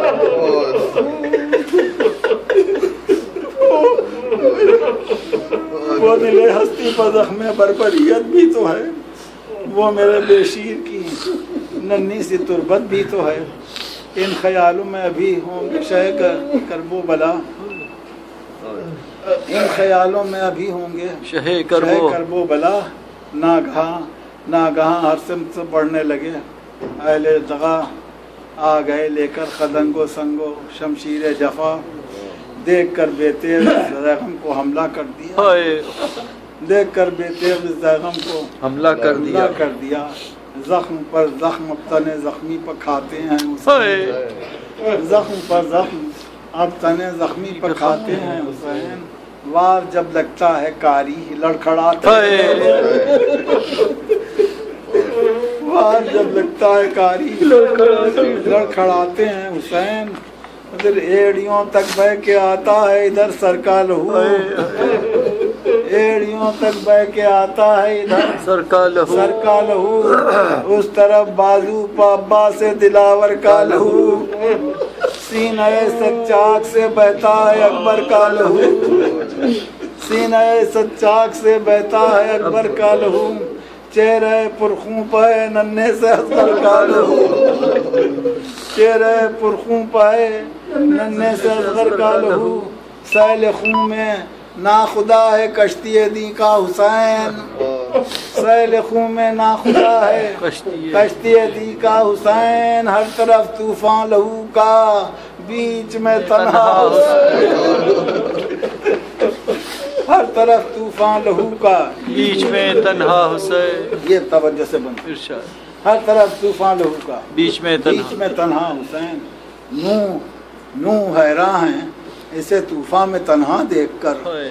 وہ دل ہستی پر زخم بربریت بھی تو ہے، وہ میرے بے شیر کی ننھی سی تربت بھی تو ہے، ان خیالوں میں ابھی ہوں گے شہ کرب و بلا، ان خیالوں میں ابھی ہوں گے شہ کرب و بلا، ناگہاں ناگہاں ہر سمت سے بڑھنے لگے اہل دغا، آ گئے لے کر خدنگ و سنگو شمشیر جفا، دیکھ کر بے تیغ زیغم کو حملہ کر دیا، دیکھ کر بے تیغ زیغم کو حملہ کر دیا کر دیا زخم پر زخم اب تنے زخمی پر کھاتے ہیں حسین، زخم پر زخم اب تنے زخمی پر کھاتے ہیں حسین، وار جب لگتا ہے کاری لڑکھڑاتے ہیں، وار جب لگتا ہے کاری لڑکھڑاتے ہیں حسین، ادھر ایڑیوں تک بہ کے آتا ہے ادھر سر کا لہو، ایڑیوں تک بہ کے آتا ہے ادھر سر کا لہو، سر کا لہو، اس طرف بازو پابا سے دلاور کا لہو، سینہ سچاک سے بہتا ہے اکبر کا لہو، سینہ سچاک سے بہتا ہے اکبر کا لہو، چہرے پرخوں پہ ننھے سے اصغر کا لہو، چہرے پرخوں پہ ننھے سے اصغر کا لہو، سیل خون میں ناخدا ہے کشتی دی کا حسین، سیل خون میں ناخدا ہے کشتی دی کا حسین، ہر طرف طوفان لہو کا بیچ میں تنہا حسین، ہر طرف طوفان لہو کا بیچ میں تنہا حسین، یہ توجہ سے بند، ارشاد، ہر طرف طوفان لہو کا بیچ میں بیچ میں تنہا حسین، نو نو حیراں ہیں اسے طوفان میں تنہا دیکھ کر،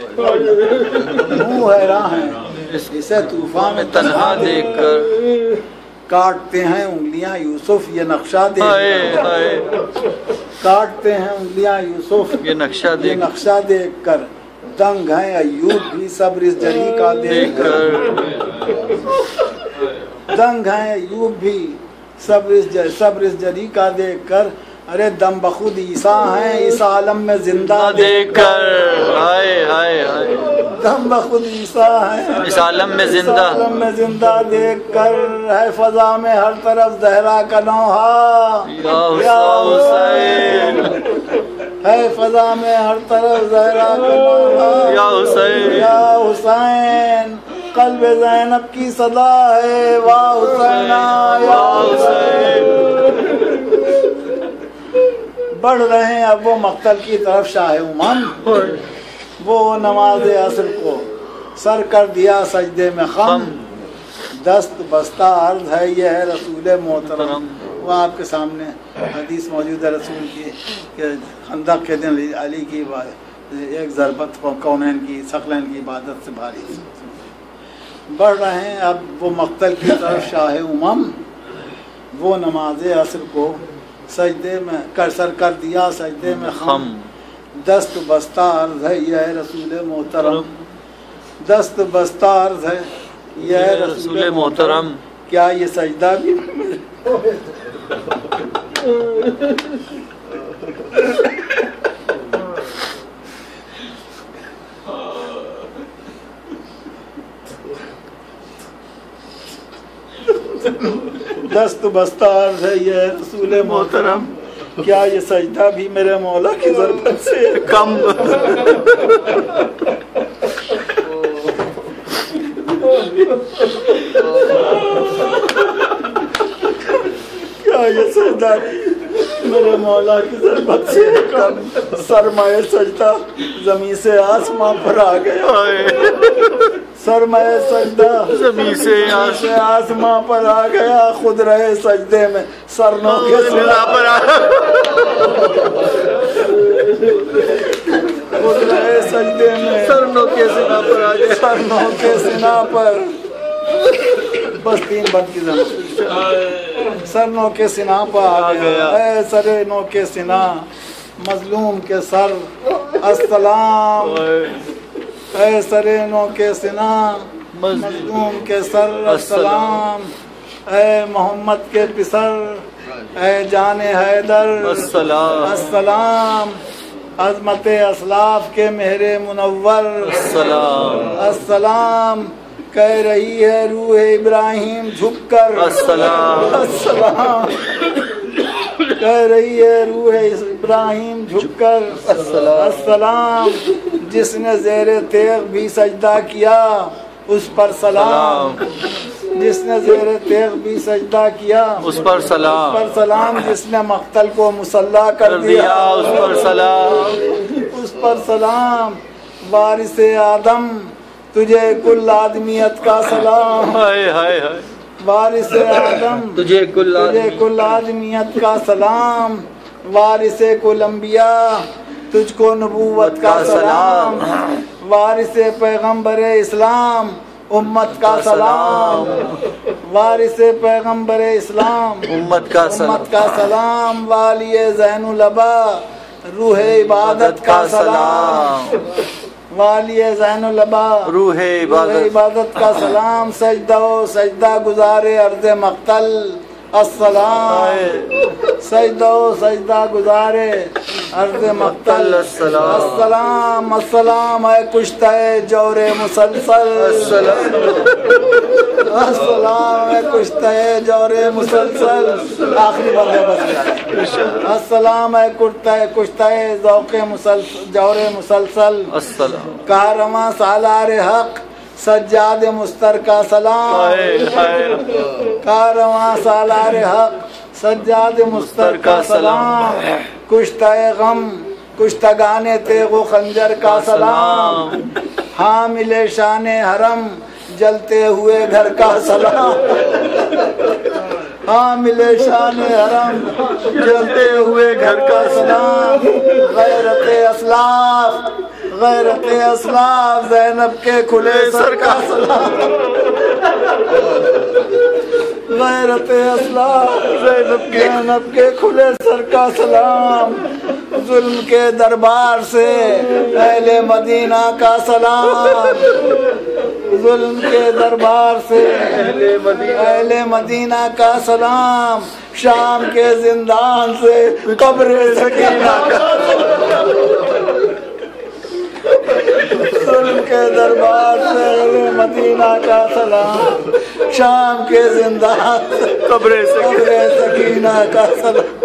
نو حیراں ہیں اسے طوفان میں تنہا دیکھ کر، کاٹتے ہیں انگلیاں یوسف یہ نقشہ دیکھ کر، کاٹتے ہیں انگلیاں یوسف یہ نقشہ یہ نقشہ دیکھ کر، دنگ ہیں ایوب بھی صبر اس جلی کا دیکھ کر، دنگ ہیں ایوب بھی صبر اس جلی کا دیکھ کر، ارے دم بخود عیسیٰ ہیں اس عالم میں زندہ دیکھ کر، ہائے ہائے ہائے، دم بخود عیسیٰ ہیں اس عالم میں زندہ، اس عالم میں زندہ دیکھ کر، ہے فضا میں ہر طرف زہرا کا نوحہ یا حسین، ہے فضا میں ہر طرف زہرا کا نوحہ یا حسین، یا حسین، قلب زینب کی صدا ہے واہ حسینہ یا حسین، بڑھ رہے ہیں اب وہ مقتل کی طرف شاہ امم، وہ نماز عصر کو سر کر دیا سجدے میں خم، دست بستہ عرض ہے یہ ہے رسول محترم، وہ آپ کے سامنے حدیث موجود ہے رسول کی کہ خندق کے دن علی کی ایک ضربت کونین کی ثقلین کی عبادت سے بھاری، بڑھ رہے ہیں اب وہ مقتل کی طرف شاہ امم، وہ نماز عصر کو سجدے میں کر سر کر دیا سجدے میں خم، دست بستہ عرض ہے یہ ہے رسول محترم، دست بستہ عرض ہے یہ ہے رسول محترم، کیا یہ سجدہ بھی دست بستہ عرض ہے یہ رسول محترم، کیا یہ سجدہ بھی میرے مولا کی ضربت سے کم، کیا یہ سجدہ بھی میرے مولا کی ضربت سے کم، سرمایہ سجدہ زمین سے آسمان پر آ گیا، سرمایہ سجدہ زمین سے آسمان پر آ گیا، خود رہے سجدے میں سرنوں کے سنا پر آ خود رہے سجدے میں سرنوں کے سنا پر آ گیا، سرنوں کے سنا پر، بس تین بند کی زمین، سر نو کے سنا پر آ گیا، اے سر نو کے سنا مظلوم کے سر السلام، اے سرینوں کے سنا مظلوم کے سر السلام، اے محمد کے پسر اے جان حیدر السلام، السلام، عظمت اسلاف کے مہر منور السلام، السلام، کہہ رہی ہے روح ابراہیم جھک کر السلام، السلام، کہہ رہی ہے روح ابراہیم جھک کر السلام، جس نے زیر تیغ بھی سجدہ کیا اس پر سلام، جس نے زیر تیغ بھی سجدہ کیا اس پر سلام، اس پر سلام، جس نے مقتل کو مسلح کر کر دیا دیا اس پر سلام، اس پر سلام، وارث آدم تجھے کل آدمیت کا سلام، ہائے ہائے ہائے، وارث آدم تجھے کل تجھے کل آدمیت کا سلام، وارث کل انبیاء تجھ کو نبوت کا سلام، وارث پیغمبر اسلام امت کا سلام، وارث پیغمبر اسلام امت کا سلام، امت کا سلام، والی زین العبا روح عبادت کا سلام، والی زین العبا روح عبادت، عبادت کا سلام، سجدہ و سجدہ گزارے ارض مقتل السلام، سجدہ و سجدہ گزارے ارض مقتل السلام، السلام، اے کشتہ جور مسلسل السلام، اے کشتہ جور مسلسل، آخری بندے بس السلام، اے کشتہ کشتہ ذوق مسلسل جور مسلسل السلام، کارواں سالار حق سجاد مستر کا سلام، کارواں سالار حق سجاد مستر کا سلام، کشتہ غم کشتگان تیغ و خنجر کا سلام، حامل شان حرم جلتے ہوئے گھر کا سلام، حامل شان حرم جلتے ہوئے گھر کا سلام، غیرت اسلاف غیرت اسلاف زینب کے کھلے سر کا سلام، غیرت اسلاف زینب زینب کے کھلے سر کا سلام، ظلم کے دربار سے اہل مدینہ کا سلام، ظلم کے دربار سے اہل مدینہ کا سلام، شام کے زندان سے قبر سکینہ کا ظلم کے دربار سے اہل مدینہ کا سلام، شام کے زندان سے قبر سکینہ کا سلام۔